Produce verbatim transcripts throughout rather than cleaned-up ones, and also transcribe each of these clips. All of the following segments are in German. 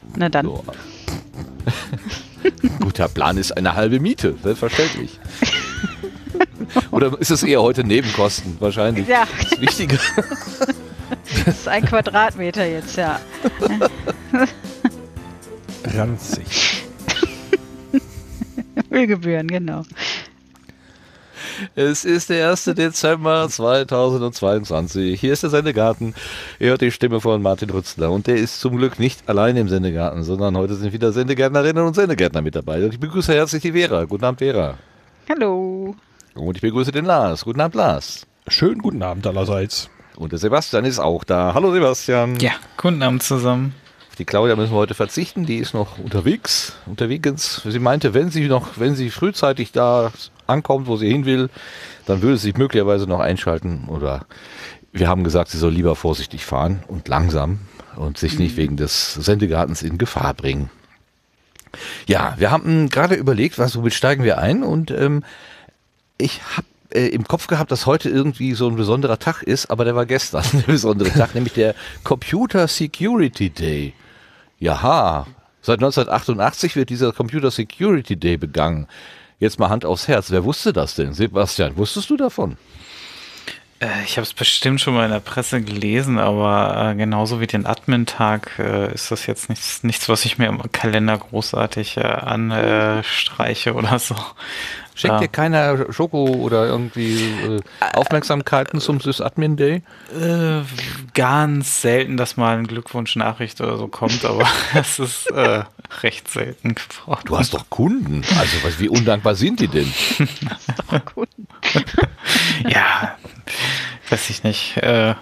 Na dann. So. Guter Plan ist eine halbe Miete, selbstverständlich. Oder ist es eher heute Nebenkosten? Wahrscheinlich. Ja. Das Wichtige. Das ist ein Quadratmeter jetzt, ja. Ranzig. Ölgebühren, genau. Es ist der erste Dezember zweitausendzweiundzwanzig. Hier ist der Sendegarten. Ihr hört die Stimme von Martin Rützler. Und der ist zum Glück nicht allein im Sendegarten, sondern heute sind wieder Sendegärtnerinnen und Sendegärtner mit dabei. Und ich begrüße herzlich die Vera. Guten Abend, Vera. Hallo. Und ich begrüße den Lars. Guten Abend, Lars. Schönen guten Abend allerseits. Und der Sebastian ist auch da. Hallo, Sebastian. Ja, guten Abend zusammen. Auf die Claudia müssen wir heute verzichten. Die ist noch unterwegs. Unterwegs. Sie meinte, wenn sie noch, wenn sie frühzeitig da ankommt, wo sie hin will, dann würde sie sich möglicherweise noch einschalten. Oder wir haben gesagt, sie soll lieber vorsichtig fahren und langsam und sich nicht wegen des Sendegartens in Gefahr bringen. Ja, wir haben gerade überlegt, was, womit steigen wir ein? Und ähm, ich habe äh, im Kopf gehabt, dass heute irgendwie so ein besonderer Tag ist, aber der war gestern der besondere Tag, nämlich der Computer Security Day. Jaha, seit neunzehnhundertachtundachtzig wird dieser Computer Security Day begangen. Jetzt mal Hand aufs Herz. Wer wusste das denn? Sebastian, wusstest du davon? Äh, ich habe es bestimmt schon mal in der Presse gelesen, aber äh, genauso wie den Admin-Tag äh, ist das jetzt nichts, nichts, was ich mir im Kalender großartig äh, anstreiche oder so. Schenkt Ja. dir keiner Schoko oder irgendwie äh, Aufmerksamkeiten zum Sys-Admin Day? Äh, ganz selten, dass mal eine Glückwunsch-Nachricht oder so kommt, aber es ist äh, recht selten geworden. Du hast doch Kunden. Also was, wie undankbar sind die denn? Doch gut. Ja, weiß ich nicht. Äh,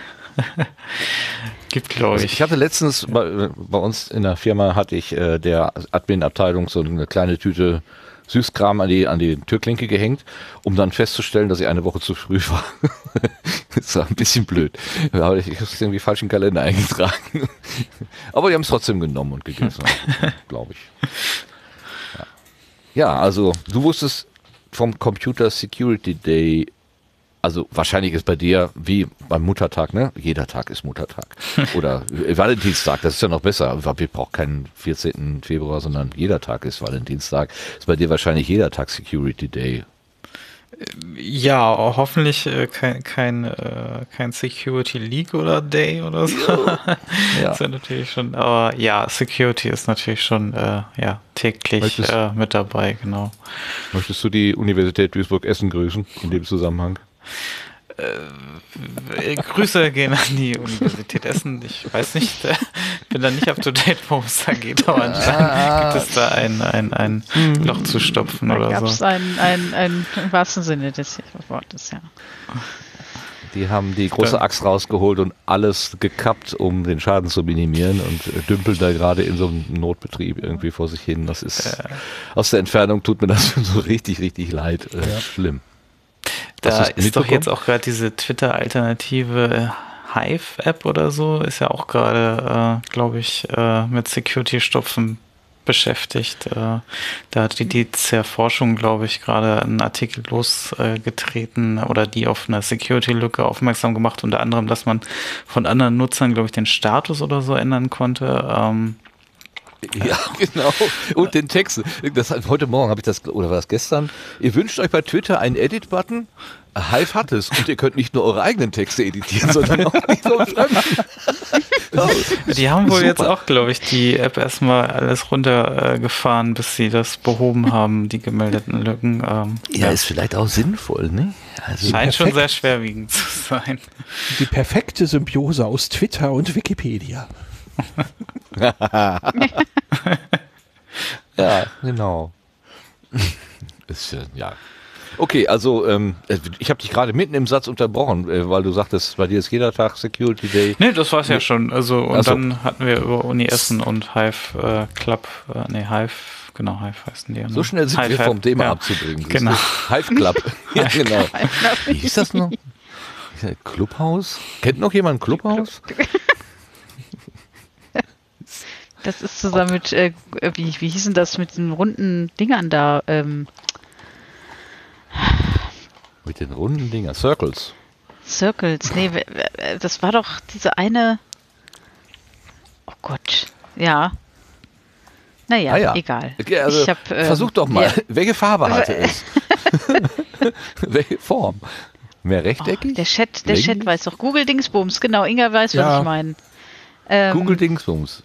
gibt, glaube Also ich. ich hatte letztens bei, bei uns in der Firma hatte ich äh, der Admin-Abteilung so eine kleine Tüte Süßkram an die, an die Türklinke gehängt, um dann festzustellen, dass ich eine Woche zu früh war. Das war ein bisschen blöd. Aber ich habe es irgendwie falsch in den Kalender eingetragen. Aber die haben es trotzdem genommen und gegessen, glaube ich. Ja. Ja, also du wusstest vom Computer Security Day, also wahrscheinlich ist bei dir wie beim Muttertag, ne? Jeder Tag ist Muttertag. Oder Valentinstag, das ist ja noch besser. Wir brauchen keinen vierzehnten Februar, sondern jeder Tag ist Valentinstag. Ist bei dir wahrscheinlich jeder Tag Security Day. Ja, hoffentlich äh, kein, kein, äh, kein Security League oder Day oder so. Ja. Das wäre natürlich schon, aber ja, Security ist natürlich schon äh, ja, täglich Möchtest- äh, mit dabei, genau. Möchtest du die Universität Duisburg-Essen grüßen in dem Zusammenhang? Äh, Grüße gehen an die Universität Essen. Ich weiß nicht, äh, bin da nicht up to date, worum es da geht, aber anscheinend gibt es da ein, ein, ein Loch zu stopfen Da oder gab es so. ein, ein, ein, im wahrsten Sinne des Wortes, ja. Die haben die große Axt rausgeholt und alles gekappt, um den Schaden zu minimieren und äh, dümpeln da gerade in so einem Notbetrieb irgendwie vor sich hin. Das ist, Äh. aus der Entfernung tut mir das so richtig, richtig leid. Äh, Ja. Schlimm. Da Hast du es ist doch mitbekommen? jetzt auch gerade diese Twitter-Alternative Hive-App oder so, ist ja auch gerade, äh, glaube ich, äh, mit Security-Stopfen beschäftigt. Äh, da hat die, die Forschung, glaube ich, gerade einen Artikel losgetreten äh, oder die auf eine Security-Lücke aufmerksam gemacht, unter anderem, dass man von anderen Nutzern, glaube ich, den Status oder so ändern konnte. Ähm, Ja, genau. Und den Text. Das, heute Morgen habe ich das, oder war das gestern? Ihr wünscht euch bei Twitter einen Edit-Button? Hive hat es. Und ihr könnt nicht nur eure eigenen Texte editieren, sondern auch nicht so schreiben. Die haben wohl Super. jetzt auch, glaube ich, die App erstmal alles runtergefahren, bis sie das behoben haben, die gemeldeten Lücken. Ähm, Ja, ist vielleicht auch sinnvoll, ne? Also, scheint schon perfekt. sehr schwerwiegend zu sein. Die perfekte Symbiose aus Twitter und Wikipedia. ja, genau. Ist, äh, ja. Okay, also ähm, ich habe dich gerade mitten im Satz unterbrochen, äh, weil du sagtest, bei dir ist jeder Tag Security Day. Nee, das war's ja schon. Also, und Ach so. dann hatten wir über Uni Essen und Hive äh, Club, äh, nee, Hive, genau, Hive heißen die. Ja, ne? So schnell sind Hive, wir vom Hive, Thema ja. abzubringen. siehst Genau. du? Hive Club. ja, genau. Wie hieß das noch? Clubhaus? Kennt noch jemand Clubhaus? Das ist zusammen mit, äh, wie, wie hießen das mit den runden Dingern da? Ähm, Mit den runden Dinger. Circles. Circles. Nee, w- w- das war doch diese eine. Oh Gott. Ja. Naja, Ah ja. egal. Okay, also ich hab, ähm, versuch doch mal, ja. welche Farbe hatte es? Welche Form? Mehr rechteckig? Oh, der Chat, der Länglich? Chat weiß doch. Google Dingsbums, genau. Inga weiß, Ja. was ich meine. Ähm, Google Dingsbums.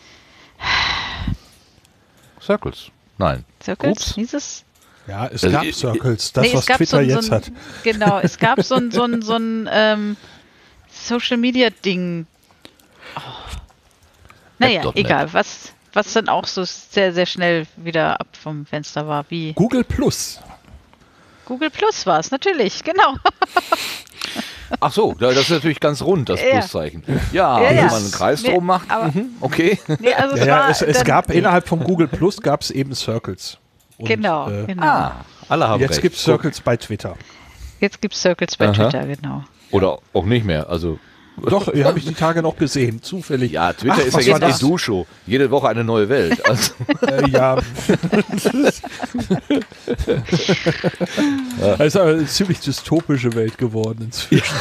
Circles. Nein. Circles? Ups. Hieß es? Ja, es Also, gab äh, Circles, das, Nee, was es gab Twitter so ein, jetzt so ein, hat. Genau, es gab so ein, so ein, so ein ähm, Social Media Ding. Oh. Naja, App Punkt net. egal, was, was dann auch so sehr, sehr schnell wieder ab vom Fenster war, wie Google Plus. Google Plus war es, natürlich, genau. Ach so, da- das ist natürlich ganz rund, das Ja. Pluszeichen. Ja, Ja, wenn ja. man einen Kreis Nee, drum macht, aber- mhm, okay. Nee, also es Ja, ja, war es, es dann, gab innerhalb von Google Plus gab es eben Circles. Und, Genau, äh, genau. Ah, alle haben Jetzt recht. gibt es Circles bei Twitter. Jetzt gibt es Circles bei Aha. Twitter, genau. Oder auch nicht mehr. Also Doch, die habe ich die Tage noch gesehen, zufällig. ja, Twitter Ach, ist ja was war jetzt die das? Du-Show. Jede Woche eine neue Welt. Also, Äh, ja. Es ist eine ziemlich dystopische Welt geworden inzwischen.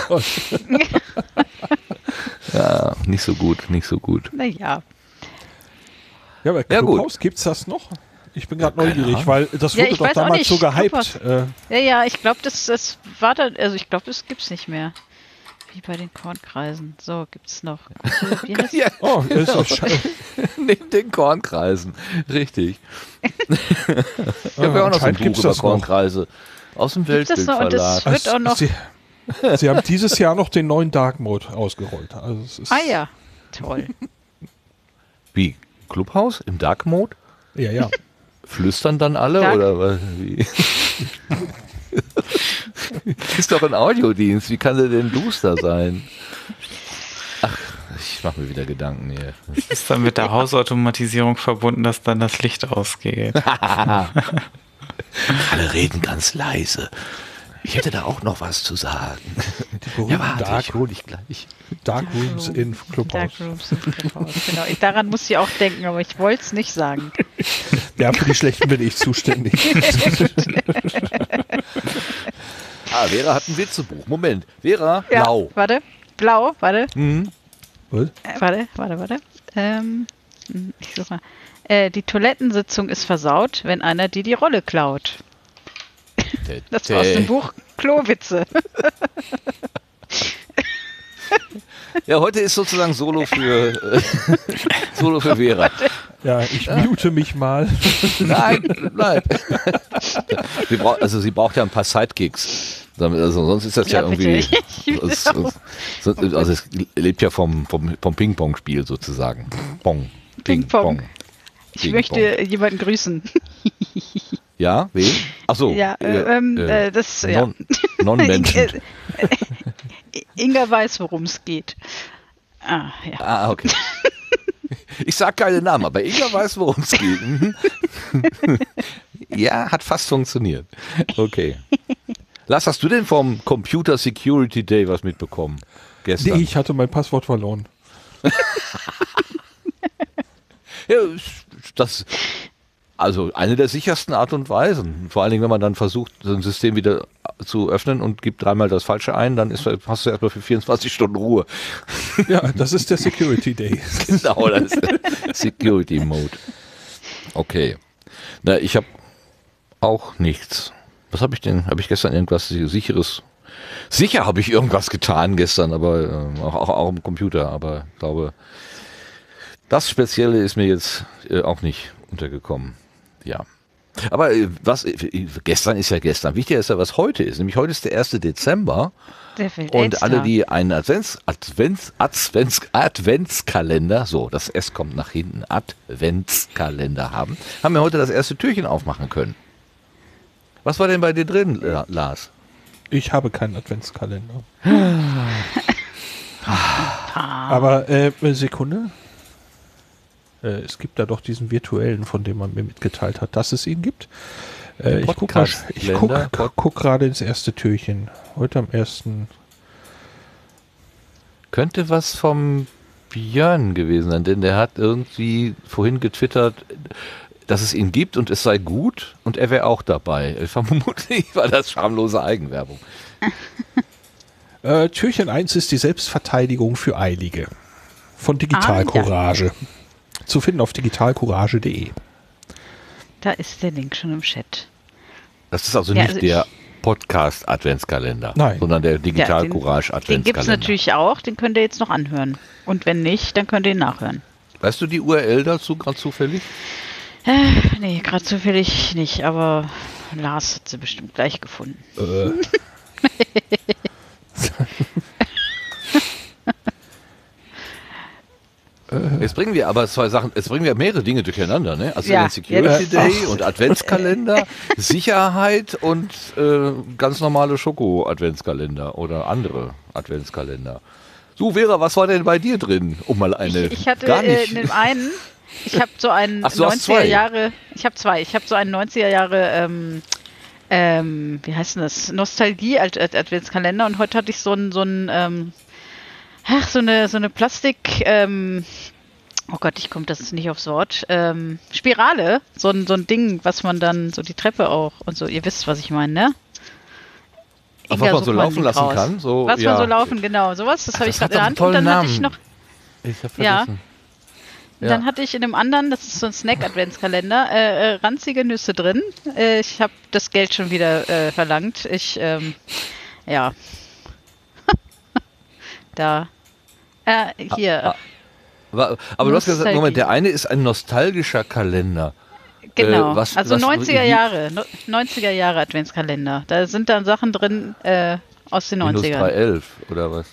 ja, nicht so gut, nicht so gut. Naja. Ja, aber Ja, gut. Clubhouse, gibt's das noch? Ich bin gerade Keine neugierig, Ahnung. weil das Ja, wurde ich doch weiß auch damals nicht. so gehypt. Clubhouse. Äh, Ja, ja, ich glaube, das, das war dann, also ich glaube, das gibt's nicht mehr. Wie bei den Kornkreisen. So, gibt's noch. Wie heißt Ja, oh, ist das sche- neben den Kornkreisen. Richtig. Ich habe ja auch noch so ein anscheinend Buch gibt's über das noch. Kornkreise. Aus dem Gibt's das noch? Und das Weltbildverlag. wird auch noch. Sie, Sie haben dieses Jahr noch den neuen Dark Mode ausgerollt. Also es ist, Ah ja, toll. Wie? Clubhouse? Im Dark Mode? Ja, ja. Flüstern dann alle Dark- oder was? Wie? Ist doch ein Audiodienst. Wie kann der denn duster sein? Ach, ich mache mir wieder Gedanken hier. Ist dann mit der Hausautomatisierung verbunden, dass dann das Licht ausgeht. Alle reden ganz leise. Ich hätte da auch noch was zu sagen. Die berühmten Ja, warte, Dark, ich hole dich gleich. Dark Rooms in Clubhouse. Darkrooms im Clubhouse. Genau. Ich, daran musste ich auch denken, aber ich wollte es nicht sagen. Ja, für die schlechten bin ich zuständig. Ah, Vera hat ein Witzebuch. Moment. Vera, Ja, blau. Warte. Blau, warte. Mhm. Was? Äh, warte, warte, warte. Ähm, ich such mal. Äh, die Toilettensitzung ist versaut, wenn einer dir die Rolle klaut. Das war aus dem Buch Klowitze. Ja, heute ist sozusagen Solo für, äh, Solo für Vera. Ja, ich mute mich mal. Nein, nein. Sie braucht, also sie braucht ja ein paar Sidekicks. Damit- Also sonst ist das ja, Ja, irgendwie. bitte. Ich will es- auch. es- es- also es lebt ja vom, vom, vom Ping-Pong-Spiel sozusagen. Pong. Ping-Pong. Ping-Pong. Ich Ping-Pong. möchte jemanden grüßen. Ja, wen? Achso. ja, äh, ähm, äh, das, ja. Non- Non-Menschen. Inga weiß, worum es geht. Ah, ja. Ah, okay. Ich sag keine Namen, aber Inga weiß, worum es geht. Mhm. Ja, hat fast funktioniert. Okay. Lars, hast du denn vom Computer Security Day was mitbekommen? Gestern? Nee, ich hatte mein Passwort verloren. Ja, das, also eine der sichersten Art und Weisen. Vor allen Dingen, wenn man dann versucht, so ein System wieder zu öffnen und gibt dreimal das Falsche ein, dann ist, hast du erstmal für vierundzwanzig Stunden Ruhe. Ja, das ist der Security Day. Genau, das ist der Security Mode. Okay. Na, ich habe auch nichts. Was habe ich denn? Habe ich gestern irgendwas sicheres? Sicher habe ich irgendwas getan gestern, aber äh, auch, auch, auch am Computer, aber ich glaube, das Spezielle ist mir jetzt äh, auch nicht untergekommen. Ja. Aber äh, was äh, gestern ist ja gestern. Wichtiger ist ja, was heute ist. Nämlich heute ist der erste Dezember. Der Welt Und alle, Elster. die einen Advents, Advents, Advents, Adventskalender, so, das S kommt nach hinten, Adventskalender haben, haben wir heute das erste Türchen aufmachen können. Was war denn bei dir drin, La- Lars? Ich habe keinen Adventskalender. Aber äh, Sekunde. Äh, es gibt da doch diesen virtuellen, von dem man mir mitgeteilt hat, dass es ihn gibt. Äh, ich gucke ich guck, Podcast-Kalender. guck gerade ins erste Türchen. Heute am ersten. Könnte was vom Björn gewesen sein, denn der hat irgendwie vorhin getwittert, dass es ihn gibt und es sei gut und er wäre auch dabei. Vermutlich war das schamlose Eigenwerbung. Äh, Türchen eins ist die Selbstverteidigung für Eilige. Von Digital Ah, ja. Courage. Zu finden auf digital courage punkt de. Da ist der Link schon im Chat. Das ist also Ja, nicht also der Podcast-Adventskalender, Nein. sondern der Ja, den- Digital-Courage-Adventskalender. Den gibt es natürlich auch, den könnt ihr jetzt noch anhören. Und wenn nicht, dann könnt ihr ihn nachhören. Weißt du die U R L dazu gerade zufällig? Äh, nee, gerade zufällig nicht, aber Lars hat sie bestimmt gleich gefunden. Äh. Jetzt bringen wir aber zwei Sachen, jetzt bringen wir mehrere Dinge durcheinander, ne? Also Ja, den Security jetzt- Day und Adventskalender, Sicherheit und äh, ganz normale Schoko-Adventskalender oder andere Adventskalender. So, Vera, was war denn bei dir drin? Um mal eine. Ich, ich hatte gar äh, nicht. in dem einen, ich habe so einen Ach, du hast neunziger zwei. Jahre, ich habe zwei, ich habe so einen neunziger Jahre, ähm, ähm, wie heißt denn das, Nostalgie-Adventskalender und heute hatte ich so einen, so einen, ähm, ach, so eine, so eine Plastik, ähm, oh Gott, ich komme das nicht aufs Wort, ähm, Spirale, so ein, so ein Ding, was man dann, so die Treppe auch und so, ihr wisst, was ich meine, ne? Ach, Inga, was man such so mal einen laufen Link lassen raus. kann? So, Was ja. man so laufen, genau, sowas, das Ach, habe ich das hat gerade in doch der einen Hand tollen und dann hatte ich Namen. noch, Ich hab Ja. vergessen. Und dann hatte ich in dem anderen, das ist so ein Snack-Adventskalender, äh, äh, ranzige Nüsse drin. Äh, ich habe das Geld schon wieder äh, verlangt. Ich, ähm, ja. da. Äh, hier, Ah, Wa- Aber du hast gesagt, Nostalgie. Moment, der eine ist ein nostalgischer Kalender. genau. äh, was- also was- neunziger wie- Jahre, no- neunziger Jahre Adventskalender. Da sind dann Sachen drin äh, aus den Windows neunzigern. dreihundertelf oder was?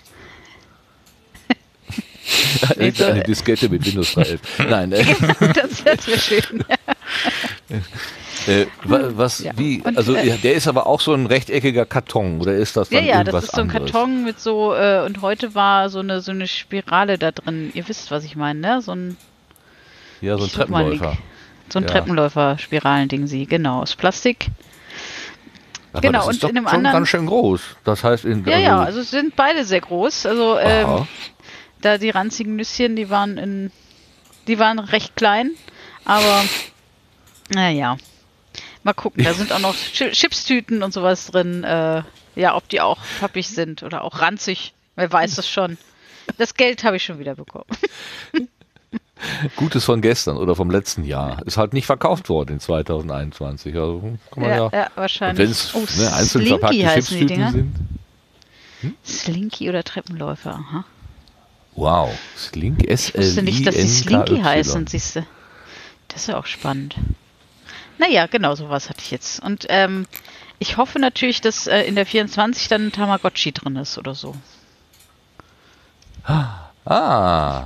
Nee, so- Eine Diskette mit Windows dreihundertelf. Nein, äh, das wäre schön. äh, wa- was, Ja. wie, Und, also äh, ja, der ist aber auch so ein rechteckiger Karton oder ist das Ja, dann ja, irgendwas das ist so ein anderes? Karton mit so, äh, und heute war so eine, so eine Spirale da drin. Ihr wisst, was ich meine, ne? So ein, Ja, so ein ich such mal einen Treppenläufer. so ein Ja. Treppenläufer-Spiralending, sie, genau, aus Plastik. Aber Genau, das ist und doch in dem schon anderen- ganz schön groß. Das heißt, in, Ja, ja, also sind beide sehr groß. Also, ähm, Aha. da die ranzigen Nüsschen, die waren in, die waren recht klein, aber, naja. Mal gucken, da sind auch noch Chi- Chipstüten und sowas drin. Äh, ja, ob die auch pappig sind oder auch ranzig, wer weiß das schon. Das Geld habe ich schon wieder bekommen. Gutes von gestern oder vom letzten Jahr. Ist halt nicht verkauft worden in zwanzig einundzwanzig. Also kann man ja. Ja, ja, Und wahrscheinlich. wenn es Oh, ne, einzeln Slinky verpackte heißen die Dinger. Chipstüten sind. Slinky oder Treppenläufer, aha. Wow. Slink, S Ich L I N K Y. wusste nicht, dass die Slinky heißen, siehst du. Das ist ja auch spannend. Naja, genau, sowas hatte ich jetzt. Und ähm, ich hoffe natürlich, dass äh, in der vierundzwanzig dann ein Tamagotchi drin ist oder so. Ah.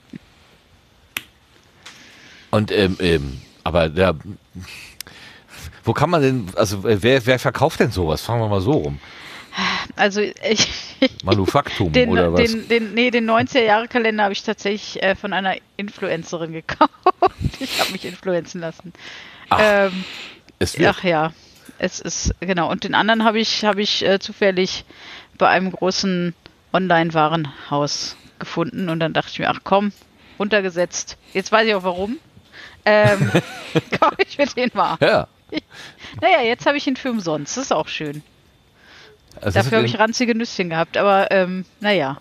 Und ähm, ähm, aber der, wo kann man denn, also äh, wer, wer verkauft denn sowas? Fangen wir mal so rum. Also ich, Manufaktum den, oder was? den, den, nee, den neunziger-Jahre-Kalender habe ich tatsächlich äh, von einer Influencerin gekauft. Ich habe mich influenzen lassen. Ach, ähm, es wird. Ach ja, es ist, genau. Und den anderen habe ich, habe ich äh, zufällig bei einem großen Online-Warenhaus gefunden und dann dachte ich mir, ach komm, runtergesetzt. Jetzt weiß ich auch warum. Ähm, kaufe ich mir den mal. Ja. Naja, jetzt habe ich ihn für umsonst. Das ist auch schön. Also Dafür habe ich ranzige Nüsschen gehabt, aber ähm, naja.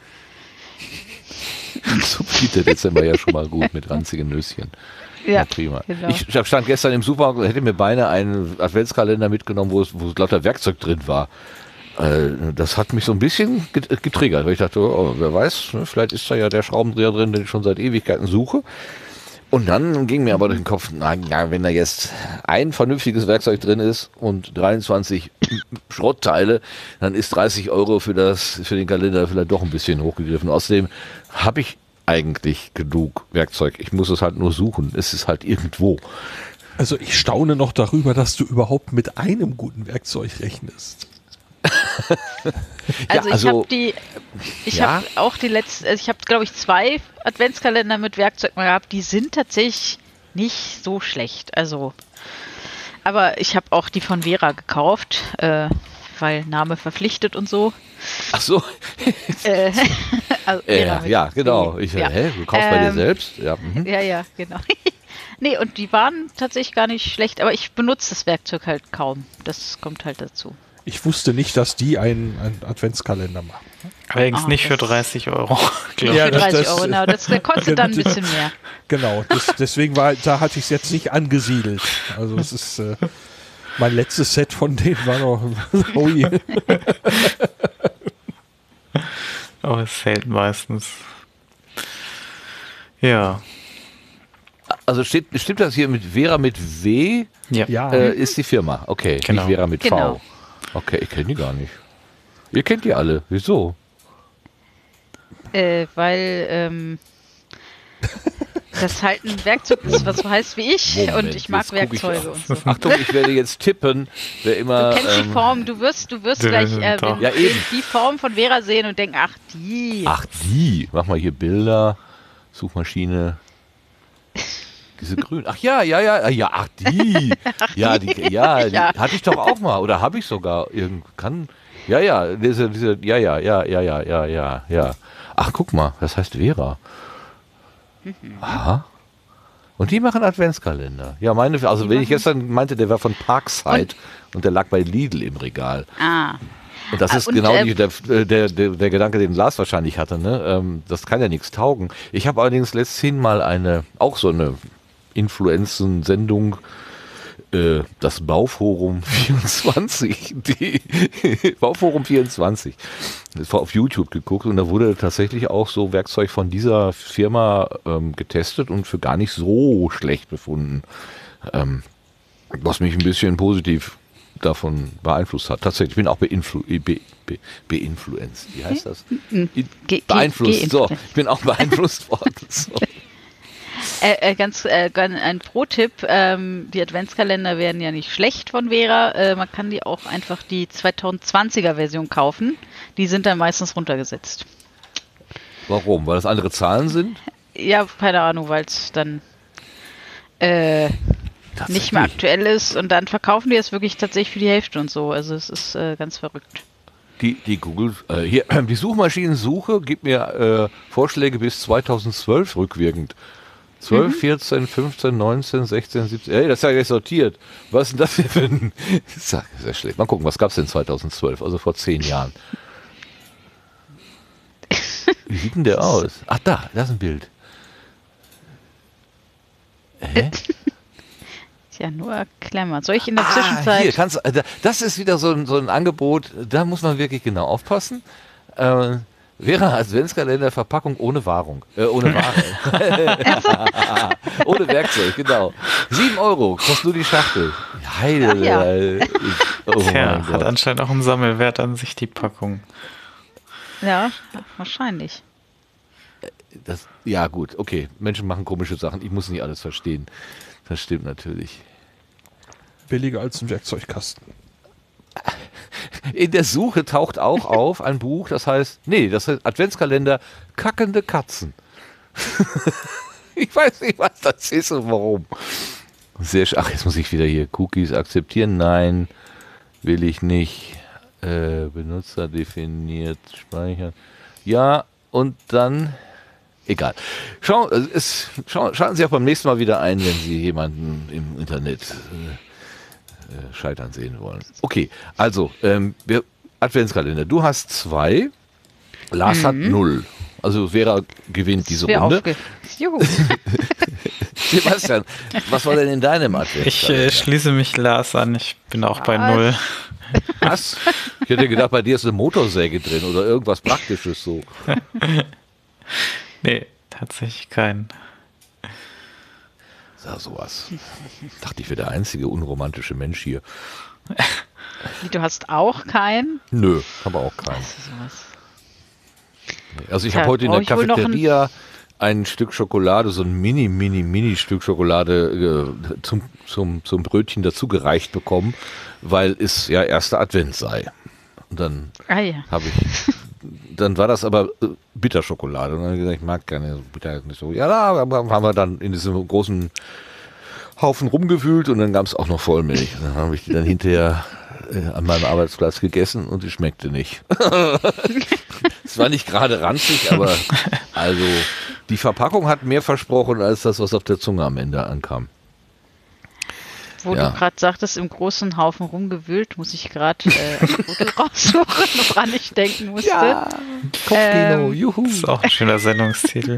so beginnt der Dezember ja schon mal gut mit ranzigen Nüsschen. Ja, Ja, prima. genau. Ich stand gestern im Supermarkt und hätte mir beinahe einen Adventskalender mitgenommen, wo es, wo es lauter Werkzeug drin war. Äh, Das hat mich so ein bisschen get- getriggert, weil ich dachte, oh, wer weiß, ne, vielleicht ist da ja der Schraubendreher drin, den ich schon seit Ewigkeiten suche. Und dann ging mir aber durch den Kopf, na ja, wenn da jetzt ein vernünftiges Werkzeug drin ist und dreiundzwanzig Schrottteile, dann ist dreißig Euro für, das, für den Kalender vielleicht doch ein bisschen hochgegriffen. Außerdem habe ich eigentlich genug Werkzeug. Ich muss es halt nur suchen. Es ist halt irgendwo. Also ich staune noch darüber, dass du überhaupt mit einem guten Werkzeug rechnest. Also, Ja, also- ich habe die, ich Ja. habe auch die letzten, also ich habe glaube ich zwei Adventskalender mit Werkzeug mal gehabt, die sind tatsächlich nicht so schlecht. Also, aber ich habe auch die von Vera gekauft, äh, weil Name verpflichtet und so. Ach so. Äh, also Äh, Vera mit ja, genau. E. Ich, ja. Hä, du kaufst bei dir Ähm, selbst? Ja, mhm. Ja, ja, genau. Nee, und die waren tatsächlich gar nicht schlecht, aber ich benutze das Werkzeug halt kaum. Das kommt halt dazu. Ich wusste nicht, dass die einen, einen Adventskalender machen. Allerdings Ah, nicht für das- dreißig Euro. Ja, Für das- dreißig das- Euro, na, das, der kostet dann ein bisschen mehr. Genau, das, deswegen war, da hatte ich es jetzt nicht angesiedelt. Also es ist äh, mein letztes Set von denen war noch. Oh je. Aber es zählt meistens. Ja. Also steht, stimmt das hier mit Vera mit W? Ja. Ja, Äh, ist die Firma. Okay, Genau. nicht Vera mit Genau. V. Okay, ich kenne die gar nicht. Ihr kennt die alle. Wieso? Äh, weil ähm, das halt ein Werkzeug ist, was so heißt wie ich. Moment, und ich mag jetzt guck ich Werkzeuge auf. und so. Achtung, ich werde jetzt tippen. Wer immer. Du kennst die ähm, Form, du wirst, du wirst Du- gleich äh, doch. wenn, Ja, eben. die Form von Vera sehen und denken, ach die. Ach, die. Mach mal hier Bilder. Suchmaschine. Diese grün. Ach ja, ja, ja, ja, ach die. Ja, die, ja, die Ja. hatte ich doch auch mal. Oder habe ich sogar. Irgend, kann. Ja, ja, diese, diese, ja, ja, ja, ja, ja, ja, ja, ja. Ach, guck mal, das heißt Vera. Aha. Und die machen Adventskalender. Ja, meine, also wenn ich gestern meinte, der war von Parkside und der lag bei Lidl im Regal. Ah. Und das Ah, ist und, genau äh, die, der, der, der, der Gedanke, den Lars wahrscheinlich hatte. Ne? Ähm, das kann ja nichts taugen. Ich habe allerdings letzthin mal eine, auch so eine Influenzen-Sendung, äh, das Bauforum vierundzwanzig, die Bauforum vierundzwanzig, das war auf YouTube geguckt und da wurde tatsächlich auch so Werkzeug von dieser Firma ähm, getestet und für gar nicht so schlecht befunden. Ähm, was mich ein bisschen positiv davon beeinflusst hat. Tatsächlich, ich bin auch beinflu be be beinfluenzt. Wie heißt das? In Ge- ge- beeinflusst. So, geinfluenzt. ich bin auch beeinflusst worden. So. Äh, äh, ganz äh, gan- ein Pro-Tipp, ähm, die Adventskalender werden ja nicht schlecht von Vera. Äh, man kann die auch einfach die zweitausendzwanziger Version kaufen. Die sind dann meistens runtergesetzt. Warum? Weil das andere Zahlen sind? Ja, keine Ahnung, weil es dann äh, nicht mehr aktuell ist und dann verkaufen die es wirklich tatsächlich für die Hälfte und so. Also es ist äh, ganz verrückt. Die, die Google, äh, hier, die Suchmaschinensuche gibt mir äh, Vorschläge bis zweitausendzwölf rückwirkend. zwölf, vierzehn, fünfzehn, neunzehn, sechzehn, siebzehn. Ey, das ist ja gleich sortiert. Was ist denn das hier für ein. Das ist ja sehr schlecht. Mal gucken, was gab es denn zweitausendzwölf, also vor zehn Jahren. Wie sieht denn der aus? Ach, da, das ist ein Bild. Hä? Tja, nur Klemmer. Soll ich in der Ah, Zwischenzeit... hier, kannst, äh, das ist wieder so ein, so ein Angebot, da muss man wirklich genau aufpassen. Äh, Vera Adventskalender Verpackung ohne Wahrung. Äh, ohne Ware. Ohne Werkzeug, genau. sieben Euro kostet nur die Schachtel. Heide. Ach ja. äh, Oh Tja, mein hat Gott. anscheinend auch einen Sammelwert an sich, die Packung. Ja, wahrscheinlich. Das, ja, gut, okay. Menschen machen komische Sachen. Ich muss nicht alles verstehen. Das stimmt natürlich. billiger als ein Werkzeugkasten. In der Suche taucht auch auf ein Buch, das heißt, nee, das heißt Adventskalender Kackende Katzen. Ich weiß nicht, was das ist und warum. Sehr sch- Ach, jetzt muss ich wieder hier Cookies akzeptieren. Nein, will ich nicht. Äh, Benutzer definiert, speichern. Ja, und dann... Egal. Schau, es, schau, schalten Sie auch beim nächsten Mal wieder ein, wenn Sie jemanden im Internet äh, äh, scheitern sehen wollen. Okay, also, ähm, wir, Adventskalender. Du hast zwei, Lars Mhm. hat null. Also Vera gewinnt diese Wer Runde. aufge... Juhu. Sebastian, was war denn in deinem Adventskalender? Ich äh, schließe mich Lars an, ich bin auch bei Was? null. Was? Ich hätte gedacht, bei dir ist eine Motorsäge drin oder irgendwas Praktisches so. Nee, tatsächlich kein. Sag sowas. Dachte ich, wäre der einzige unromantische Mensch hier. Wie, du hast auch keinen? Nö, habe auch keinen. Was ist sowas? Also ich Tja, habe heute in brauch der ich wohl noch ein- Cafeteria ein Stück Schokolade, so ein mini, mini, mini Stück Schokolade äh, zum, zum, zum Brötchen dazu gereicht bekommen, weil es ja erster Advent sei. Und dann Ah ja. habe ich, dann war das aber äh, Bitterschokolade. Und dann habe ich gesagt, ich mag keine Bitter nicht so. Ja, da haben wir dann in diesem großen Haufen rumgewühlt und dann gab es auch noch Vollmilch. Und dann habe ich die dann hinterher äh, an meinem Arbeitsplatz gegessen und die schmeckte nicht. Es war nicht gerade ranzig, aber also die Verpackung hat mehr versprochen als das, was auf der Zunge am Ende ankam. wo Ja. du gerade sagtest, im großen Haufen rumgewühlt, muss ich gerade äh, ein Foto raussuchen, woran ich denken musste. Ja, Kopfkino, Ähm, juhu. Das ist auch ein schöner Sendungstitel.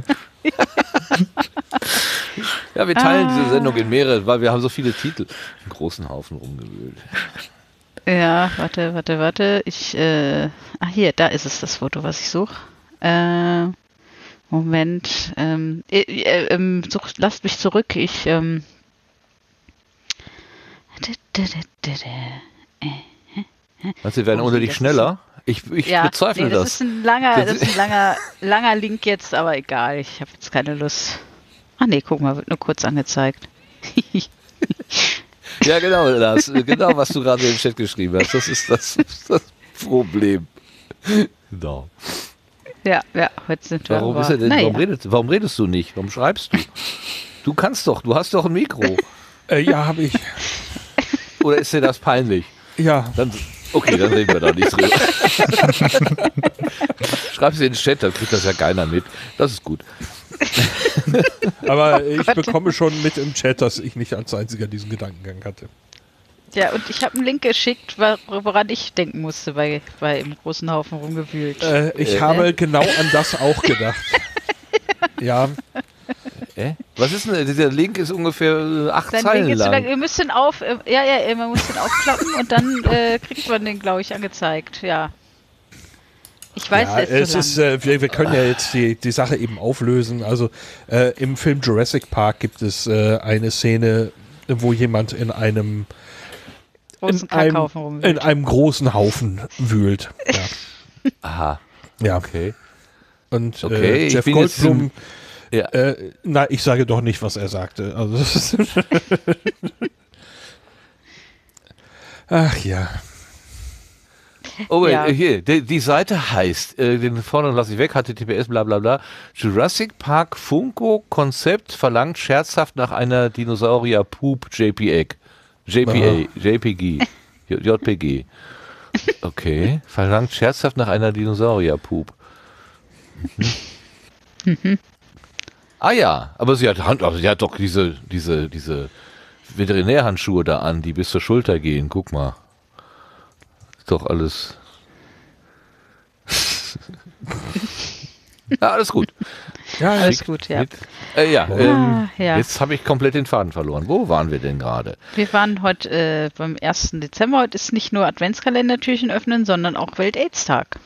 Ja, wir teilen Ah. diese Sendung in mehrere, weil wir haben so viele Titel. Einen großen Haufen rumgewühlt. Ja, warte, warte, warte. Ich, äh, ah hier, da ist es, das Foto, was ich suche. Äh, Moment. Ähm, äh, äh, ähm, such, lasst mich zurück. Ich, ähm, Meinst du, wir werden Oh, unter das dich ist- schneller? Ich, ich ja, bezweifle nee, das. das. ist ein langer, Das das ist ein langer, langer Link jetzt, aber egal. Ich habe jetzt keine Lust. Ach nee, guck mal, wird nur kurz angezeigt. Ja, genau, Lars. Genau, was du gerade im Chat geschrieben hast. Das ist das, ist das Problem. Genau. Ja, ja, heute sind wir Warum, aber, ist er denn, naja. warum, redest, warum redest du nicht? Warum schreibst du? Du kannst doch, du hast doch ein Mikro. Äh, ja, habe ich. Oder ist dir das peinlich? Ja, Dann, okay, dann reden wir da nicht drüber. Schreib's in den Chat, dann kriegt das ja keiner mit. Das ist gut. aber ich Gott. bekomme schon mit im Chat, dass ich nicht als einziger diesen Gedankengang hatte. Ja, und ich habe einen Link geschickt, wor- woran ich denken musste bei, bei im großen Haufen rumgewühlt. Äh, ich Äh, habe genau an das auch gedacht. Ja, Äh? Was ist denn, dieser Link ist ungefähr äh, acht Sein Zeilen Link ist so lang. lang. Ihr müsst den auf, äh, ja, ja, man muss den aufklappen und dann äh, kriegt man den, glaube ich, angezeigt. Ja. Ich weiß, ja der ist es so ist, lang. äh, wir, wir können ja jetzt die, die Sache eben auflösen. Also äh, im Film Jurassic Park gibt es äh, eine Szene, wo jemand in einem Großen in einem, Kackhaufen in rumwühlt. einem großen Haufen wühlt. Ja. Aha, ja. okay. Und Okay, äh, ich Jeff bin jetzt Goldblum, Ja. äh, na, ich sage doch nicht, was er sagte. Also, das ist Ach ja. Oh, Ja. äh, hier, die, die Seite heißt, äh, den vorne lasse ich weg, H T T P S, bla bla bla. Jurassic Park Funko Konzept verlangt scherzhaft nach einer Dinosaurier-Poop J P G. J P A, J P G. J- JPG. Okay, verlangt scherzhaft nach einer Dinosaurier-Poop. Mhm. Ah ja, aber sie hat Hand, also sie hat doch diese, diese, diese Veterinärhandschuhe da an, die bis zur Schulter gehen. Guck mal. Ist doch alles. Ja, alles gut. Ja, Alles schick. gut, ja. Mit, äh, ja, ähm, Ah, ja. jetzt habe ich komplett den Faden verloren. Wo waren wir denn gerade? Wir waren heute äh, beim ersten Dezember. Heute ist nicht nur Adventskalendertürchen öffnen, sondern auch Welt-Aids-Tag.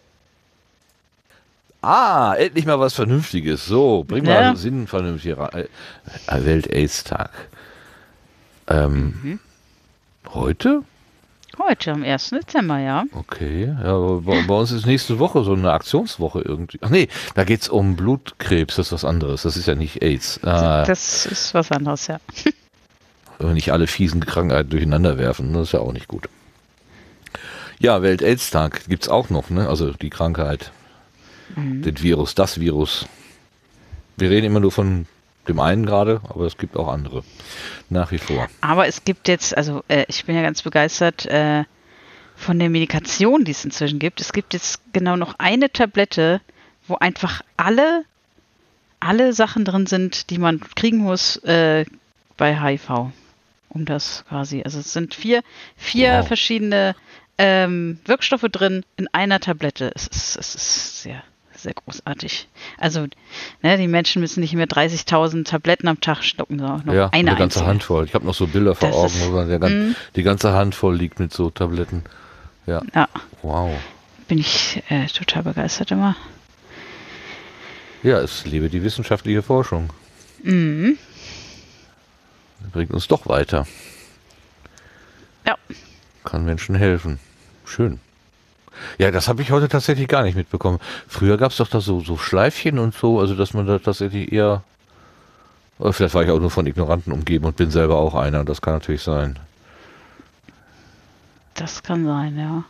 Ah, endlich mal was Vernünftiges. So, bring mal Ja. Sinn vernünftig rein. Äh, Welt-Aids-Tag. Ähm, Mhm. Heute? Heute, am ersten Dezember, ja. Okay, ja, aber bei, bei uns ist nächste Woche so eine Aktionswoche irgendwie. Ach nee, da geht es um Blutkrebs, das ist was anderes. Das ist ja nicht AIDS. Ah, Das ist was anderes, ja. wenn wir nicht alle fiesen Krankheiten durcheinander werfen, das ist ja auch nicht gut. Ja, Welt-AIDS-Tag gibt es auch noch, ne? Also die Krankheit, den Virus, das Virus. Wir reden immer nur von dem einen gerade, aber es gibt auch andere. Nach wie vor. Aber es gibt jetzt, also äh, ich bin ja ganz begeistert äh, von der Medikation, die es inzwischen gibt. Es gibt jetzt genau noch eine Tablette, wo einfach alle, alle Sachen drin sind, die man kriegen muss äh, bei H I V. Um das quasi. Also es sind vier, vier Wow. verschiedene ähm, Wirkstoffe drin in einer Tablette. Es ist, es ist sehr, sehr großartig. Also ne, die Menschen müssen nicht mehr dreißigtausend Tabletten am Tag schlucken, sondern noch Ja, eine eine ganze einzige. Handvoll. Ich habe noch so Bilder vor Das Augen, ist- wo man der gan Mhm. die ganze Handvoll liegt mit so Tabletten. Ja, Ja, wow. bin ich äh, total begeistert immer. Ja, es lebe die wissenschaftliche Forschung. Mhm. Bringt uns doch weiter. Ja. Kann Menschen helfen. Schön. Ja, das habe ich heute tatsächlich gar nicht mitbekommen. Früher gab es doch da so, so Schleifchen und so, also dass man da tatsächlich eher. Oder vielleicht war ich auch nur von Ignoranten umgeben und bin selber auch einer. Das kann natürlich sein. Das kann sein, ja.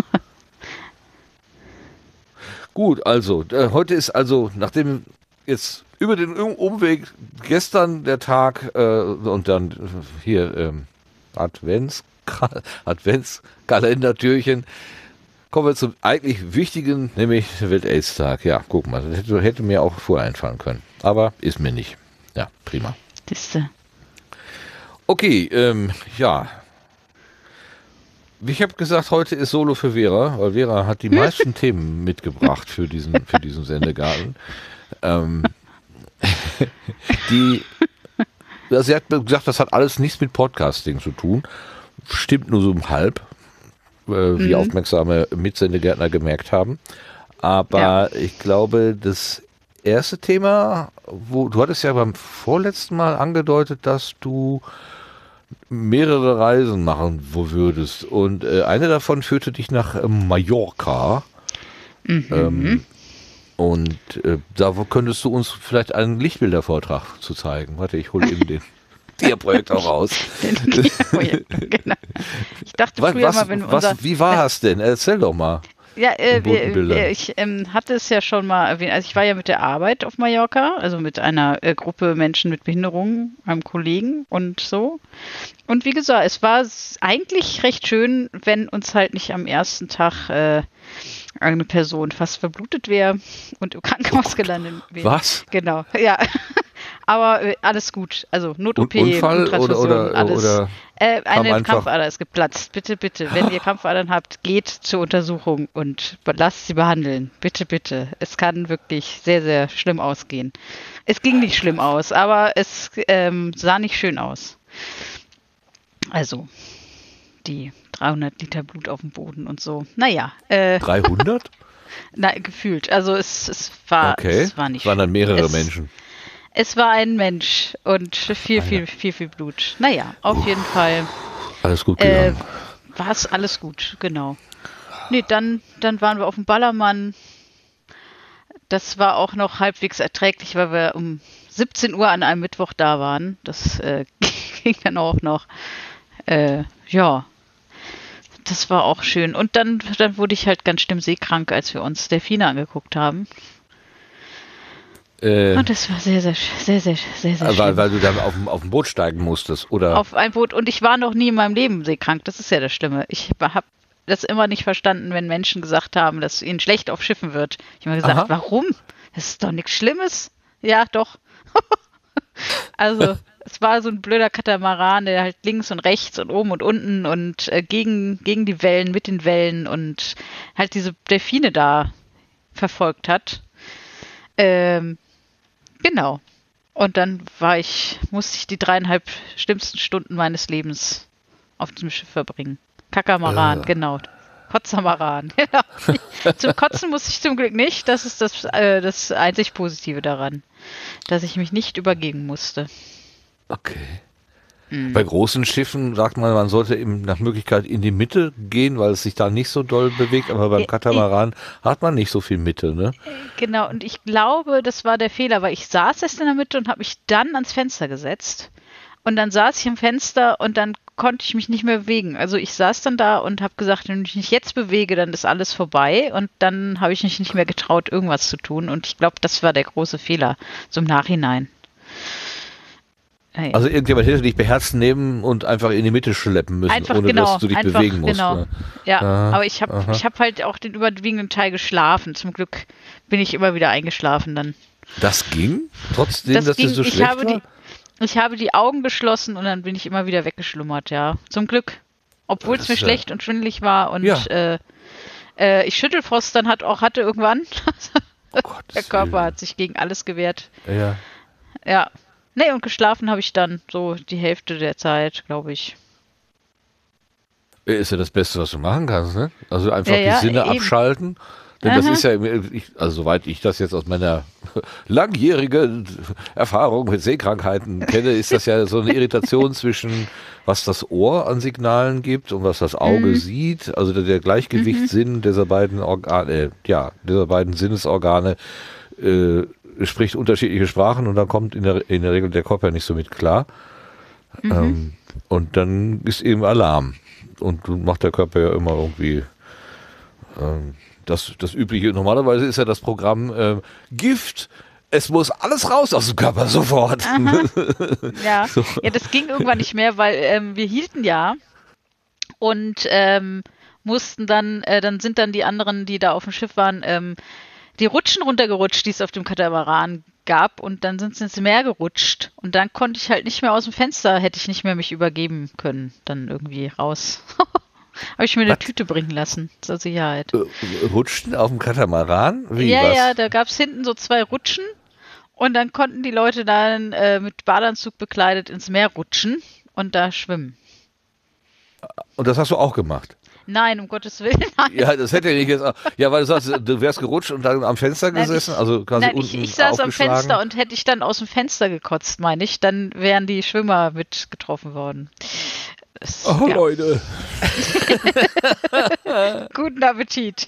Gut, also, äh, heute ist also, nachdem jetzt über den Um- Umweg gestern der Tag äh, und dann äh, hier ähm, Advents Adventskalendertürchen, kommen wir zum eigentlich wichtigen, nämlich Welt-Aids-Tag. Ja, guck mal, das hätte, hätte mir auch vorher einfallen können. Aber ist mir nicht. Ja, prima. Siehste. Okay, ähm, ja. Ich habe gesagt, heute ist Solo für Vera, weil Vera hat die meisten Themen mitgebracht für diesen, für diesen Sendegarten. Ähm, die, sie hat gesagt, das hat alles nichts mit Podcasting zu tun. Stimmt nur so um halb, äh, wie Mhm. aufmerksame Mitsendegärtner gemerkt haben. Aber Ja. ich glaube, das erste Thema, wo du hattest ja beim vorletzten Mal angedeutet, dass du mehrere Reisen machen wo würdest. Und äh, eine davon führte dich nach äh, Mallorca. Mhm. Ähm, und äh, da wo könntest du uns vielleicht einen Lichtbildervortrag zu zeigen. Warte, ich hole eben den Dia-Projekt auch raus. Genau. Ich dachte Was, früher was, mal, wenn unser... was, wie war es denn? Erzähl doch mal. Ja, äh, in bunten wir, Bildern. wir, ich ähm, hatte es ja schon mal erwähnt. Also ich war ja mit der Arbeit auf Mallorca, also mit einer äh, Gruppe Menschen mit Behinderungen, einem Kollegen und so. Und wie gesagt, es war s- eigentlich recht schön, wenn uns halt nicht am ersten Tag äh, eine Person fast verblutet wäre und im Krankenhaus gelandet wäre. Was? Genau, ja. Aber äh, alles gut. Also Not-O P, Un- Unfall oder, Bluttransfusion, oder, alles. oder Äh, kam eine einfach- Krampfader ist geplatzt. Bitte, bitte. Wenn ihr Krampfadern habt, geht zur Untersuchung und be- lasst sie behandeln. Bitte, bitte. Es kann wirklich sehr, sehr schlimm ausgehen. Es ging nicht schlimm aus, aber es ähm, sah nicht schön aus. Also, die dreihundert Liter Blut auf dem Boden und so. Naja, äh, dreihundert? na, gefühlt. Also es, es, war, Okay, es war nicht es waren dann schön. mehrere es, Menschen. Es war ein Mensch und viel, Einer. viel, viel, viel Blut. Naja, auf jeden Fall. Alles gut Äh, gegangen. war es alles gut, genau. Nee, dann, dann waren wir auf dem Ballermann. Das war auch noch halbwegs erträglich, weil wir um siebzehn Uhr an einem Mittwoch da waren. Das äh, ging dann auch noch. Äh, ja, das war auch schön. Und dann, dann wurde ich halt ganz schlimm seekrank, als wir uns Delfine angeguckt haben. Äh, Und das war sehr, sehr, sehr, sehr, sehr, sehr weil, schlimm. weil du dann auf, dem- auf dem Boot steigen musstest, oder? Auf ein Boot. Und ich war noch nie in meinem Leben seekrank. Das ist ja das Schlimme. Ich habe das immer nicht verstanden, wenn Menschen gesagt haben, dass ihnen schlecht auf Schiffen wird. Ich habe mir gesagt, Aha. warum? Das ist doch nichts Schlimmes. Ja, doch. Also, es war so ein blöder Katamaran, der halt links und rechts und oben und unten und äh, gegen, gegen die Wellen, mit den Wellen und halt diese Delfine da verfolgt hat. Ähm, genau. Und dann war ich, musste ich die dreieinhalb schlimmsten Stunden meines Lebens auf diesem Schiff verbringen. Kakamaran, Äh. genau. Kotzamaran, genau. Zum Kotzen musste ich zum Glück nicht. Das ist das, äh, das einzig Positive daran, dass ich mich nicht übergeben musste. Okay. Mhm. Bei großen Schiffen sagt man, man sollte eben nach Möglichkeit in die Mitte gehen, weil es sich da nicht so doll bewegt, aber beim Ja, Katamaran hat man nicht so viel Mitte, ne? Genau, und ich glaube, das war der Fehler, weil ich saß erst in der Mitte und habe mich dann ans Fenster gesetzt. Und dann saß ich am Fenster und dann konnte ich mich nicht mehr bewegen. Also ich saß dann da und habe gesagt, wenn ich mich jetzt bewege, dann ist alles vorbei. Und dann habe ich mich nicht mehr getraut, irgendwas zu tun. Und ich glaube, das war der große Fehler, so im Nachhinein. Hey. Also irgendjemand hätte dich beherzt nehmen und einfach in die Mitte schleppen müssen, Einfach ohne genau, dass du dich einfach bewegen musst. genau. Ne? Ja, Aha, aber ich habe aha. ich hab halt auch den überwiegenden Teil geschlafen. Zum Glück bin ich immer wieder eingeschlafen dann. Das ging? Trotzdem, Das dass ging, es so ich schlecht habe war? die, ich habe die Augen geschlossen und dann bin ich immer wieder weggeschlummert, ja. Zum Glück. Obwohl es Das mir ist ja- schlecht und schwindelig war und Ja. äh, äh, ich Schüttelfrost dann hat auch hatte irgendwann. Oh Gott, Der Körper hat sich gegen alles gewehrt. Ja. Ja. Nee, und geschlafen habe ich dann so die Hälfte der Zeit, glaube ich. Ist ja das Beste, was du machen kannst, ne? Also einfach Ja, ja, die Sinne eben. abschalten. Denn das Aha. ist ja, ich, also soweit ich das jetzt aus meiner langjährigen Erfahrung mit Sehkrankheiten kenne, ist das ja so eine Irritation zwischen, was das Ohr an Signalen gibt und was das Auge Mhm. sieht. Also der, der Gleichgewichtssinn dieser beiden Organe, äh, ja, dieser beiden Sinnesorgane äh, spricht unterschiedliche Sprachen und dann kommt in der, in der Regel der Körper nicht so mit klar. Mhm. Ähm, und dann ist eben Alarm. Und dann macht der Körper ja immer irgendwie ähm, das, das Übliche. Normalerweise ist ja das Programm ähm, Gift. Es muss alles raus aus dem Körper sofort. Ja. So. Ja, das ging irgendwann nicht mehr, weil ähm, wir hielten ja und ähm, mussten dann, äh, dann sind dann die anderen, die da auf dem Schiff waren, ähm, die Rutschen runtergerutscht, die es auf dem Katamaran gab und dann sind sie ins Meer gerutscht und dann konnte ich halt nicht mehr aus dem Fenster, hätte ich nicht mehr mich übergeben können, dann irgendwie raus. Habe ich mir eine Was? Tüte bringen lassen, zur Sicherheit. Äh, Rutschten auf dem Katamaran? Wie, ja, was? ja, da gab es hinten so zwei Rutschen und dann konnten die Leute dann äh, mit Badeanzug bekleidet ins Meer rutschen und da schwimmen. Und das hast du auch gemacht? Nein, um Gottes Willen, nein. Ja, das hätte ich jetzt auch. Ja, weil du sagst, du wärst gerutscht und dann am Fenster Nein, gesessen, ich, also quasi nein, unten ich, ich saß am aufgeschlagen. Fenster und hätte ich dann aus dem Fenster gekotzt, meine ich, dann wären die Schwimmer mit getroffen worden. Das, Oh, ja. Leute. Guten Appetit.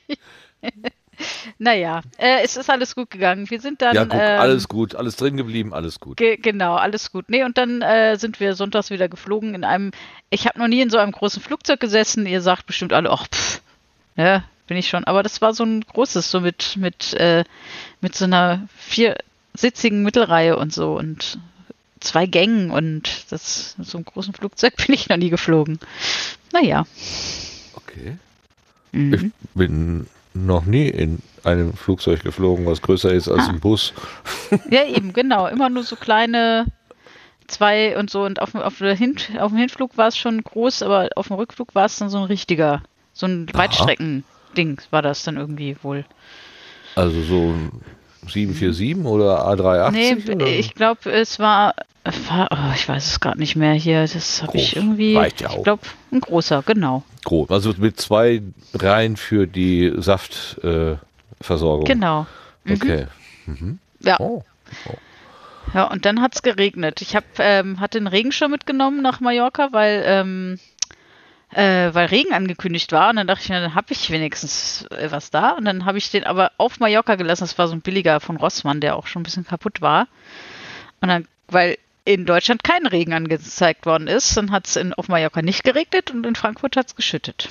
Naja, äh, es ist alles gut gegangen. Wir sind dann. Ja, guck, ähm, alles gut, alles drin geblieben, alles gut. Ge genau, alles gut. Nee, und dann äh, sind wir sonntags wieder geflogen in einem, ich habe noch nie in so einem großen Flugzeug gesessen. Ihr sagt bestimmt alle, ach, pff, ja, bin ich schon. Aber das war so ein großes, so mit, mit, äh, mit so einer viersitzigen Mittelreihe und so und zwei Gängen und das, so einem großen Flugzeug bin ich noch nie geflogen. Naja. Okay. Mhm. Ich bin noch nie in einem Flugzeug geflogen, was größer ist als Ah. ein Bus. Ja, eben, genau. Immer nur so kleine zwei und so. Und auf, dem- auf, der Hin auf dem Hinflug war es schon groß, aber auf dem Rückflug war es dann so ein richtiger, so ein Aha. Weitstrecken-Ding war das dann irgendwie wohl. Also so ein sieben vier sieben oder A drei Nee, achtzig? oder? ich glaube, es war, war oh, ich weiß es gerade nicht mehr hier. Das habe ich Groß. irgendwie, Reicht ja auch. ich glaube, ein großer, genau. Groß. Also mit zwei Reihen für die Saftversorgung. Äh, Versorgung. Genau. Mhm. Okay. Mhm. Ja. Oh. Ja, und dann hat es geregnet. Ich hab, ähm, hatte einen Regenschirm mitgenommen nach Mallorca, weil, ähm, äh, weil Regen angekündigt war. Und dann dachte ich mir, dann habe ich wenigstens äh, was da. Und dann habe ich den aber auf Mallorca gelassen. Das war so ein billiger von Rossmann, der auch schon ein bisschen kaputt war. Und dann, weil in Deutschland kein Regen angezeigt worden ist, dann hat es auf Mallorca nicht geregnet und in Frankfurt hat es geschüttet.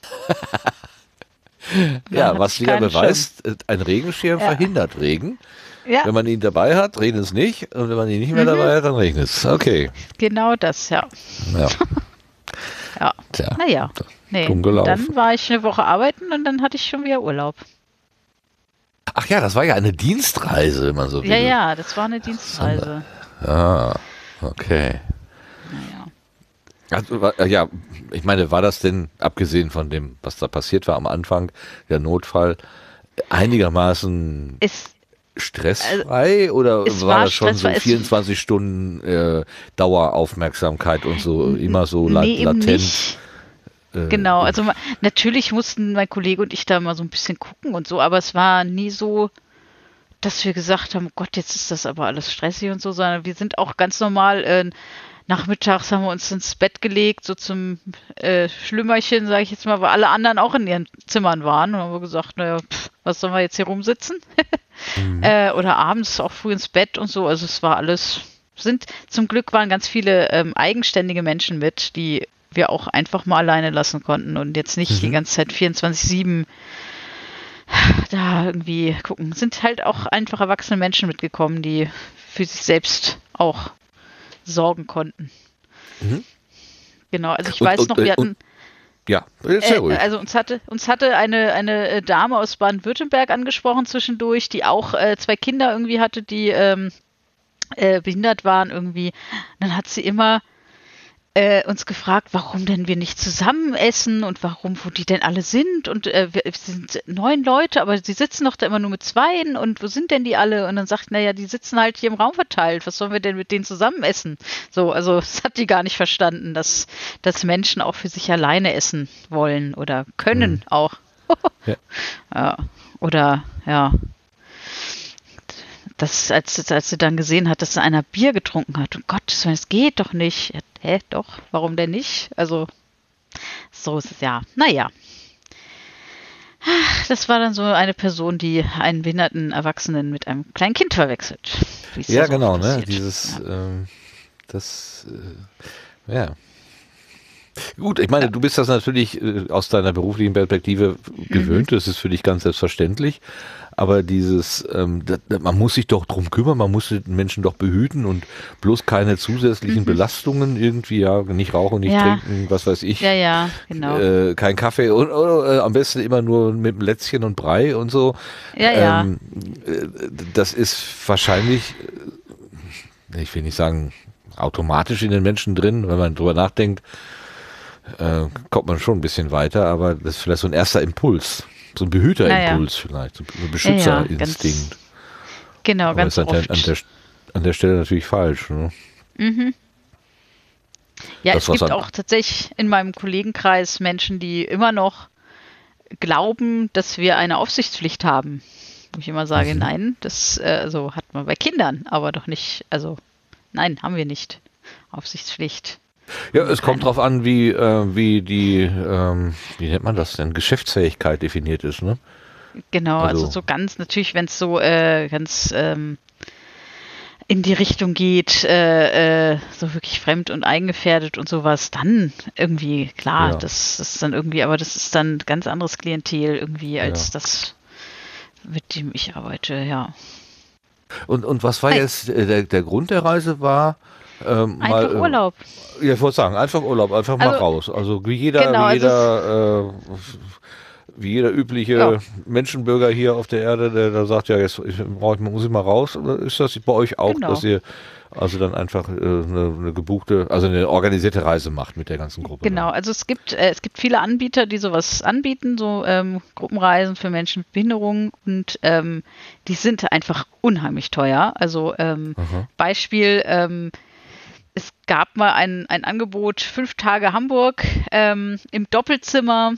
Ja, hatte was ich wieder keinen beweist, ein Regenschirm Ja. verhindert Regen. Ja, Wenn man ihn dabei hat, regnet es nicht. Und wenn man ihn nicht mehr Mhm. dabei hat, dann regnet es. Okay. genau das, ja. Ja. Ja. Tja. Naja. Nee. dumm gelaufen. Dann war ich eine Woche arbeiten und dann hatte ich schon wieder Urlaub. Ach ja, das war ja eine Dienstreise, wenn man so will. Ja, ja, das war eine Dienstreise. Ah, okay. Naja. Also, wa- ja, ich meine, war das denn, abgesehen von dem, was da passiert war am Anfang, der Notfall, einigermaßen Es, stressfrei oder es war war das schon so stressfrei. Es- vierundzwanzig Stunden äh, Daueraufmerksamkeit und so immer so la nee, eben latent? nicht. äh, Genau, also ma- natürlich mussten mein Kollege und ich da mal so ein bisschen gucken und so, aber es war nie so, dass wir gesagt haben, oh Gott, jetzt ist das aber alles stressig und so, sondern wir sind auch ganz normal, äh, nachmittags haben wir uns ins Bett gelegt, so zum äh, Schlümmerchen, sage ich jetzt mal, weil alle anderen auch in ihren Zimmern waren und haben wir gesagt, naja, pff, was sollen wir jetzt hier rumsitzen? Mhm. äh, oder abends auch früh ins Bett und so, also es war alles, sind, zum Glück waren ganz viele ähm, eigenständige Menschen mit, die wir auch einfach mal alleine lassen konnten und jetzt nicht Mhm. die ganze Zeit vierundzwanzig sieben da irgendwie gucken. Sind halt auch einfach erwachsene Menschen mitgekommen, die für sich selbst auch sorgen konnten. Mhm. Genau, also ich Und- weiß und- noch, wir und- hatten, Ja, sehr äh, ruhig. also uns hatte, uns hatte eine, eine äh, Dame aus Baden-Württemberg angesprochen zwischendurch, die auch äh, zwei Kinder irgendwie hatte, die ähm, äh, behindert waren irgendwie. Dann hat sie immer äh, uns gefragt, warum denn wir nicht zusammen essen und warum, wo die denn alle sind. Und äh, wir, wir sind neun Leute, aber sie sitzen doch da immer nur mit zweien und wo sind denn die alle? Und dann sagt, naja, die sitzen halt hier im Raum verteilt. Was sollen wir denn mit denen zusammen essen? So, also das hat die gar nicht verstanden, dass, dass Menschen auch für sich alleine essen wollen oder können Mhm. auch. Ja. Ja. Oder, ja. Das, als, als sie dann gesehen hat, dass da einer Bier getrunken hat. Um Gottes Willen, das geht doch nicht. Ja, hä, doch, warum denn nicht? Also, so ist es ja. Naja. Ach, das war dann so eine Person, die einen behinderten Erwachsenen mit einem kleinen Kind verwechselt. Wie es Ja, so genau, oft ne? passiert. Dieses, Ja. ähm, das, äh, ja. Gut, ich meine, du bist das natürlich äh, aus deiner beruflichen Perspektive gewöhnt, das ist für dich ganz selbstverständlich, aber dieses, ähm, das, man muss sich doch drum kümmern, man muss den Menschen doch behüten und bloß keine zusätzlichen mhm. Belastungen irgendwie, ja, nicht rauchen, nicht ja. trinken, was weiß ich. Ja, ja, genau. Äh, kein Kaffee und oder, äh, am besten immer nur mit einem Lätzchen und Brei und so. Ja, ja. Ähm, äh, das ist wahrscheinlich, ich will nicht sagen, automatisch in den Menschen drin, wenn man drüber nachdenkt, äh, kommt man schon ein bisschen weiter, aber das ist vielleicht so ein erster Impuls, so ein Behüterimpuls ja, ja. vielleicht, so ein Beschützerinstinkt. Ja, ja, genau, aber ganz ist an der, oft. An der, an der Stelle natürlich falsch. Ne? Mhm. Ja, das, es gibt auch tatsächlich in meinem Kollegenkreis Menschen, die immer noch glauben, dass wir eine Aufsichtspflicht haben. Wo ich immer sage, mhm. nein, das äh, also hat man bei Kindern, aber doch nicht, also nein, haben wir nicht. Aufsichtspflicht. Ja, es kommt drauf an, wie, äh, wie die, ähm, wie nennt man das denn, Geschäftsfähigkeit definiert ist, ne? Genau, also, also so ganz, natürlich, wenn es so äh, ganz ähm, in die Richtung geht, äh, äh, so wirklich fremd und eingefährdet und sowas, dann irgendwie, klar, ja. das, das ist dann irgendwie, aber das ist dann ganz anderes Klientel irgendwie, als ja. das, mit dem ich arbeite, ja. Und, und was war Hi. jetzt, äh, der, der Grund der Reise war, Ähm, einfach mal, Urlaub. Ja, ich wollte sagen, einfach Urlaub, einfach mal also, raus. Also wie jeder, genau, wie jeder, äh, wie jeder übliche ja. Menschenbürger hier auf der Erde, der da sagt, ja, jetzt ich, brauch ich, muss ich mal raus. Oder ist das bei euch auch, genau. dass ihr also dann einfach äh, eine, eine gebuchte, also eine organisierte Reise macht mit der ganzen Gruppe? Genau, dann? also es gibt äh, es gibt viele Anbieter, die sowas anbieten, so ähm, Gruppenreisen für Menschen mit Behinderungen und ähm, die sind einfach unheimlich teuer. Also ähm, Beispiel, ähm, es gab mal ein, ein Angebot, fünf Tage Hamburg ähm, im Doppelzimmer,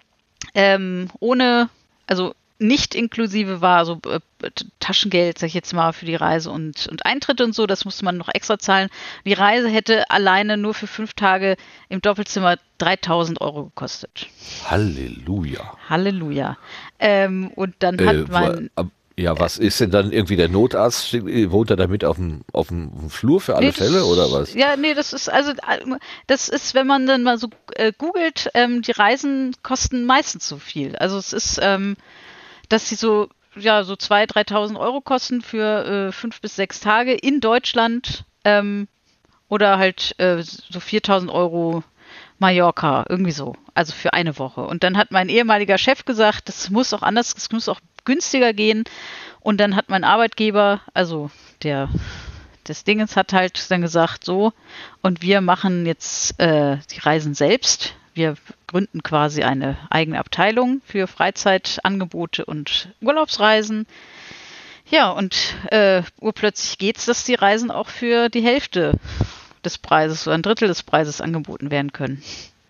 ähm, ohne, also nicht inklusive war, so äh, Taschengeld, sag ich jetzt mal, für die Reise und, und Eintritt und so, das musste man noch extra zahlen. Die Reise hätte alleine nur für fünf Tage im Doppelzimmer dreitausend Euro gekostet. Halleluja. Halleluja. Ähm, und dann hat äh, man... Ja, was ist denn dann irgendwie der Notarzt? Wohnt er damit auf dem, auf dem Flur für alle nee, Fälle oder was? Ja, nee, das ist also, das ist, wenn man dann mal so äh, googelt, ähm, die Reisen kosten meistens so viel. Also es ist, ähm, dass sie so, ja, so zweitausend, dreitausend Euro kosten für äh, fünf bis sechs Tage in Deutschland ähm, oder halt äh, so viertausend Euro Mallorca, irgendwie so. Also für eine Woche. Und dann hat mein ehemaliger Chef gesagt, das muss auch anders, das muss auch günstiger gehen. Und dann hat mein Arbeitgeber, also der des Dingens, hat halt dann gesagt, so, und wir machen jetzt äh, die Reisen selbst. Wir gründen quasi eine eigene Abteilung für Freizeitangebote und Urlaubsreisen. Ja, und äh, urplötzlich geht's, dass die Reisen auch für die Hälfte des Preises oder ein Drittel des Preises angeboten werden können.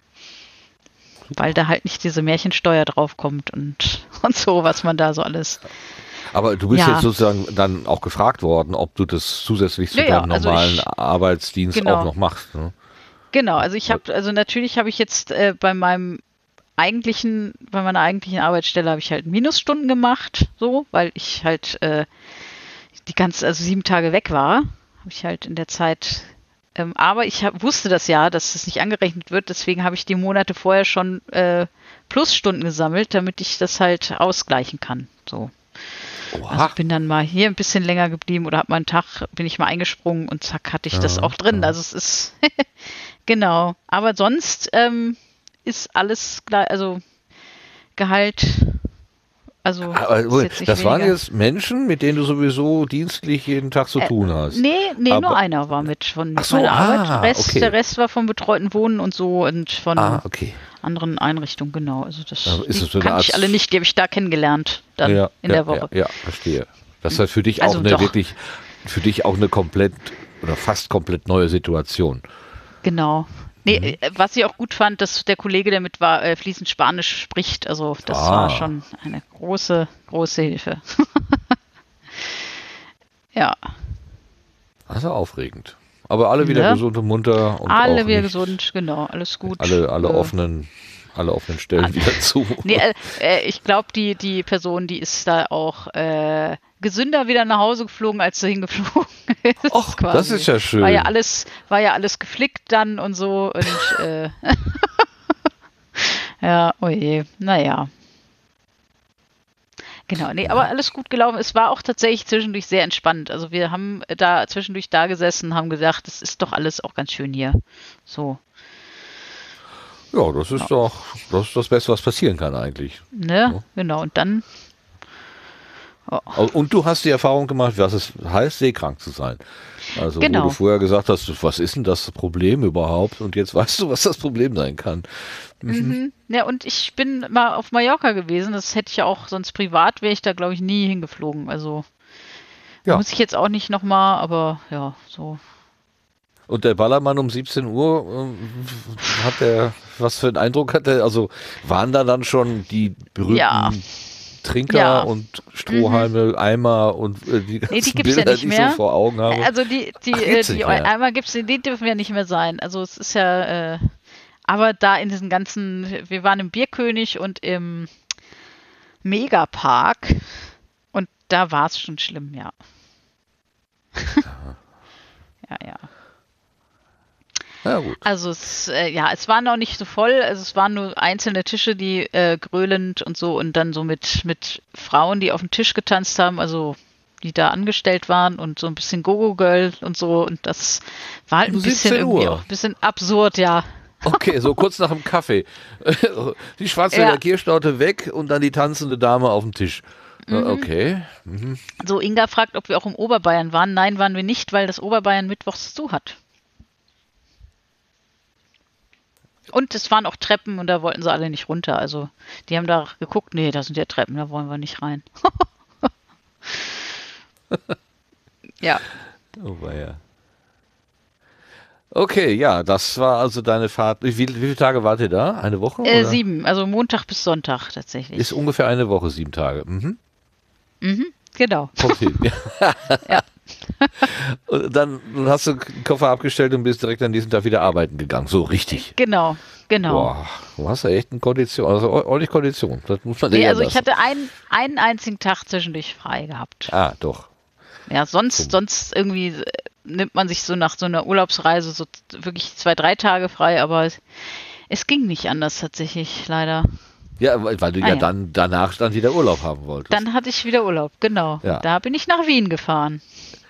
Weil da halt nicht diese Märchensteuer draufkommt und, und so, was man da so alles... Aber du bist ja. jetzt sozusagen dann auch gefragt worden, ob du das zusätzlich zu ja, deinem ja, also normalen ich, Arbeitsdienst genau. auch noch machst. Ne? Genau, also ich habe, also natürlich habe ich jetzt äh, bei meinem eigentlichen, bei meiner eigentlichen Arbeitsstelle habe ich halt Minusstunden gemacht, so, weil ich halt äh, die ganze, also sieben Tage weg war, habe ich halt in der Zeit... Ähm, aber ich hab, wusste das ja, dass das nicht angerechnet wird, deswegen habe ich die Monate vorher schon äh, Plusstunden gesammelt, damit ich das halt ausgleichen kann. So. Also bin dann mal hier ein bisschen länger geblieben oder habe mal einen Tag, bin ich mal eingesprungen und zack, hatte ich ja, das auch drin. Ja. Also es ist, genau. Aber sonst ähm, ist alles gleich, also Gehalt... Also, aber, das weniger. Waren jetzt Menschen, mit denen du sowieso dienstlich jeden Tag zu äh, tun hast? Nee, nee, aber, nur einer war mit von so, meiner ah, Arbeit. Der Rest, okay. der Rest war vom betreuten Wohnen und so und von ah, okay. anderen Einrichtungen, genau. Also das also ist es so kann ich alle nicht, die habe ich da kennengelernt dann ja, in ja, der Woche. Ja, ja, verstehe. Das ist halt für dich also auch eine doch. wirklich, für dich auch eine komplett oder fast komplett neue Situation. Genau. Nee, mhm. was ich auch gut fand, dass der Kollege, der mit war, äh, fließend Spanisch spricht. Also das ah. war schon eine große, große Hilfe. ja. Also aufregend. Aber alle wieder ja. gesund und munter. Und alle auch wieder nicht, gesund, genau, alles gut. Alle, alle äh, offenen, alle offenen Stellen alle. wieder zu. Nee, äh, ich glaube, die, die Person, die ist da auch äh, gesünder wieder nach Hause geflogen, als sie hingeflogen ist. Ach, quasi. Das ist ja schön. War ja alles, war ja alles geflickt dann und so. Und äh, ja, oh je, naja. Genau, nee, aber alles gut gelaufen. Es war auch tatsächlich zwischendurch sehr entspannt. Also wir haben da zwischendurch da gesessen, haben gesagt, das ist doch alles auch ganz schön hier. So. Ja, das ist ja. doch das ist das Beste, was passieren kann eigentlich. Ne, ja. Genau. Und dann. Oh. Und du hast die Erfahrung gemacht, was es heißt, seekrank zu sein. Also genau. Wo du vorher gesagt hast, was ist denn das Problem überhaupt? Und jetzt weißt du, was das Problem sein kann. Mhm. Mhm. Ja, und ich bin mal auf Mallorca gewesen. Das hätte ich ja auch, sonst privat wäre ich da, glaube ich, nie hingeflogen. Also ja. Muss ich jetzt auch nicht nochmal, aber ja, so. Und der Ballermann um siebzehn Uhr, äh, hat der, was für einen Eindruck hat der? Also waren da dann schon die berühmten ja. Trinker ja. und Strohhalme, mhm. Eimer und äh, die ganzen nee, die gibt's Bilder, ja nicht die mehr. ich so vor Augen habe? Also die, die, Ach, äh, die Eimer gibt's, die dürfen ja nicht mehr sein. Also es ist ja, äh, aber da in diesen ganzen, wir waren im Bierkönig und im Megapark und da war es schon schlimm, ja. ja, ja. Ja, gut. Also es, äh, ja, es war noch nicht so voll, also es waren nur einzelne Tische, die äh, gröhlend und so und dann so mit, mit Frauen, die auf dem Tisch getanzt haben, also die da angestellt waren und so ein bisschen Go-Go-Girl und so und das war halt ein bisschen irgendwie auch ein bisschen absurd, ja. Okay, so kurz nach dem Kaffee. Die Schwarzwälder ja. Kirschtorte weg und dann die tanzende Dame auf dem Tisch. Mhm. Okay. Mhm. So, Inga fragt, ob wir auch im Oberbayern waren. Nein, waren wir nicht, weil das Oberbayern mittwochs zu hat. Und es waren auch Treppen und da wollten sie alle nicht runter. Also die haben da geguckt, nee, da sind ja Treppen, da wollen wir nicht rein. ja. Oh, weia. Okay, ja, das war also deine Fahrt. Wie, wie viele Tage wart ihr da? Eine Woche? Äh, sieben, also Montag bis Sonntag tatsächlich. Ist ungefähr eine Woche, sieben Tage. Mhm. Mhm, genau. Kommt hin. ja. Und dann hast du den Koffer abgestellt und bist direkt an diesem Tag wieder arbeiten gegangen. So richtig. Genau, genau. Boah, du hast ja echt eine Kondition, also ordentlich Kondition. Das muss man nee, dir also lassen. ich hatte einen, einen einzigen Tag zwischendurch frei gehabt. Ah, doch. Ja, sonst, so. sonst irgendwie nimmt man sich so nach so einer Urlaubsreise so wirklich zwei, drei Tage frei, aber es, es ging nicht anders tatsächlich, leider. Ja, weil du ah, ja, ja dann danach dann wieder Urlaub haben wolltest. Dann hatte ich wieder Urlaub, genau. Ja. Da bin ich nach Wien gefahren.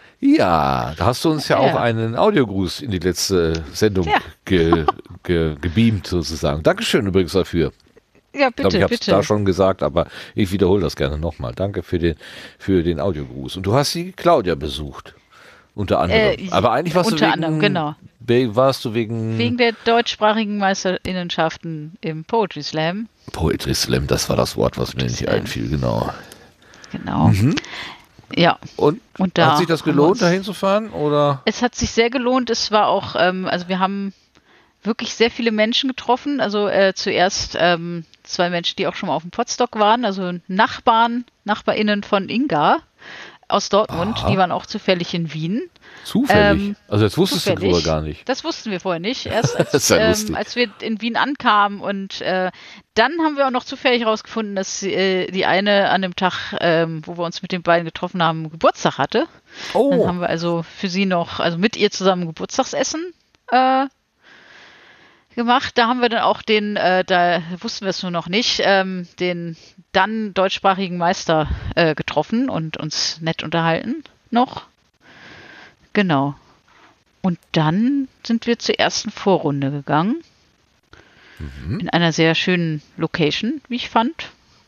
Ja, da hast du uns ja, ja. auch einen Audiogruß in die letzte Sendung ja. ge, ge, gebeamt sozusagen. Dankeschön übrigens dafür. Ja, bitte, ich glaube, ich habe es bitte. da schon gesagt, aber ich wiederhole das gerne nochmal. Danke für den, für den Audiogruß. Und du hast die Claudia besucht, unter anderem. Äh, aber eigentlich warst unter du wegen, anderem, genau. warst du wegen... Wegen der deutschsprachigen Meisterinnenschaften im Poetry Slam. Poetry Slam, das war das Wort, was mir nicht Slam. einfiel, genau. Genau. Mhm. Ja. Und, und da hat sich das gelohnt, da hinzufahren? Oder? Es hat sich sehr gelohnt. Es war auch, ähm, also wir haben wirklich sehr viele Menschen getroffen. Also äh, zuerst ähm, zwei Menschen, die auch schon mal auf dem Potsdok waren, also Nachbarn, NachbarInnen von Inga aus Dortmund, Aha. die waren auch zufällig in Wien. Zufällig? Ähm, also das wusstest zufällig. du vorher gar nicht. Das wussten wir vorher nicht. Erst als, ja ähm, als wir in Wien ankamen und äh, dann haben wir auch noch zufällig herausgefunden, dass äh, die eine an dem Tag, ähm, wo wir uns mit den beiden getroffen haben, Geburtstag hatte. Oh. Dann haben wir also für sie noch, also mit ihr zusammen Geburtstagsessen äh, gemacht. Da haben wir dann auch den, äh, da wussten wir es nur noch nicht, ähm, den dann deutschsprachigen Meister äh, getroffen und uns nett unterhalten noch. Genau. Und dann sind wir zur ersten Vorrunde gegangen. Mhm. In einer sehr schönen Location, wie ich fand.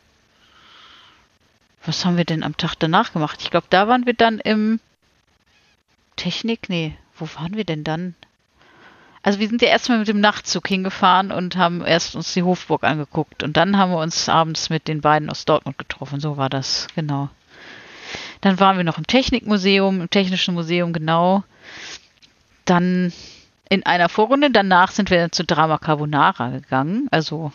Was haben wir denn am Tag danach gemacht? Ich glaube, da waren wir dann im Technik, nee, wo waren wir denn dann? Also wir sind ja erstmal mit dem Nachtzug hingefahren und haben erst uns die Hofburg angeguckt und dann haben wir uns abends mit den beiden aus Dortmund getroffen. So war das, genau. Dann waren wir noch im Technikmuseum, im Technischen Museum, genau. Dann in einer Vorrunde, danach sind wir dann zu Drama Carbonara gegangen. Also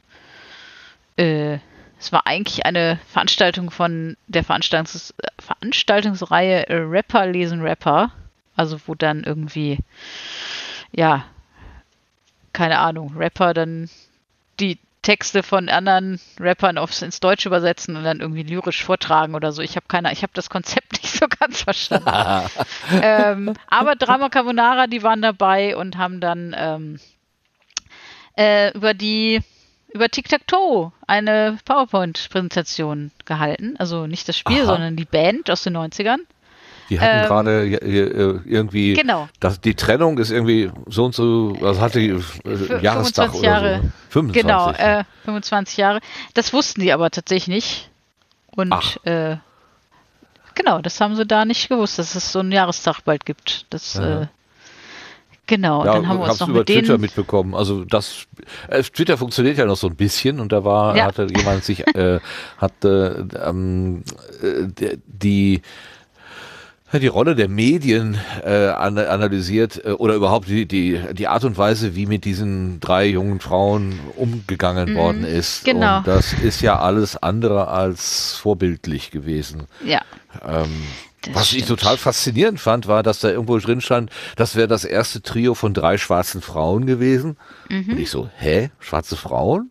äh, es war eigentlich eine Veranstaltung von der Veranstaltungs Veranstaltungsreihe Rapper lesen Rapper. Also wo dann irgendwie ja, keine Ahnung, Rapper dann die Texte von anderen Rappern aufs, ins Deutsche übersetzen und dann irgendwie lyrisch vortragen oder so. Ich habe keine, ich habe das Konzept nicht so ganz verstanden. ähm, aber Drama Carbonara, die waren dabei und haben dann ähm, äh, über die über Tic-Tac-Toe eine PowerPoint-Präsentation gehalten. Also nicht das Spiel, Aha. sondern die Band aus den neunzigern. Die hatten Ähm, gerade äh, irgendwie, genau. das, die Trennung ist irgendwie so und so, was hatte die, äh, Jahrestag fünfundzwanzig oder Jahre. so. fünfundzwanzig. Genau, äh, fünfundzwanzig Jahre. Das wussten die aber tatsächlich nicht. Und Ach. äh, genau, das haben sie da nicht gewusst, dass es so einen Jahrestag bald gibt. Das, Ja. äh, genau, Ja, und dann haben wir uns hab's noch über mit Twitter denen... mitbekommen. Also das, äh, Twitter funktioniert ja noch so ein bisschen und da war, Ja. hatte jemand sich, äh, hatte ähm, äh, die die Rolle der Medien äh, an, analysiert äh, oder überhaupt die, die, die Art und Weise, wie mit diesen drei jungen Frauen umgegangen Mhm, worden ist. genau. Und das ist ja alles andere als vorbildlich gewesen. Ja, Ähm, das was ich stimmt. total faszinierend fand, war, dass da irgendwo drin stand, das wäre das erste Trio von drei schwarzen Frauen gewesen. Mhm. Und ich so, hä? Schwarze Frauen?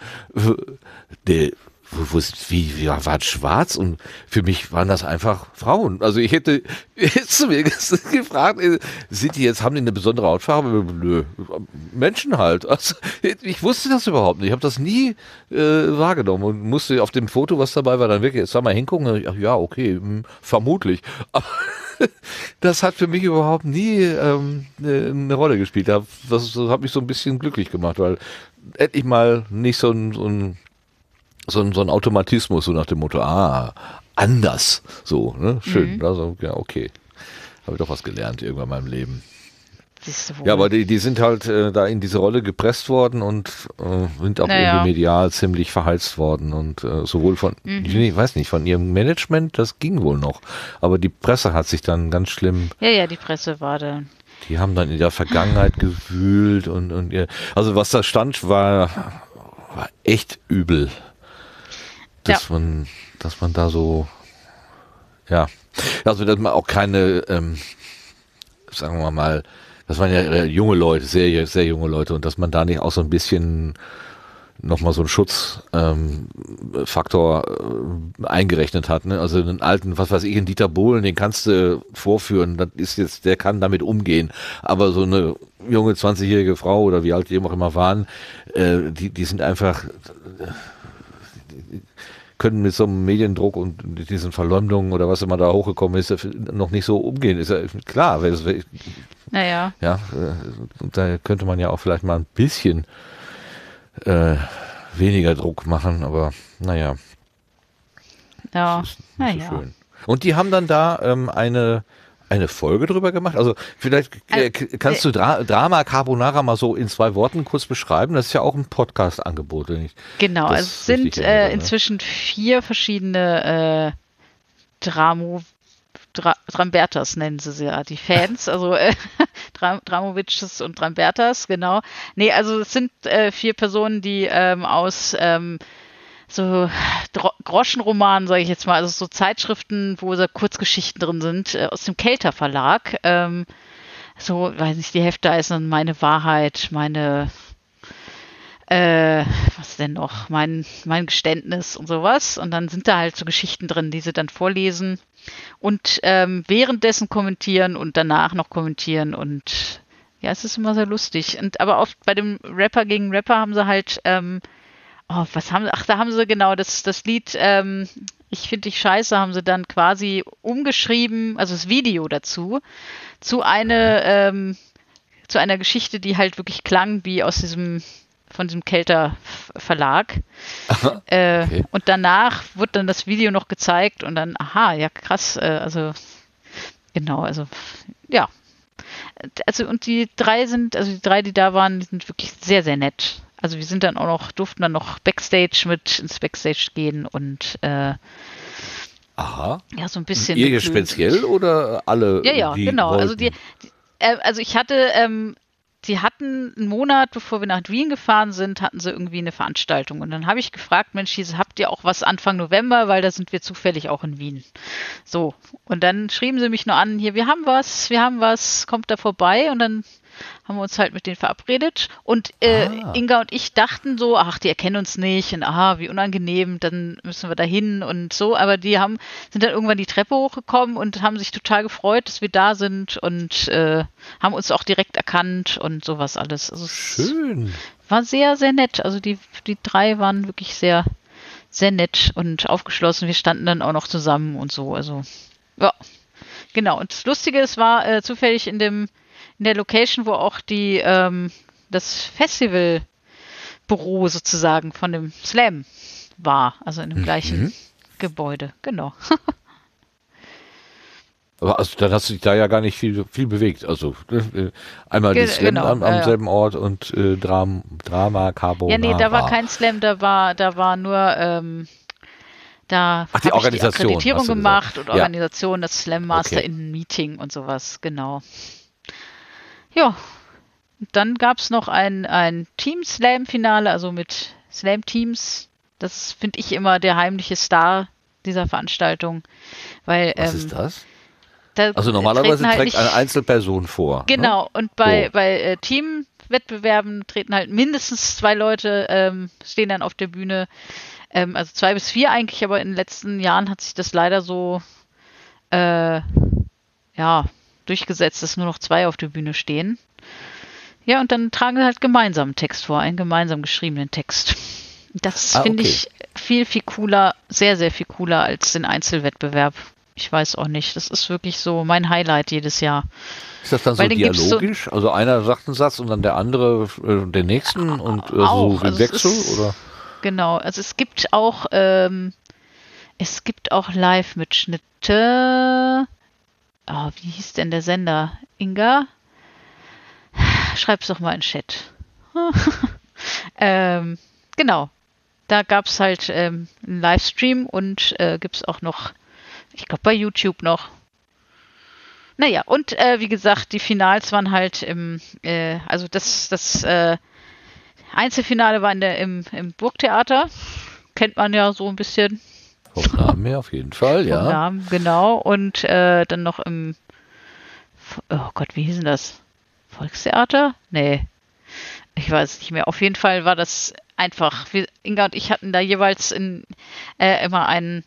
Der, wo, wo ist, wie, wie war es schwarz? Und für mich waren das einfach Frauen. Also ich hätte jetzt zu mir gefragt, äh, sind die jetzt, haben die eine besondere Hautfarbe? Nö, Menschen halt. Also, ich wusste das überhaupt nicht. Ich habe das nie äh, wahrgenommen und musste auf dem Foto, was dabei war, dann wirklich, jetzt mal hingucken. Ach, ja, okay, hm, vermutlich. Aber das hat für mich überhaupt nie ähm, eine Rolle gespielt. Das, das hat mich so ein bisschen glücklich gemacht, weil endlich mal nicht so ein, so ein So ein, so ein Automatismus, so nach dem Motto, ah, anders. So, ne? Schön. Mhm. Also, ja, okay. Habe ich doch was gelernt irgendwann in meinem Leben. Siehst du wohl. Ja, aber die, die sind halt äh, da in diese Rolle gepresst worden und äh, sind auch Naja. irgendwie medial ziemlich verheizt worden. Und äh, sowohl von, Mhm. ich weiß nicht, von ihrem Management, das ging wohl noch. Aber die Presse hat sich dann ganz schlimm, Ja, ja, die Presse war da. die haben dann in der Vergangenheit gewühlt und, und ihr, also was da stand, war, war echt übel. Dass man, dass man da so, ja, also dass man auch keine, ähm, sagen wir mal, das waren ja äh, junge Leute, sehr, sehr junge Leute und dass man da nicht auch so ein bisschen nochmal so einen Schutzfaktor ähm, Faktor, äh, eingerechnet hat. Ne? Also einen alten, was weiß ich, einen Dieter Bohlen, den kannst du vorführen, das ist jetzt, der kann damit umgehen. Aber so eine junge zwanzigjährige Frau oder wie alt die auch immer waren, äh, die, die sind einfach, können mit so einem Mediendruck und diesen Verleumdungen oder was immer da hochgekommen ist, noch nicht so umgehen. Ist ja klar, weil es, Naja. ja, äh, da könnte man ja auch vielleicht mal ein bisschen äh, weniger Druck machen, aber naja. Ja, Das ist nicht naja. so schön. Und die haben dann da ähm, eine eine Folge drüber gemacht? Also vielleicht äh, k- kannst du Dra Drama Carbonara mal so in zwei Worten kurz beschreiben? Das ist ja auch ein Podcast-Angebot, wenn ich Genau, das also es sind richtig erinnere, äh, ne? inzwischen vier verschiedene äh, Dramo, Dra Drambertas nennen sie sie ja, die Fans, also äh, Dram Dramovics und Drambertas, genau. Nee, also es sind äh, vier Personen, die ähm, aus ähm, so Dro Groschenromanen, sage ich jetzt mal, also so Zeitschriften, wo so Kurzgeschichten drin sind, äh, aus dem Kelter Verlag. Ähm, so, weiß nicht, die Hefte heißen Meine Wahrheit, meine, äh, was denn noch, mein, mein Geständnis und sowas. Und dann sind da halt so Geschichten drin, die sie dann vorlesen und ähm, währenddessen kommentieren und danach noch kommentieren und ja, es ist immer sehr lustig. Und aber oft bei dem Rapper gegen Rapper haben sie halt ähm, oh, was haben sie? Ach, da haben sie genau das, das Lied ähm, Ich finde dich scheiße, haben sie dann quasi umgeschrieben, also das Video dazu, zu einer, ähm, zu einer Geschichte, die halt wirklich klang wie aus diesem, von diesem Kelter Verlag. äh, okay. Und danach wurde dann das Video noch gezeigt und dann, aha, ja krass, äh, also genau, also ja. Also und die drei sind, also die drei, die da waren, die sind wirklich sehr, sehr nett. Also wir sind dann auch noch, durften dann noch Backstage mit ins Backstage gehen und äh, Aha. ja, so ein bisschen. Ihr beglückt. speziell oder alle? Ja, ja, die genau. wollten? Also die, die äh, also ich hatte, ähm, die hatten einen Monat, bevor wir nach Wien gefahren sind, hatten sie irgendwie eine Veranstaltung. Und dann habe ich gefragt, Mensch, hieß, habt ihr auch was Anfang November, weil da sind wir zufällig auch in Wien. So. Und dann schrieben sie mich nur an, hier, wir haben was, wir haben was, kommt da vorbei. Und dann haben wir uns halt mit denen verabredet und äh, Ah. Inga und ich dachten so, ach, die erkennen uns nicht und aha, wie unangenehm, dann müssen wir da hin und so, aber die haben, sind dann irgendwann die Treppe hochgekommen und haben sich total gefreut, dass wir da sind und äh, haben uns auch direkt erkannt und sowas alles. Also es Schön. war sehr, sehr nett. Also die, die drei waren wirklich sehr, sehr nett und aufgeschlossen. Wir standen dann auch noch zusammen und so. Also, ja, genau. Und das Lustige, es war äh, zufällig in dem, in der Location, wo auch die, ähm, das Festivalbüro sozusagen von dem Slam war. Also in dem Mhm. gleichen Gebäude. Genau. Aber also, dann hast du dich da ja gar nicht viel, viel bewegt. Also äh, einmal Ge- die Slam genau, am, am ja, ja. selben Ort und äh, Dram, Drama, Carbonara. Ja, nee, da war kein Slam, da war, da war nur, ähm, da Ach, die habe ich Organisation, die Akkreditierung hast du gemacht gesagt. und Ja. Organisation, das Slam Master Okay. in Meeting und sowas, genau. Ja, und dann gab es noch ein, ein Team-Slam-Finale, also mit Slam-Teams. Das finde ich immer der heimliche Star dieser Veranstaltung, weil Was ähm, ist das? da Also normalerweise treten halt trägt nicht- eine Einzelperson vor. Genau, und bei, So. bei äh, Teamwettbewerben treten halt mindestens zwei Leute, ähm, stehen dann auf der Bühne. Ähm, also zwei bis vier eigentlich, aber in den letzten Jahren hat sich das leider so äh, ja, durchgesetzt, dass nur noch zwei auf der Bühne stehen. Ja, und dann tragen sie halt gemeinsam einen Text vor, einen gemeinsam geschriebenen Text. Das Ah, finde okay. ich viel, viel cooler, sehr, sehr viel cooler als den Einzelwettbewerb. Ich weiß auch nicht. Das ist wirklich so mein Highlight jedes Jahr. Ist das dann so Weil den gibt's so- dialogisch? Also einer sagt einen Satz und dann der andere äh, den nächsten und äh, so Auch, im also es Wechsel? ist- Oder? Genau, also es gibt auch, ähm, es gibt auch Live-Mitschnitte. Ah, wie hieß denn der Sender? Inga? Schreib's doch mal in den Chat. ähm, genau. Da gab es halt ähm, einen Livestream und äh, gibt es auch noch, ich glaube bei YouTube noch. Naja, und äh, wie gesagt, die Finals waren halt im, äh, also das, das äh, Einzelfinale war in der, im, im Burgtheater. Kennt man ja so ein bisschen Vom Namen her auf jeden Fall, vom ja. Namen, genau. Und äh, dann noch im, oh Gott, wie hieß denn das? Volkstheater? Nee, ich weiß nicht mehr. Auf jeden Fall war das einfach, wir, Inga und ich hatten da jeweils in, äh, immer einen,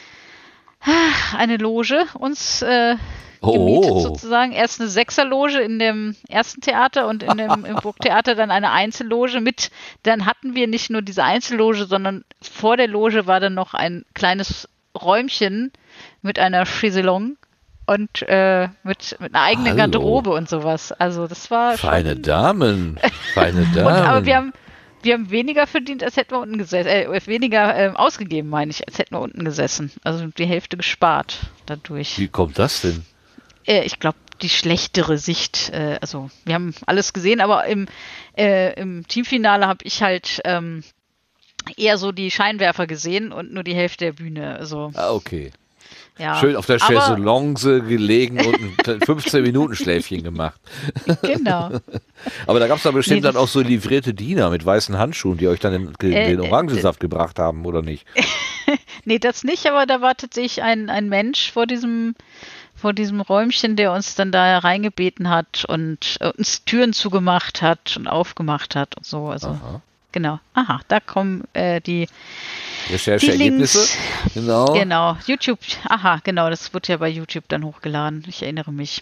eine Loge uns äh, gemietet Oh, sozusagen. Erst eine Sechserloge in dem ersten Theater und in dem im Burgtheater dann eine Einzelloge mit. Dann hatten wir nicht nur diese Einzelloge, sondern vor der Loge war dann noch ein kleines Räumchen mit einer Chaiselong und äh, mit, mit einer eigenen Hallo. Garderobe und sowas. Also das war feine schon, Damen. Feine Damen. und, aber wir haben wir haben weniger verdient, als hätten wir unten gesessen, äh, weniger ähm, ausgegeben, meine ich, als hätten wir unten gesessen. Also die Hälfte gespart dadurch. Wie kommt das denn? Äh, ich glaube, die schlechtere Sicht. Äh, also wir haben alles gesehen, aber im, äh, im Teamfinale habe ich halt ähm, eher so die Scheinwerfer gesehen und nur die Hälfte der Bühne. Also Ah, okay. ja. Schön auf der Aber- Chaiselongue gelegen und ein fünfzehn Minuten Schläfchen gemacht. Genau. Aber da gab es da bestimmt Nee, dann das- auch so livrierte Diener mit weißen Handschuhen, die euch dann den, den Äh, Orangensaft gebracht haben, oder nicht? Nee, das nicht, aber da war tatsächlich ein, ein Mensch vor diesem, vor diesem Räumchen, der uns dann da reingebeten hat und äh, uns Türen zugemacht hat und aufgemacht hat und so. Also Aha. genau. Aha, da kommen äh, die, die Rechercheergebnisse? Links. Genau. Genau, YouTube. Aha, genau, das wird ja bei YouTube dann hochgeladen. Ich erinnere mich.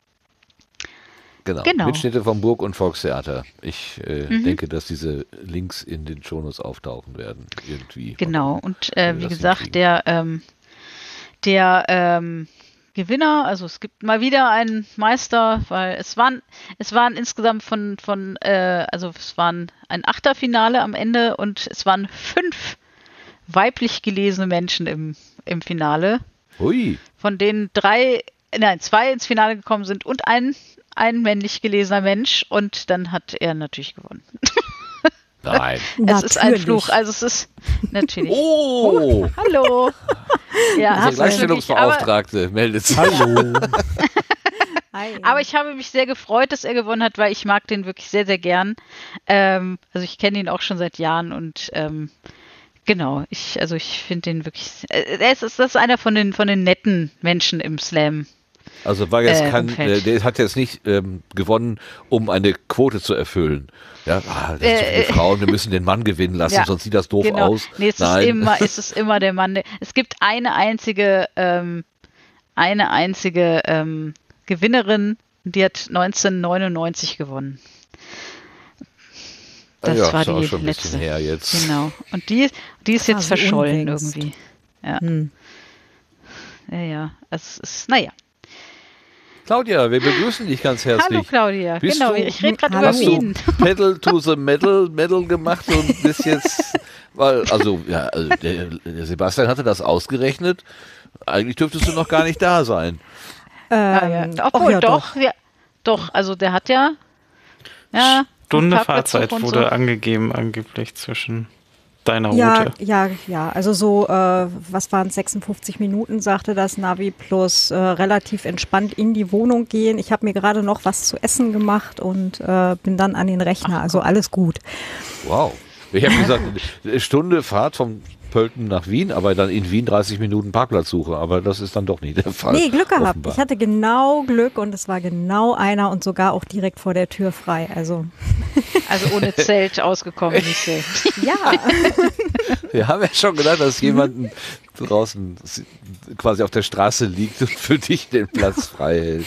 Genau. Genau. Mitschnitte vom Burg- und Volkstheater. Ich äh, Mhm. denke, dass diese Links in den Shownotes auftauchen werden. Irgendwie. Genau, und äh, wir wie das gesagt, hinkriegen. der, ähm, der ähm, Gewinner, also es gibt mal wieder einen Meister, weil es waren, es waren insgesamt von, von äh, also es waren ein Achterfinale am Ende und es waren fünf weiblich gelesene Menschen im, im Finale, Hui. von denen drei, nein, zwei ins Finale gekommen sind und ein, ein männlich gelesener Mensch und dann hat er natürlich gewonnen. Nein. Es ist ein Fluch, also es ist natürlich. Oh! Hallo. Ja, Unser hast du wirklich, aber, Gleichstellungsbeauftragte meldet sich. Hallo. Hi. aber ich habe mich sehr gefreut, dass er gewonnen hat, weil ich mag den wirklich sehr, sehr gern. Ähm, also ich kenne ihn auch schon seit Jahren und ähm, genau, ich, also ich finde den wirklich, äh, er ist, das ist einer von den, von den netten Menschen im Slam. Also war jetzt Äh, kein, Umfeld. äh, der hat jetzt nicht ähm, gewonnen, um eine Quote zu erfüllen. Ja, ah, das sind so viele Äh, Frauen, wir müssen den Mann gewinnen lassen, Ja, sonst sieht das doof Genau. aus. Nee, es Nein. ist immer, es ist immer der Mann. der- Es gibt eine einzige, ähm, eine einzige ähm, Gewinnerin, die hat neunzehnhundertneunundneunzig gewonnen. Das ja, war ist auch die schon ein letzte. bisschen her jetzt. Genau. Und die, die ist jetzt Quasi verschollen unlängst. irgendwie. Ja, Hm. ja, ja. Es ist, naja. Claudia, wir begrüßen dich ganz herzlich. Hallo Claudia. Bist Genau, du- ich rede gerade Hallo. über Wien. Pedal to the Metal, Metal gemacht und bis jetzt, weil, also, ja, also der, der Sebastian hatte das ausgerechnet. Eigentlich dürftest du noch gar nicht da sein. Ah, ja. Ähm, Obwohl, ach ja, doch, ja, doch, also der hat ja, ja Stunde Parkplatz Fahrzeit und wurde so. angegeben angeblich zwischen deiner Ja, Route. ja, ja. Also so, äh, was waren es, sechsundfünfzig Minuten, sagte das Navi, plus äh, relativ entspannt in die Wohnung gehen. Ich habe mir gerade noch was zu essen gemacht und äh, bin dann an den Rechner. Also alles gut. Wow. Ich habe gesagt, eine Stunde Fahrt vom Pölten nach Wien, aber dann in Wien dreißig Minuten Parkplatzsuche. Aber das ist dann doch nicht der Fall. Nee, Glück gehabt. offenbar. Ich hatte genau Glück und es war genau einer und sogar auch direkt vor der Tür frei. Also Also ohne Zelt ausgekommen, nicht so. ja, Wir haben ja schon gedacht, dass jemanden draußen quasi auf der Straße liegt und für dich den Platz frei hält.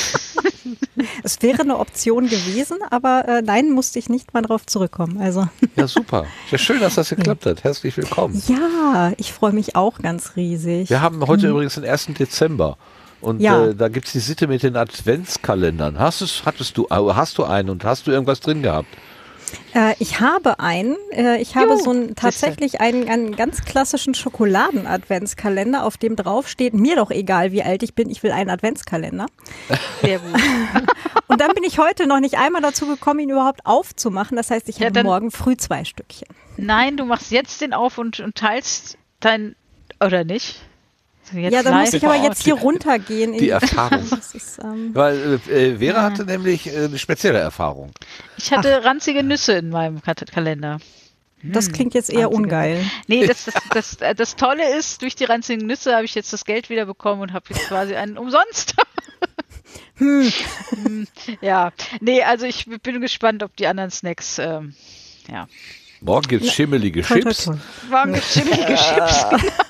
es wäre eine Option gewesen, aber äh, nein, musste ich nicht mal drauf zurückkommen. Also Ja, super. Ja, schön, dass das geklappt hat. Herzlich willkommen. ja, ich freue mich auch ganz riesig. Wir haben heute übrigens den ersten Dezember. Und Ja. äh, da gibt es die Sitte mit den Adventskalendern. Hast, du's, hattest du, äh, hast du einen und hast du irgendwas drin gehabt? Äh, ich habe einen. Äh, ich habe Juhu, so einen, tatsächlich einen, einen ganz klassischen Schokoladen-Adventskalender, auf dem drauf steht, mir doch egal, wie alt ich bin, ich will einen Adventskalender. Sehr gut. Und dann bin ich heute noch nicht einmal dazu gekommen, ihn überhaupt aufzumachen. Das heißt, ich Ja, habe dann- morgen früh zwei Stückchen. Nein, du machst jetzt den auf und, und teilst dein, oder nicht? Also jetzt ja, dann live muss ich aber vor jetzt hier runtergehen. in Die Erfahrung. Das ist, ähm, Weil äh, Vera hatte nämlich äh, eine spezielle Erfahrung. Ich hatte ranzige Nüsse in meinem Kat- Kalender. das klingt jetzt eher Ranzige. ungeil. Nee, das, das, das, äh, das Tolle ist, durch die ranzigen Nüsse habe ich jetzt das Geld wieder bekommen und habe jetzt quasi einen umsonst. Hm. Hm, ja, nee, also ich bin gespannt, ob die anderen Snacks, ähm, ja, Morgen gibt es schimmelige Toll, toll, Chips toll. waren geschimmelige Chips.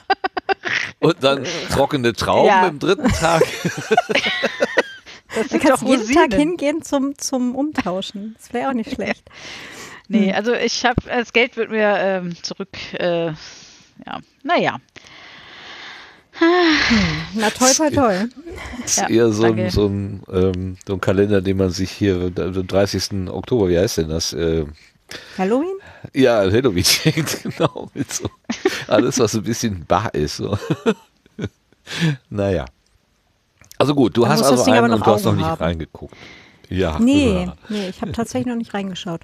und dann trockene Trauben Ja. im dritten Tag. Das Du sind kannst doch jeden Tag Rosinen. hingehen zum, zum Umtauschen. Das wäre auch nicht schlecht. Nee, also ich habe, das Geld wird mir ähm, zurück, äh, ja, naja. Na toll, toll, toll. Das Ja, ist eher so ein, danke. so, ein, ähm, so ein Kalender, den man sich hier am dreißigsten Oktober, wie heißt denn das? Äh, Halloween? ja, Halloween schenkt, genau. Mit so alles, was ein bisschen bar ist. So. Naja. Also gut, du Dann hast muss das also Ding aber einen noch und du hast noch Augen nicht haben. reingeguckt. Ja. Nee, ja, nee, ich habe tatsächlich noch nicht reingeschaut.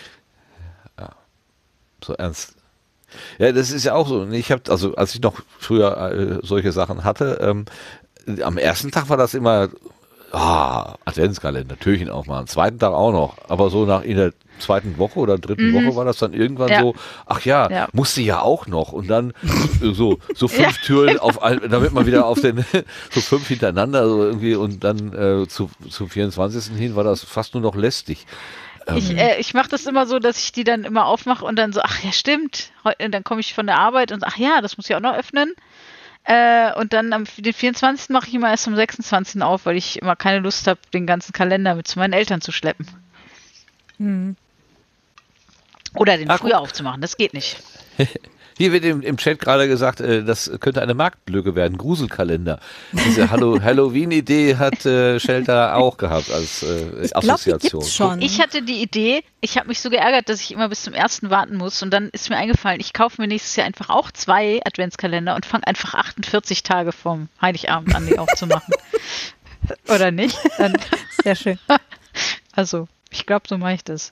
so ernst. Ja, das ist ja auch so. Ich habe, also als ich noch früher äh, solche Sachen hatte, ähm, am ersten Tag war das immer, ah, Adventskalender, Türchen aufmachen. Am zweiten Tag auch noch. Aber so nach in der zweiten Woche oder dritten Woche war das dann irgendwann Ja. so, ach ja, Ja. musste ja auch noch. Und dann äh, so, so fünf Türen auf ein, damit man wieder auf den, so fünf hintereinander, so irgendwie, und dann äh, zu, zum vierundzwanzigsten hin war das fast nur noch lästig. Ich, äh, ich mache das immer so, dass ich die dann immer aufmache und dann so, ach ja, stimmt. Heu- und Dann komme ich von der Arbeit und ach ja, das muss ich auch noch öffnen. Äh, und dann am den vierundzwanzigsten mache ich immer erst am sechsundzwanzigsten auf, weil ich immer keine Lust habe, den ganzen Kalender mit zu meinen Eltern zu schleppen. Hm. Oder den Ah, früher guck. aufzumachen, das geht nicht. Hier wird im, im Chat gerade gesagt, äh, das könnte eine Marktlücke werden, Gruselkalender. Diese Hallo Halloween-Idee hat äh, Shelter auch gehabt als äh, Ich glaube, die Assoziation. gibt's schon. Ich hatte die Idee, ich habe mich so geärgert, dass ich immer bis zum ersten warten muss und dann ist mir eingefallen, ich kaufe mir nächstes Jahr einfach auch zwei Adventskalender und fange einfach achtundvierzig Tage vom Heiligabend an, die aufzumachen. Oder nicht? Dann, Sehr schön. also, ich glaube, so mache ich das.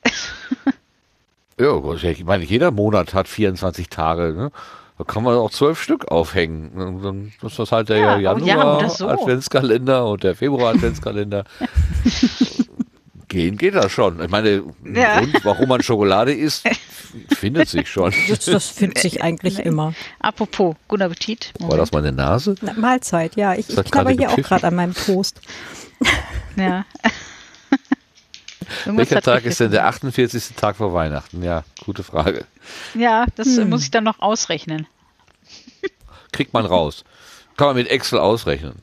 Ja, Gott, ich meine, jeder Monat hat vierundzwanzig Tage. Ne? Da kann man auch zwölf Stück aufhängen. Und dann ist das halt der Ja, oh ja, Januar oder so. Adventskalender und der Februar Adventskalender. Gehen geht das schon. Ich meine, ein Ja. Grund, warum man Schokolade isst, findet sich schon. Das, das findet sich eigentlich immer. Apropos, guten Appetit. War das meine Nase? Na, Mahlzeit, ja. Ich, Das hat ich knabber gerade hier auch gepfiffen. gerade an meinem Toast. Ja. Irgendwas Welcher hat Tag gepfiffen. ist denn der achtundvierzigste Tag vor Weihnachten? Ja, gute Frage. Ja, das äh, Hm. muss ich dann noch ausrechnen. Kriegt man raus. Kann man mit Excel ausrechnen.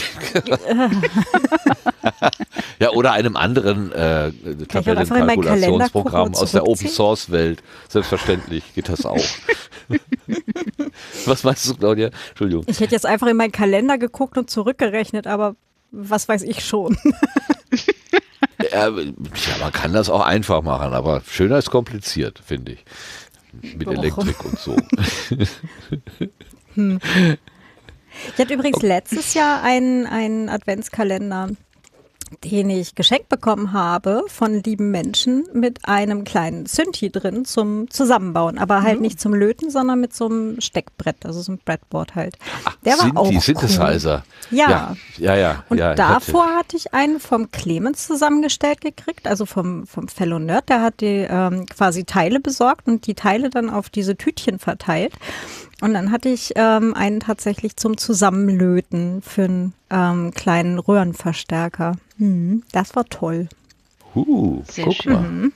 Ja, oder einem anderen äh, Kann ich auch einfach in meinen Kalender gucken Tabellenkalkulationsprogramm und aus der Open zurückziehen? Source Welt. Selbstverständlich geht das auch. Was meinst du, Claudia? Entschuldigung. Ich hätte jetzt einfach in meinen Kalender geguckt und zurückgerechnet, aber was weiß ich schon. Ja, ja, man kann das auch einfach machen, aber schöner ist kompliziert, finde ich. Mit Och. Elektrik und so. Ich hatte übrigens letztes Jahr einen, einen Adventskalender, den ich geschenkt bekommen habe von lieben Menschen mit einem kleinen Synthi drin zum Zusammenbauen. Aber halt nicht zum Löten, sondern mit so einem Steckbrett, also so einem Breadboard halt. Der war auch Synthi, cool. Synthesizer. Ja. Ja, ja. ja Und ja, ich davor hatte- hatte ich einen vom Clemens zusammengestellt gekriegt, also vom, vom Fellow Nerd. Der hat die ähm, quasi Teile besorgt und die Teile dann auf diese Tütchen verteilt. Und dann hatte ich ähm, einen tatsächlich zum Zusammenlöten für einen ähm, kleinen Röhrenverstärker. Mhm, das war toll. Huh, Sehr guck schön. mal.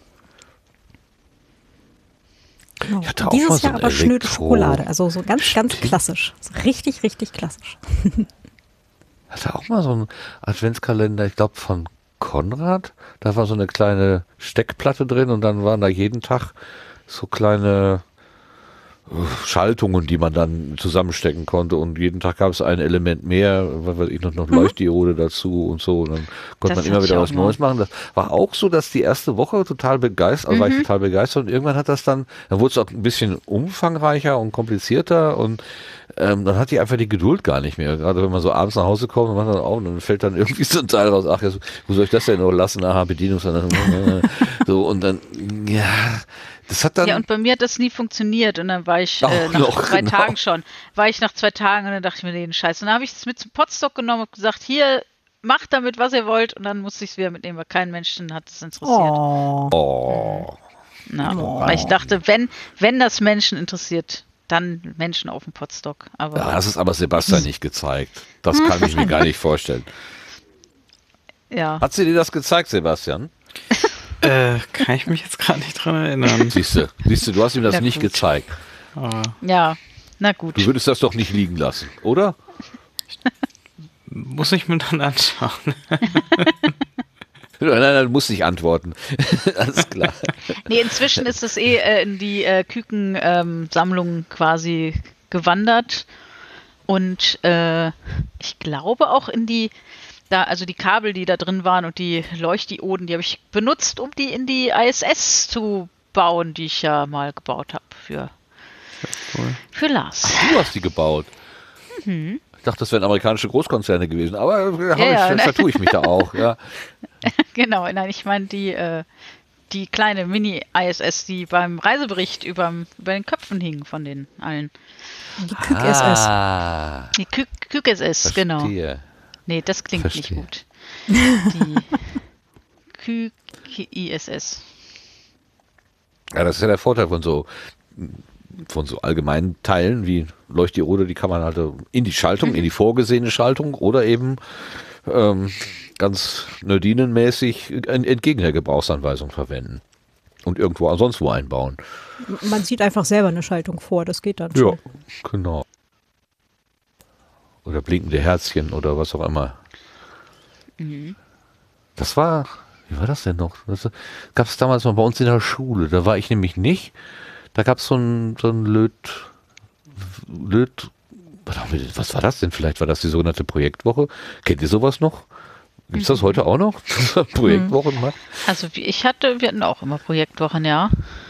Genau. Ich hatte auch Dieses mal so Jahr ein aber schnöde Elektro- Schokolade, also so ganz, ganz Stimmt. klassisch. So richtig, richtig klassisch. Hatte auch mal so einen Adventskalender, ich glaube von Konrad. Da war so eine kleine Steckplatte drin und dann waren da jeden Tag so kleine äh, Schaltungen, die man dann zusammenstecken konnte und jeden Tag gab es ein Element mehr, was weiß ich noch, noch Leuchtdiode dazu und so und dann konnte Das man immer hatte ich wieder auch was mal. Neues machen. Das war auch so, dass die erste Woche total begeistert, also war Mhm. ich total begeistert und irgendwann hat das dann, dann wurde es auch ein bisschen umfangreicher und komplizierter und ähm, dann hat die einfach die Geduld gar nicht mehr. Gerade wenn man so abends nach Hause kommt und man dann auch, und dann fällt dann irgendwie so ein Teil raus, ach, jetzt, wo soll ich das denn noch lassen? Aha, Bedienungsanleitung. So, und dann, ja, das hat dann, Ja, und bei mir hat das nie funktioniert und dann war ich Auch äh, nach noch, zwei genau. Tagen schon, war ich nach zwei Tagen und dann dachte ich mir, nee, den Scheiß. Und dann habe ich es mit zum Potstock genommen und gesagt, hier, macht damit, was ihr wollt und dann musste ich es wieder mitnehmen, weil kein Menschen hat es interessiert. Oh. oh, Na, Weil ich dachte, wenn, wenn das Menschen interessiert, dann Menschen auf dem Potstock. Aber ja, das ist aber Sebastian nicht gezeigt. Das kann ich mir gar nicht vorstellen. ja. Hat sie dir das gezeigt, Sebastian? Äh, kann ich mich jetzt gerade nicht dran erinnern. Siehst du, siehst du, du hast ihm das Ja, nicht gut. gezeigt. Aber Ja, na gut. Du würdest das doch nicht liegen lassen, oder? muss ich mir dann anschauen. Nein, nein, du musst nicht antworten. Alles klar. Nee, inzwischen ist es eh äh, in die äh, Küken-Sammlung quasi gewandert. Und äh, ich glaube auch in die, da, also die Kabel, die da drin waren und die Leuchtdioden, die habe ich benutzt, um die in die I S S zu bauen, die ich ja mal gebaut habe für, Cool. für Lars. Du hast die gebaut. Ich dachte, das wären amerikanische Großkonzerne gewesen, aber äh, hab Ja, ja, ich, ne? vertue ich mich da auch. Ja. Genau, nein, ich meine die, äh, die kleine Mini-I S S, die beim Reisebericht überm, über den Köpfen hing von den allen. Die Kück-S S. Ah, Die Kü Kük-S S, genau. verstehe. Nee, das klingt Verstehe. nicht gut. Die Q-I S S. Ja, das ist ja der Vorteil von so von so allgemeinen Teilen wie Leuchtdiode, die kann man halt in die Schaltung, in die vorgesehene Schaltung oder eben ähm, ganz nerdinenmäßig entgegen der Gebrauchsanweisung verwenden und irgendwo sonst wo einbauen. Man sieht einfach selber eine Schaltung vor, das geht dann Ja, schon. genau. Oder blinkende Herzchen oder was auch immer. Das war, wie war das denn noch? Das gab es damals mal bei uns in der Schule. Da war ich nämlich nicht. Da gab es so ein, so ein Löt, Löt, was war das denn? Vielleicht war das die sogenannte Projektwoche. Kennt ihr sowas noch? Gibt es das heute auch noch? Projektwochen macht? Also wie ich hatte, wir hatten auch immer Projektwochen, ja.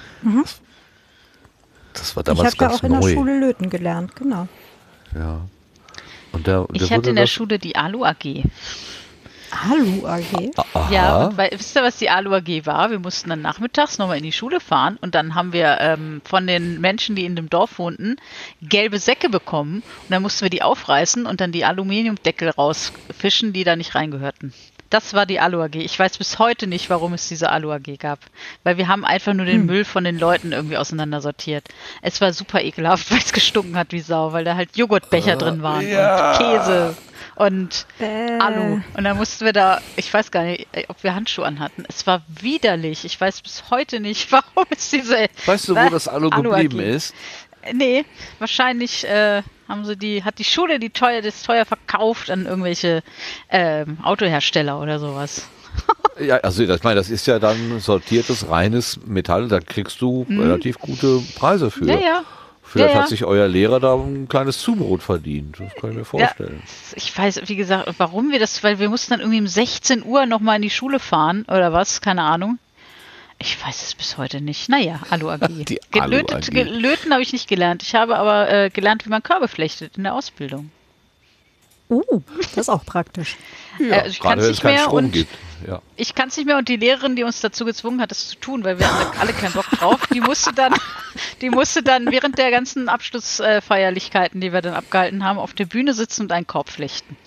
Das war Ich damals habe ja ganz auch in der neu. Schule löten gelernt, genau. Ja. Und der, Ich der hatte wurde in der das- Schule die Alu A G. Alu A G. Aha. Ja, und weil, wisst ihr, was die Alu A G war? Wir mussten dann nachmittags nochmal in die Schule fahren und dann haben wir ähm, von den Menschen, die in dem Dorf wohnten, gelbe Säcke bekommen und dann mussten wir die aufreißen und dann die Aluminiumdeckel rausfischen, die da nicht reingehörten. das war die Alu A G. Ich weiß bis heute nicht, warum es diese Alu A G gab. Weil wir haben einfach nur den hm. Müll von den Leuten irgendwie auseinandersortiert. Es war super ekelhaft, weil es gestunken hat wie Sau, weil da halt Joghurtbecher uh, drin waren ja. und Käse und äh. Alu. Und dann mussten wir da, ich weiß gar nicht, ob wir Handschuhe anhatten. Es war widerlich. Ich weiß bis heute nicht, warum es diese... Weißt du, wo das Alu, Alu geblieben ist? Nee, wahrscheinlich äh, haben sie die, hat die Schule die teuer, das teuer verkauft an irgendwelche ähm, Autohersteller oder sowas. Ja, also ich meine, das ist ja dann sortiertes, reines Metall, da kriegst du mhm. relativ gute Preise für. Ja, ja. Vielleicht ja, ja. hat sich euer Lehrer da ein kleines Zubrot verdient, das kann ich mir vorstellen. Ja, ich weiß, wie gesagt, warum wir das, weil wir mussten dann irgendwie um sechzehn Uhr nochmal in die Schule fahren oder was, keine Ahnung. Ich weiß es bis heute nicht. Naja, Alu A G. Die Gelötet, Alu A G. Gelöten habe ich nicht gelernt. Ich habe aber äh, gelernt, wie man Körbe flechtet in der Ausbildung. Uh, das ist auch praktisch. Ja, äh, also ich kann es nicht mehr Strom und gibt. Ja. ich kann es nicht mehr und die Lehrerin, die uns dazu gezwungen hat, das zu tun, weil wir hatten alle keinen Bock drauf, die musste dann, die musste dann während der ganzen Abschlussfeierlichkeiten, die wir dann abgehalten haben, auf der Bühne sitzen und einen Korb flechten.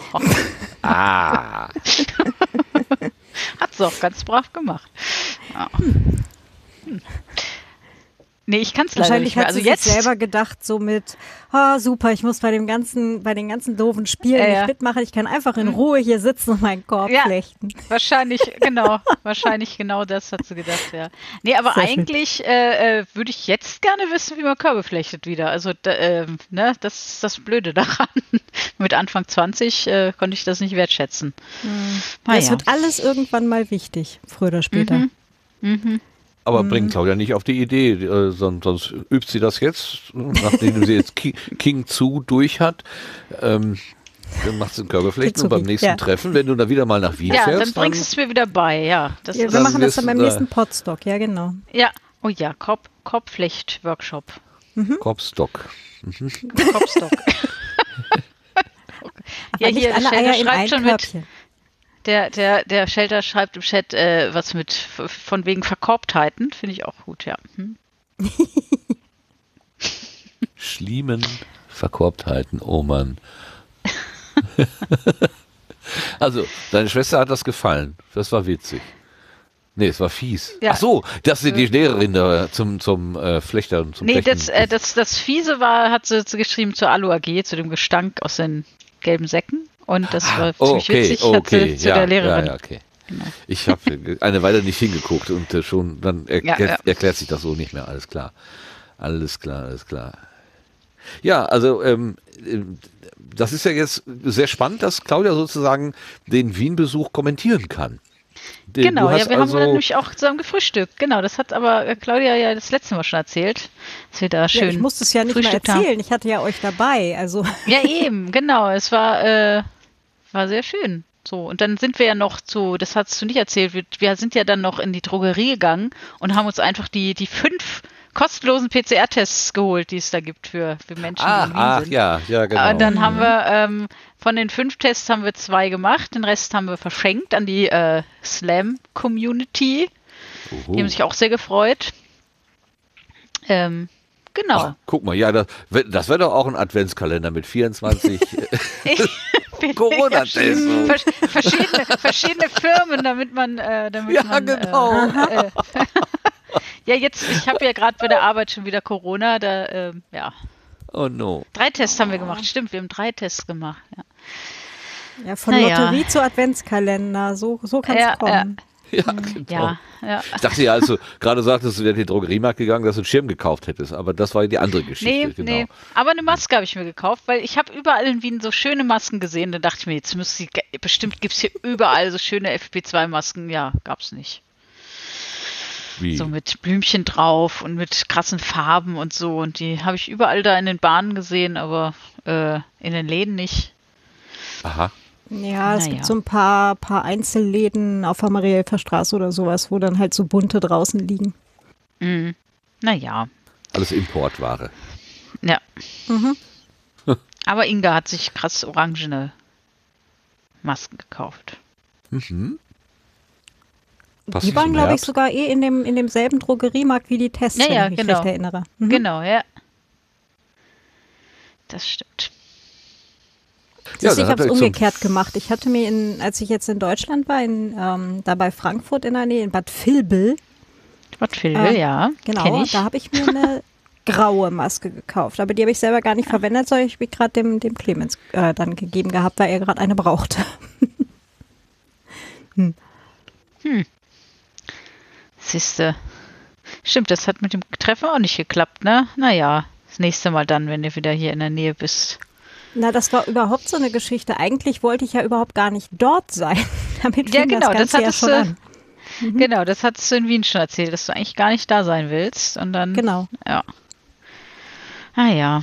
Ah. Hat sie auch ganz brav gemacht. Ja. Hm. Nee, ich kann es leider nicht mehr. Also hat sie jetzt sich selber gedacht, so mit, oh, super, ich muss bei dem ganzen, bei den ganzen doofen Spielen äh, nicht mitmachen, ich kann einfach in Ruhe hier sitzen und meinen Korb ja, flechten. Wahrscheinlich, genau, wahrscheinlich genau das hat sie gedacht, ja. Nee, aber Sehr eigentlich äh, äh, würde ich jetzt gerne wissen, wie man Körbe flechtet wieder. Also, da, äh, ne, das ist das Blöde daran. Mit Anfang zwanzig äh, konnte ich das nicht wertschätzen. Mhm. Ah, es ja. wird alles irgendwann mal wichtig, früher oder später. Mhm. Mhm. Aber mhm. bringt Claudia nicht auf die Idee, äh, sonst, sonst übt sie das jetzt, nachdem sie jetzt Ki King zu durch hat. Ähm, dann macht sie einen Körperflechten und beim nächsten ja. Treffen, wenn du da wieder mal nach Wien ja, fährst. Ja, dann bringst du es mir wieder bei, ja. Das ja ist wir machen das dann beim da nächsten Podstock, ja genau. Ja, oh ja, Korb, Korbflecht-Workshop. Mhm. Korbstock. Mhm. Korbstock. Ja, hier, alle Shelter Eier schreibt schon Körbchen. mit. Der, der, der Shelter schreibt im Chat äh, was mit von wegen Verkorbtheiten. Finde ich auch gut, ja. Hm. Schliemen, Verkorbtheiten, oh Mann. Also, deine Schwester hat das gefallen. Das war witzig. Nee, es war fies. Ja. Ach so, dass sie die Lehrerin da zum, zum äh, Flechter und zum Nee, Flechten das, äh, das, das Fiese war, hat sie geschrieben zur Alu A G, zu dem Gestank aus den gelben Säcken. Und das war oh, ziemlich okay, witzig, okay, hat sie zu ja, der Lehrerin. Ja, ja, okay. Genau. Ich habe eine Weile nicht hingeguckt und äh, schon dann erklärt, ja, ja. erklärt sich das so nicht mehr. Alles klar. Alles klar, alles klar. Ja, also ähm, das ist ja jetzt sehr spannend, dass Claudia sozusagen den Wien-Besuch kommentieren kann. Den, genau, ja, wir also haben nämlich auch zusammen gefrühstückt. Genau, das hat aber Claudia ja das letzte Mal schon erzählt, dass wir da schön ja, ich musste es ja nicht mehr erzählen, haben. Ich hatte ja euch dabei. Also. Ja, eben, genau. Es war, äh, war sehr schön. So, und dann sind wir ja noch zu, das hast du nicht erzählt, wir, wir sind ja dann noch in die Drogerie gegangen und haben uns einfach die, die fünf kostenlosen P C R-Tests geholt, die es da gibt für, für Menschen, ah, die in Wien ach, sind. ja, ja, genau. Und dann haben wir ähm, von den fünf Tests haben wir zwei gemacht, den Rest haben wir verschenkt an die äh, Slam-Community. Die haben sich auch sehr gefreut. Ähm, genau. Ach, guck mal, ja, das, das wäre doch auch ein Adventskalender mit vierundzwanzig Corona-Tests. Vers verschiedene, verschiedene Firmen, damit man, äh, damit ja, man, genau. Äh, äh, ja, jetzt, ich habe ja gerade bei der Arbeit schon wieder Corona, da, äh, ja. Oh no. Drei Tests haben wir gemacht, stimmt, wir haben drei Tests gemacht, ja. Ja, von naja. Lotterie zu Adventskalender, so, so kann es ja, kommen. Ja, genau. ja, ja. Ich dachte ja, als du gerade sagtest, du wärst in den Drogeriemarkt gegangen, dass du einen Schirm gekauft hättest, aber das war die andere Geschichte. Nee, genau. nee. Aber eine Maske habe ich mir gekauft, weil ich habe überall in Wien so schöne Masken gesehen, da dachte ich mir, jetzt müsste ich, bestimmt gibt es hier überall so schöne F P zwei Masken, ja, gab's nicht. Wie? So mit Blümchen drauf und mit krassen Farben und so. Und die habe ich überall da in den Bahnen gesehen, aber äh, in den Läden nicht. Aha. Ja, es naja. gibt so ein paar, paar Einzelläden auf der Marielfer Straße oder sowas, wo dann halt so bunte draußen liegen. Mhm. Naja. Alles Importware. Ja. Mhm. Aber Inga hat sich krass orangene Masken gekauft. Mhm. Passt die waren, glaube ich, sogar eh in, dem, in demselben Drogeriemarkt wie die Tests, ja, wenn ja, ich mich genau. recht erinnere. Mhm. Genau, ja. Das stimmt. Ja, ich dann habe es habt ihr umgekehrt gemacht. Ich hatte mir, in, als ich jetzt in Deutschland war, in, ähm, da bei Frankfurt in der Nähe, in Bad Vilbel, Bad Vilbel, Ähm, ja. Kenn genau, ich. da habe ich mir eine graue Maske gekauft. Aber die habe ich selber gar nicht verwendet, sondern ich habe gerade dem, dem Clemens äh, dann gegeben gehabt, weil er gerade eine brauchte. hm. Hm. Siehste. Stimmt, das hat mit dem Treffen auch nicht geklappt, ne? Naja, das nächste Mal dann, wenn du wieder hier in der Nähe bist. Na, das war überhaupt so eine Geschichte. Eigentlich wollte ich ja überhaupt gar nicht dort sein. Damit Ja, fing genau, das das Ganze ja hattest schon du- an. Mhm. Genau, das hattest du in Wien schon erzählt, dass du eigentlich gar nicht da sein willst. Und dann, Genau, ja. Ah ja.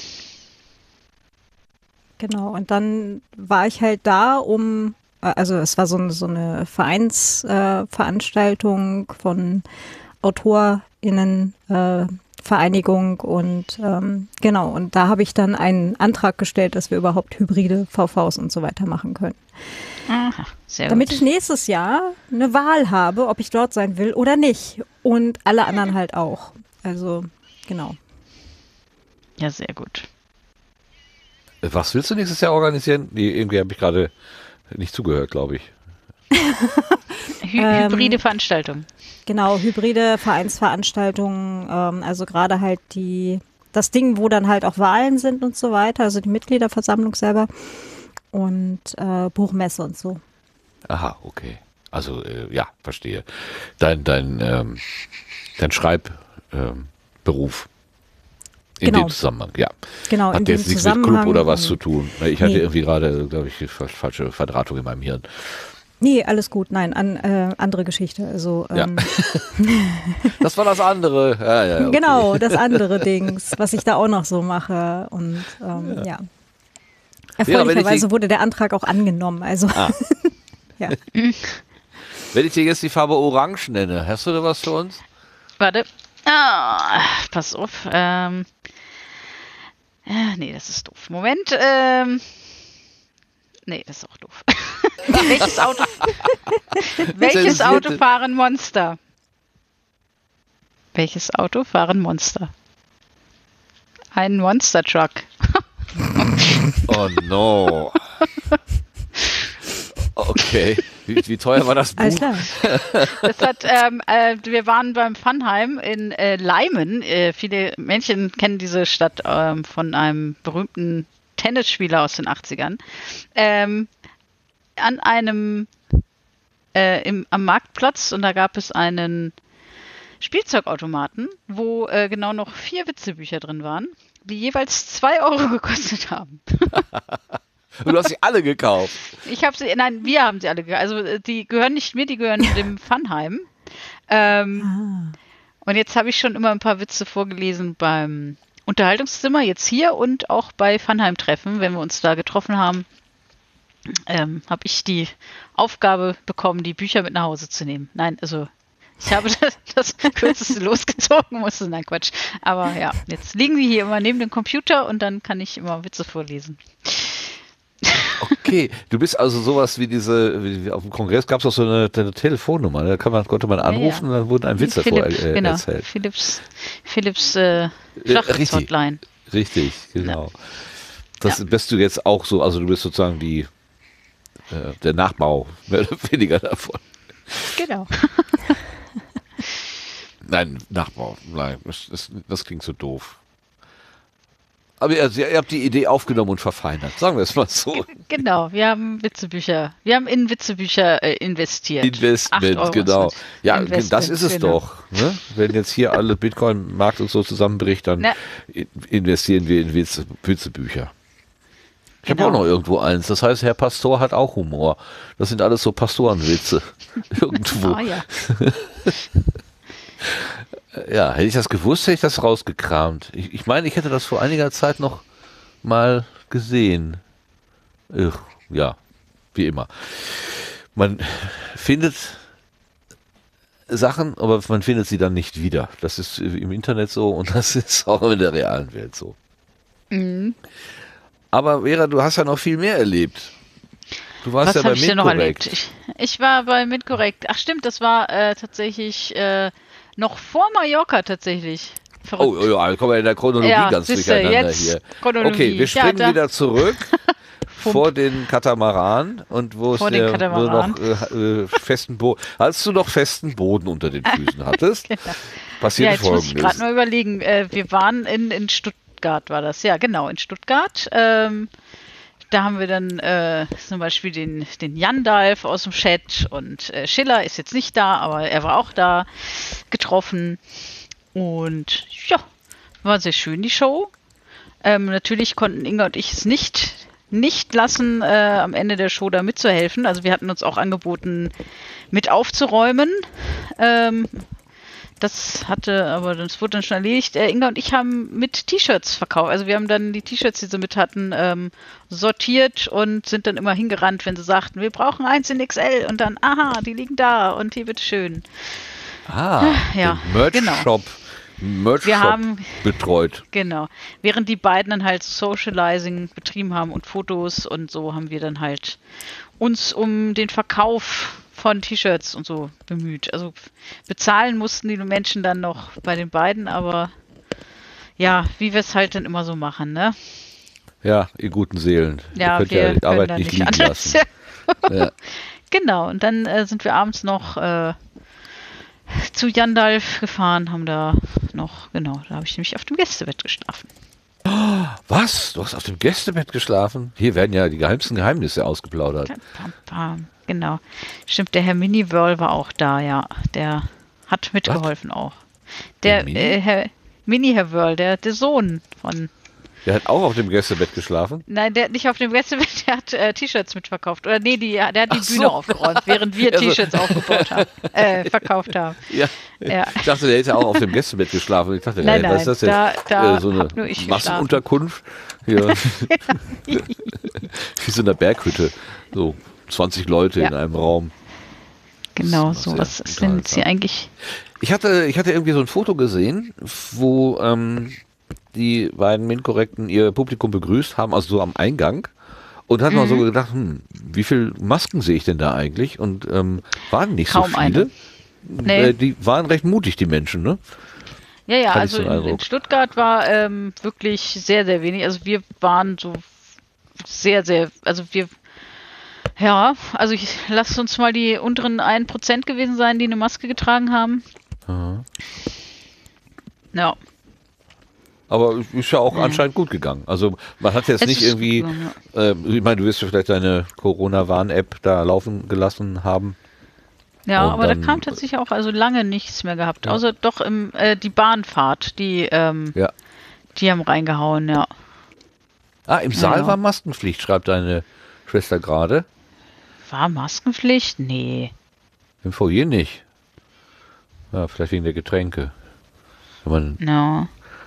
genau. Und dann war ich halt da, um, äh, also es war so, eine- so eine Vereinsveranstaltung äh, Veranstaltung von AutorInnen, äh, Vereinigung und ähm, genau, und da habe ich dann einen Antrag gestellt, dass wir überhaupt hybride V Vs und so weiter machen können. Aha, sehr Damit gut. ich nächstes Jahr eine Wahl habe, ob ich dort sein will oder nicht. Und alle anderen halt auch. Also, genau. Ja, sehr gut. Was willst du nächstes Jahr organisieren? Nee, irgendwie habe ich gerade nicht zugehört, glaube ich. Hy Ähm, hybride Veranstaltung. Genau, hybride Vereinsveranstaltungen, ähm, also gerade halt die, das Ding, wo dann halt auch Wahlen sind und so weiter, also die Mitgliederversammlung selber und äh, Buchmesse und so. Aha, okay. Also, äh, ja, verstehe. Dein, dein, ähm, dein Schreibberuf ähm, Beruf in Genau. dem Zusammenhang, ja. Genau, in Hat dem jetzt nichts mit Zusammenhang. Club oder was und- zu tun. Ich hatte Nee. irgendwie gerade, glaube ich, die fa- falsche Verdrahtung in meinem Hirn. Nee, alles gut, nein, an, äh, andere Geschichte. Also, Ja. ähm, Das war das andere. Ja, ja, okay. Genau, das andere Dings, was ich da auch noch so mache. Und ähm, ja. Erfreulicherweise wurde der Antrag auch angenommen. Also Ah. ja. Wenn ich dir jetzt die Farbe Orange nenne, hast du da was für uns? Warte. Ah, pass auf. Ähm, äh, nee, das ist doof. Moment. Ähm, nee, das ist auch doof. welches Auto, welches Zensierte. Auto fahren Monster? Welches Auto fahren Monster? Ein Monster Truck. Oh no. Okay. Wie, wie teuer war das Buch? Alles klar. Das hat, ähm, äh, wir waren beim Funheim in äh, Leimen. Äh, viele Menschen kennen diese Stadt ähm, von einem berühmten Tennisspieler aus den achtzigern. Ähm, an einem äh, im, am Marktplatz und da gab es einen Spielzeugautomaten, wo äh, genau noch vier Witzebücher drin waren, die jeweils zwei Euro gekostet haben. Du hast sie alle gekauft. Ich habe sie, nein, wir haben sie alle gekauft. Also äh, die gehören nicht mir, die gehören dem Funheim. Ähm, Ah. Und jetzt habe ich schon immer ein paar Witze vorgelesen beim Unterhaltungszimmer, jetzt hier und auch bei Funheim-Treffen, wenn wir uns da getroffen haben, ähm, habe ich die Aufgabe bekommen, die Bücher mit nach Hause zu nehmen. Nein, also ich habe das, das Kürzeste losgezogen, musste, nein, Quatsch. Aber ja, jetzt liegen die hier immer neben dem Computer und dann kann ich immer Witze vorlesen. Okay, du bist also sowas wie diese, wie auf dem Kongress gab es auch so eine, eine Telefonnummer, da kann man, konnte man anrufen ja. und dann wurden ein Witz davor Philipp, äh, genau, erzählt. Philipps, Philipps äh, Äh, richtig. Flachwitz-Hotline. Richtig, genau. Das bist du jetzt auch so, also du bist sozusagen die, äh, der Nachbau, mehr oder weniger davon. Genau. Nein, Nachbau, nein, das, das, das klingt so doof. Aber ihr, ihr habt die Idee aufgenommen und verfeinert, sagen wir es mal so. Genau, wir haben Witzebücher, wir haben in Witzebücher äh, investiert. Acht Investment, Euro genau. ist Ja, Investment, das ist es genau. doch. Ne? Wenn jetzt hier alle Bitcoin-Markt und so zusammenbricht, dann Na. in- investieren wir in Witze, Witzebücher. Ich habe Genau. auch noch irgendwo eins. Das heißt, Herr Pastor hat auch Humor. Das sind alles so Pastorenwitze. Irgendwo. Ah ja. Ja, hätte ich das gewusst, hätte ich das rausgekramt. Ich, ich meine, ich hätte das vor einiger Zeit noch mal gesehen. Ugh, ja, wie immer. Man findet Sachen, aber man findet sie dann nicht wieder. Das ist im Internet so und das ist auch in der realen Welt so. Mhm. Aber Vera, du hast ja noch viel mehr erlebt. Du warst Was ja bei habe ich denn noch Mitkorrekt. erlebt? Ich, ich war bei Mitkorrekt. Ach stimmt, das war äh, tatsächlich äh, noch vor Mallorca tatsächlich. Verrückt. Oh, ja, da kommen wir in der Chronologie Ja, ganz siehste, durcheinander jetzt hier. Chronologie. Okay, wir Ja, springen da- wieder zurück. Fump. vor den Katamaran und wo es Vor den der, wo Katamaran. noch äh, äh, festen Boden, als du noch festen Boden unter den Füßen hattest, Genau. passiert Ja, jetzt muss ich Folgendes. gerade mal überlegen. Äh, wir waren in, in Stuttgart, war das. Ja, genau, in Stuttgart. Ähm, da haben wir dann äh, zum Beispiel den, den Jandalf aus dem Chat und äh, Schiller ist jetzt nicht da, aber er war auch da getroffen. Und ja, war sehr schön, die Show. Ähm, natürlich konnten Inga und ich es nicht, nicht lassen, äh, am Ende der Show da mitzuhelfen. Also wir hatten uns auch angeboten, mit aufzuräumen. Ähm, das hatte, aber das wurde dann schon erledigt. Äh, Inga und ich haben mit T-Shirts verkauft. Also wir haben dann die T-Shirts, die sie mit hatten, ähm, sortiert und sind dann immer hingerannt, wenn sie sagten, wir brauchen eins in X L. Und dann, aha, die liegen da und hier bitteschön. Ah, Ja, den Merch-Shop Merch Wir haben- betreut. Genau. Während die beiden dann halt Socializing betrieben haben und Fotos und so, haben wir dann halt uns um den Verkauf von T-Shirts und so bemüht. Also bezahlen mussten die Menschen dann noch bei den beiden, aber ja, wie wir es halt dann immer so machen, ne? Ja, ihr guten Seelen. Ja, ihr könnt wir ja die können Arbeit da nicht nicht liegen anders. lassen. Ja. Genau, und dann äh, sind wir abends noch äh, zu Jandalf gefahren, haben da noch, genau, da habe ich nämlich auf dem Gästebett geschlafen. Was? Du hast auf dem Gästebett geschlafen? Hier werden ja die geheimsten Geheimnisse ausgeplaudert. Pam, pam. Genau. Stimmt, der Herr Mini-Whirl war auch da, ja. Der hat mitgeholfen auch. Der, Der Mini? äh, Herr Mini-Herr Whirl, der, der Sohn von. Der hat auch auf dem Gästebett geschlafen? Nein, der hat nicht auf dem Gästebett, der hat äh, T-Shirts mitverkauft. Oder nee, die, der hat die Ach Bühne so. aufgeräumt, während wir Also- T-Shirts aufgebaut haben, äh, verkauft haben. Ja. Ja. Ich dachte, der hätte auch auf dem Gästebett geschlafen. Ich dachte, Nein, ey, was ist das jetzt? nein, da- da äh, so eine hab nur ich Massenunterkunft? Hier. Wie so eine Berghütte. So zwanzig Leute Ja. in einem Raum. Genau, Das ist so. sehr Was ist denn jetzt hier unterhaltsam. eigentlich? Ich hatte, ich hatte irgendwie so ein Foto gesehen, wo ähm, die beiden MINT-Korrekten ihr Publikum begrüßt haben, also so am Eingang. Und hat Mhm. mal so gedacht, hm, wie viele Masken sehe ich denn da eigentlich? Und ähm, waren nicht Kaum so viele. eine. Nee. Äh, die waren recht mutig, die Menschen, ne? Ja, ja, Hatte ich also so in, einen in Eindruck. Stuttgart war ähm, wirklich sehr, sehr wenig. Also wir waren so sehr, sehr, also wir, ja, also ich lasst uns mal die unteren ein Prozent gewesen sein, die eine Maske getragen haben. Aha. Ja. Aber es ist ja auch anscheinend gut gegangen. Also man hat jetzt Es nicht ist irgendwie, gut gegangen, äh, ich meine, du wirst ja vielleicht deine Corona-Warn-App da laufen gelassen haben. Ja, Und aber dann- da kam tatsächlich auch also lange nichts mehr gehabt. Außer doch im, äh, die Bahnfahrt, die, ähm, Ja. die haben reingehauen, ja. Ah, im Saal ja. war Maskenpflicht, schreibt deine Schwester gerade. War Maskenpflicht? Nee. Im Foyer nicht. Ja, vielleicht wegen der Getränke. Wenn man, No.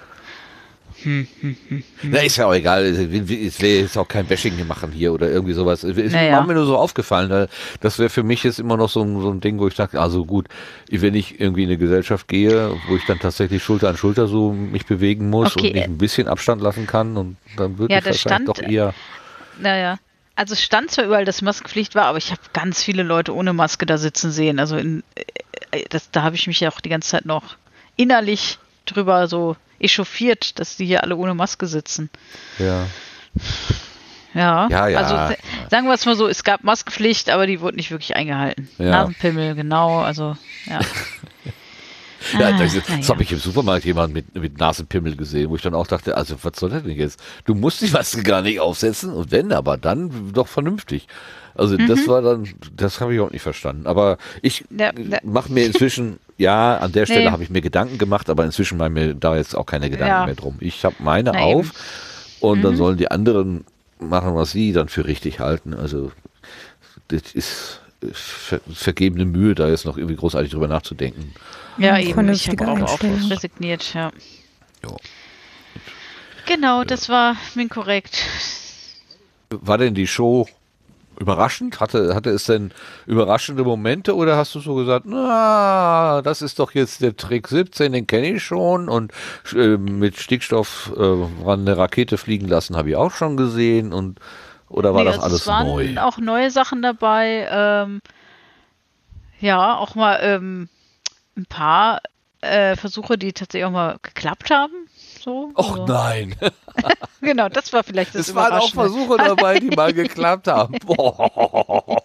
na, ist ja auch egal. Es wäre jetzt auch kein Bashing machen hier oder irgendwie sowas. Es ist Naja. mir nur so aufgefallen, weil das wäre für mich jetzt immer noch so ein, so ein Ding, wo ich sage, also gut, wenn ich irgendwie in eine Gesellschaft gehe, wo ich dann tatsächlich Schulter an Schulter so mich bewegen muss Okay, und nicht äh, ein bisschen Abstand lassen kann und dann würde Ja, ich da wahrscheinlich stand, doch eher. Naja. Also es stand zwar überall, dass Maskenpflicht war, aber ich habe ganz viele Leute ohne Maske da sitzen sehen. Also in, äh, das, da habe ich mich ja auch die ganze Zeit noch innerlich drüber so echauffiert, dass die hier alle ohne Maske sitzen. Ja. Ja, Ja, ja. also s- sagen wir es mal so, es gab Maskenpflicht, aber die wurde nicht wirklich eingehalten. Ja. Nasenpimmel, genau, also ja. Ja, Ah, das, na das ja. habe ich im Supermarkt jemanden mit, mit Nasenpimmel gesehen, wo ich dann auch dachte, also was soll das denn jetzt? Du musst die Maske gar nicht aufsetzen und wenn, aber dann doch vernünftig. Also Mhm. das war dann, das habe ich auch nicht verstanden. Aber ich Ja, ja. mache mir inzwischen, ja, an der Stelle Nee. habe ich mir Gedanken gemacht, aber inzwischen mache ich mir da jetzt auch keine Gedanken Ja. mehr drum. Ich habe meine Na auf eben. und dann Mhm. sollen die anderen machen, was sie dann für richtig halten. Also das ist ver vergebene Mühe, da jetzt noch irgendwie großartig drüber nachzudenken. Ja, Hm, eben. Ich vernünftige habe auch auf Einstellung. resigniert, ja. Ja. Genau, das war inkorrekt. War denn die Show überraschend? Hatte, hatte es denn überraschende Momente oder hast du so gesagt, na, das ist doch jetzt der Trick siebzehn, den kenne ich schon und äh, mit Stickstoff äh, eine Rakete fliegen lassen habe ich auch schon gesehen und oder war Nee, das also alles es waren neu? auch neue Sachen dabei. Ähm, ja, auch mal ähm, ein paar äh, Versuche, die tatsächlich auch mal geklappt haben. So. Och also. nein. Genau, das war vielleicht das Es waren auch Überraschende. Versuche dabei, die mal geklappt haben. Boah.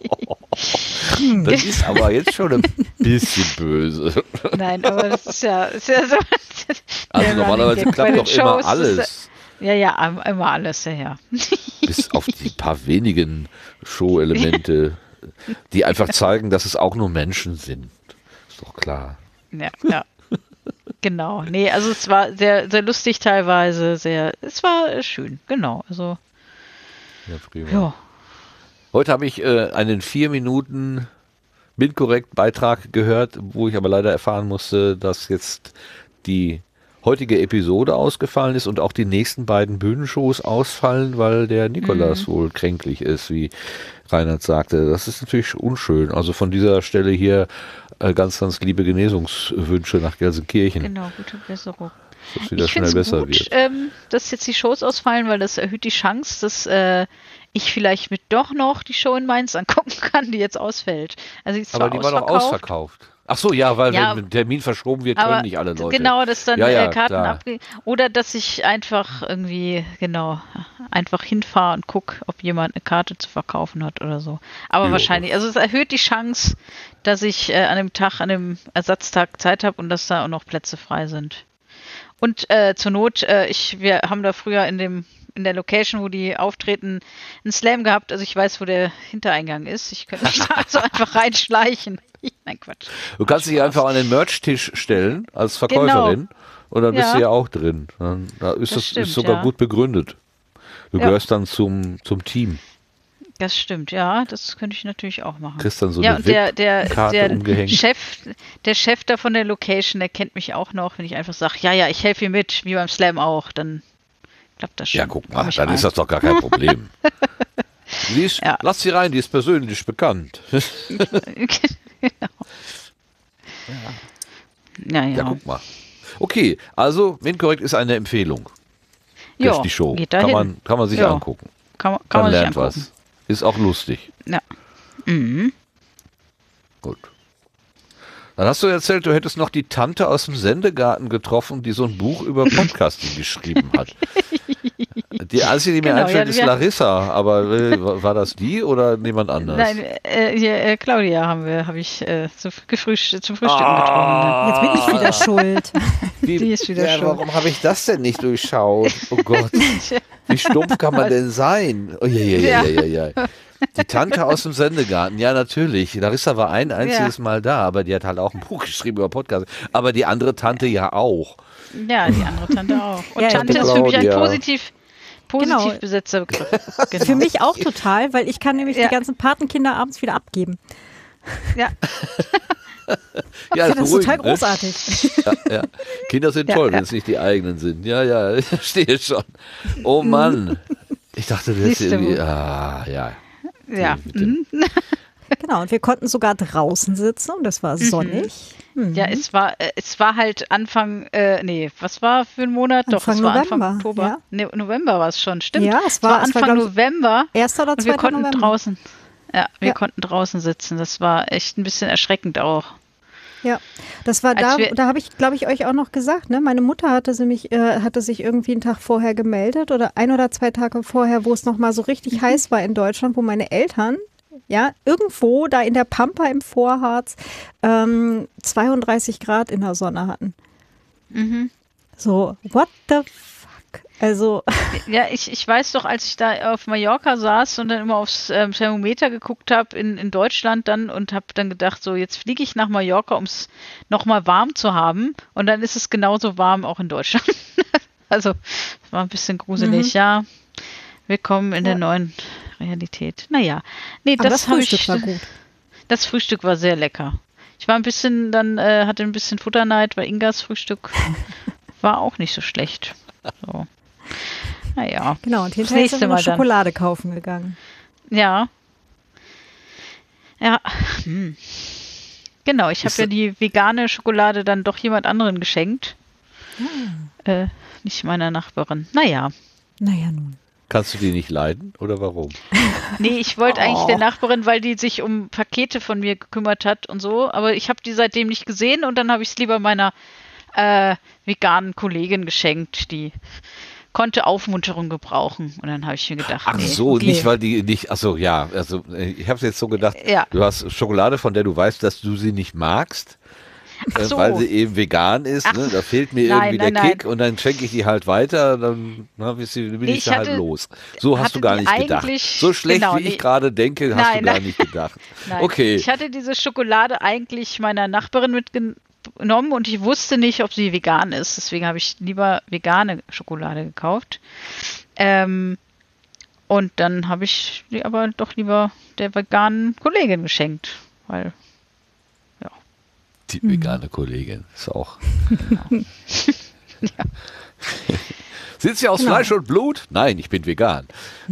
Das ist aber jetzt schon ein bisschen böse. Nein, aber das ist ja, ist ja so. Also der normalerweise Running Gag bei klappt den doch immer Shows ist alles. Ja, ja, im- immer alles, ja, ja. Bis auf die paar wenigen Show-Elemente, die einfach zeigen, dass es auch nur Menschen sind. Ist doch klar. Ja, ja. Genau. Nee, also es war sehr, sehr lustig teilweise, sehr, es war äh, schön, genau. Also, Ja, prima. ja. Heute habe ich äh, einen vier Minuten MINT-korrekt Beitrag gehört, wo ich aber leider erfahren musste, dass jetzt die heutige Episode ausgefallen ist und auch die nächsten beiden Bühnenshows ausfallen, weil der Nikolas Mhm. wohl kränklich ist, wie Reinhard sagte. Das ist natürlich unschön. Also von dieser Stelle hier äh, ganz, ganz liebe Genesungswünsche nach Gelsenkirchen, Genau, gute Besserung. dass es wieder Ich schnell finde es besser gut, wird. ähm, dass jetzt die Shows ausfallen, weil das erhöht die Chance, dass äh, ich vielleicht mit doch noch die Show in Mainz angucken kann, die jetzt ausfällt. Also die ist zwar Aber die war doch ausverkauft, ausverkauft. Ach so, ja, weil Ja, wenn ein Termin verschoben wird, aber können nicht alle Leute. genau, dass dann Ja, ja, äh, Karten klar. abge... Oder dass ich einfach irgendwie, genau, einfach hinfahre und gucke, ob jemand eine Karte zu verkaufen hat oder so. Aber Jo. wahrscheinlich, also es erhöht die Chance, dass ich äh, an dem Tag, an dem Ersatztag Zeit habe und dass da auch noch Plätze frei sind. Und äh, zur Not, äh, ich, wir haben da früher in dem in der Location, wo die auftreten, einen Slam gehabt. Also ich weiß, wo der Hintereingang ist. Ich könnte mich da also einfach reinschleichen. Nein, Quatsch. Du kannst dich einfach an den Merch-Tisch stellen als Verkäuferin und dann bist Ja. du ja auch drin. Dann, da ist Das das, stimmt, ist sogar ja. gut begründet. Du Ja. gehörst dann zum, zum Team. Das stimmt, ja, das könnte ich natürlich auch machen. Kriegst dann so ja, eine und der, der, V I P-Karte der umgehängt. Chef, der Chef da von der Location, der kennt mich auch noch, wenn ich einfach sage, ja, ja, ich helfe ihm mit, wie beim Slam auch, dann klappt das schon. Ja, guck Komm mal, ich dann rein. ist das doch gar kein Problem. Die ist, Ja. Lass sie rein, die ist persönlich bekannt. Genau. Ja, ja. Ja, guck mal. Okay, also MINT-korrekt ist eine Empfehlung. Ja, Durch die Show. geht Kann dahin. man, kann man sich Ja. angucken. Kann, man- kann Man, man sich lernt angucken. was. Ist auch lustig. Ja. Mhm. Gut. Dann hast du erzählt, du hättest noch die Tante aus dem Sendegarten getroffen, die so ein Buch über Podcasting geschrieben hat. Die einzige, die mir Genau, einfällt, ja, ist wir- Larissa. Aber äh, war war das die oder niemand anders? Nein, äh, hier, äh, Claudia haben wir, habe ich äh, zu, gefrühst zum Frühstücken Ah. Jetzt bin ich wieder schuld. Wie, die ist wieder ja, schuld. warum habe ich das denn nicht durchschaut? Oh Gott, wie stumpf kann man denn sein? Oh, ja, ja, ja, ja, ja, ja. Die Tante aus dem Sendegarten, ja natürlich. Larissa war ein einziges Mal da, aber die hat halt auch ein Buch geschrieben über Podcast. Aber die andere Tante ja auch. getroffen. Ja, die andere Tante auch. Und Ja, Tante die ist für mich ein Claudia. positiv, positiv Genau. besetzter Begriff. Genau. Für mich auch total, weil ich kann nämlich Ja. die ganzen Patenkinder abends wieder abgeben. Ja, Ja, Ich finde das total beruhigend, ne? großartig. Ja, ja. Kinder sind Ja, toll, ja. wenn es nicht die eigenen sind. Ja, ja, ich verstehe schon. Oh Mann. Ich dachte, das ist Siehst du irgendwie. wohl. Ah, ja. ja. mit dem- Mhm. Genau, und wir konnten sogar draußen sitzen und es war sonnig. Mhm. Ja, es war, äh, es war halt Anfang, äh, nee, was war für ein Monat? Doch, Anfang es war November, Anfang Oktober. ja. Nee, November war es schon, stimmt. Ja, es war- es war, Anfang glaub ich, November Erster oder und wir zweiter konnten November. draußen, ja, wir Ja. konnten draußen sitzen. Das war echt ein bisschen erschreckend auch. Ja, das war Als da, wir- da habe ich, glaube ich, euch auch noch gesagt, ne? Meine Mutter hatte, sie mich, äh, hatte sich irgendwie einen Tag vorher gemeldet oder ein oder zwei Tage vorher, wo es noch mal so richtig Mhm. heiß war in Deutschland, wo meine Eltern, ja, irgendwo da in der Pampa im Vorharz ähm, zweiunddreißig Grad in der Sonne hatten. Mhm. So, what the fuck? Also, Ja, ich, ich weiß doch, als ich da auf Mallorca saß und dann immer aufs ähm, Thermometer geguckt habe in, in Deutschland dann und habe dann gedacht, so jetzt fliege ich nach Mallorca, um es nochmal warm zu haben und dann ist es genauso warm auch in Deutschland. Also es war ein bisschen gruselig, Mhm. ja. Willkommen in Ja. der neuen Realität. Naja, nee, aber das, das habe Frühstück ich. war gut. Das Frühstück war sehr lecker. Ich war ein bisschen, dann äh, hatte ein bisschen Futterneid, weil Ingas Frühstück war auch nicht so schlecht. So. Naja. Genau, und Das hinterher nächste sind wir noch Mal dann. Schokolade kaufen gegangen. Ja. Ja. Hm. Genau, ich habe Ist ja das- die vegane Schokolade dann doch jemand anderen geschenkt. Äh, nicht meiner Nachbarin. Naja. Naja, nun. Kannst du die nicht leiden oder warum? Nee, ich wollte eigentlich Oh. der Nachbarin, weil die sich um Pakete von mir gekümmert hat und so, aber ich habe die seitdem nicht gesehen und dann habe ich es lieber meiner äh, veganen Kollegin geschenkt, die konnte Aufmunterung gebrauchen. Und dann habe ich mir gedacht, Ach nee, so, okay. nicht, weil die nicht, ach so, ja, also ich habe jetzt so gedacht, Ja. du hast Schokolade, von der du weißt, dass du sie nicht magst, Ach äh, so. weil sie eben vegan ist, Ach, ne? Da fehlt mir nein, irgendwie nein, der nein. Kick und dann schenke ich die halt weiter, dann na, bin ich, bin Nee, ich ich da halt hatte- los. So hast hatte du gar die nicht gedacht. eigentlich- So schlecht, genau, wie ich nee. gerade denke, hast Nein, du gar nein. nicht gedacht. Nein. Okay. Ich hatte diese Schokolade eigentlich meiner Nachbarin mitgenommen und ich wusste nicht, ob sie vegan ist. Deswegen habe ich lieber vegane Schokolade gekauft. Ähm, und dann habe ich die aber doch lieber der veganen Kollegin geschenkt. Weil, Die vegane Kollegin ist auch. Sind Sie aus Genau. Fleisch und Blut? Nein, ich bin vegan.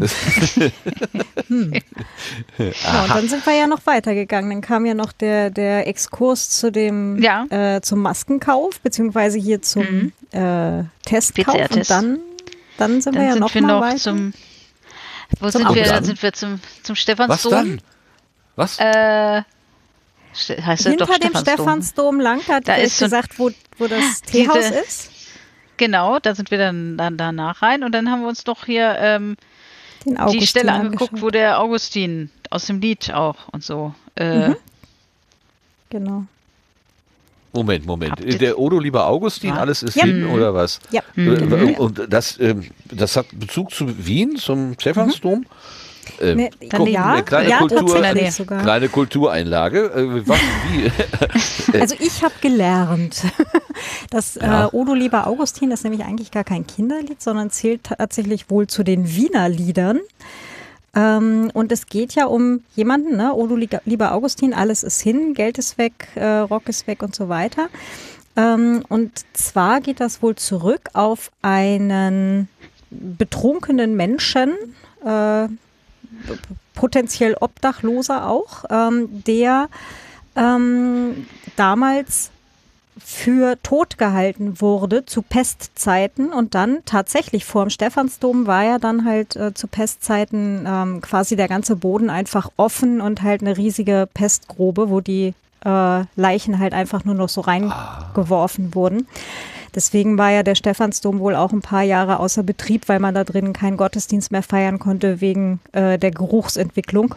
Ja, und dann sind wir ja noch weitergegangen. Dann kam ja noch der, der Exkurs zu dem Ja. äh, zum Maskenkauf, beziehungsweise hier zum Mhm. äh, Testkauf. Und P C R-Test. dann, dann sind dann wir ja sind noch wir mal noch weiter. zum. Wo Zum sind wir? Dann? Dann sind wir zum, zum Was Stephansdom. dann? Was? Äh, Ste- heißt er Hinter doch dem Stephansdom. Stephansdom lang, da hat Da er ist so- gesagt, wo, wo das Diese- Teehaus ist. Genau, da sind wir dann, dann danach rein und dann haben wir uns doch hier ähm, Den Augustin die Stelle angeguckt, angeschaut. wo der Augustin aus dem Lied auch und so. Äh, Mhm. Genau. Moment, Moment. Habt ihr- Der Odo lieber Augustin, Ja. alles ist Ja. hin oder was? Ja. Äh, Und das, ähm, das hat Bezug zu Wien, zum Stephansdom? Ähm, Ne, guck, ja, eine kleine, ja, Kultur, tatsächlich sogar. kleine Kultureinlage. Äh, was, wie? Also ich habe gelernt, dass Ja. äh, Odo lieber Augustin ist nämlich eigentlich gar kein Kinderlied, sondern zählt tatsächlich wohl zu den Wiener Liedern. Ähm, und es geht ja um jemanden, ne? Odo li- lieber Augustin, alles ist hin, Geld ist weg, äh, Rock ist weg und so weiter. Ähm, und zwar geht das wohl zurück auf einen betrunkenen Menschen, äh, potenziell Obdachloser auch, ähm, der ähm, damals für tot gehalten wurde zu Pestzeiten und dann tatsächlich vor dem Stephansdom war ja dann halt äh, zu Pestzeiten ähm, quasi der ganze Boden einfach offen und halt eine riesige Pestgrube, wo die äh, Leichen halt einfach nur noch so reingeworfen wurden. Deswegen war ja der Stephansdom wohl auch ein paar Jahre außer Betrieb, weil man da drinnen keinen Gottesdienst mehr feiern konnte wegen äh, der Geruchsentwicklung.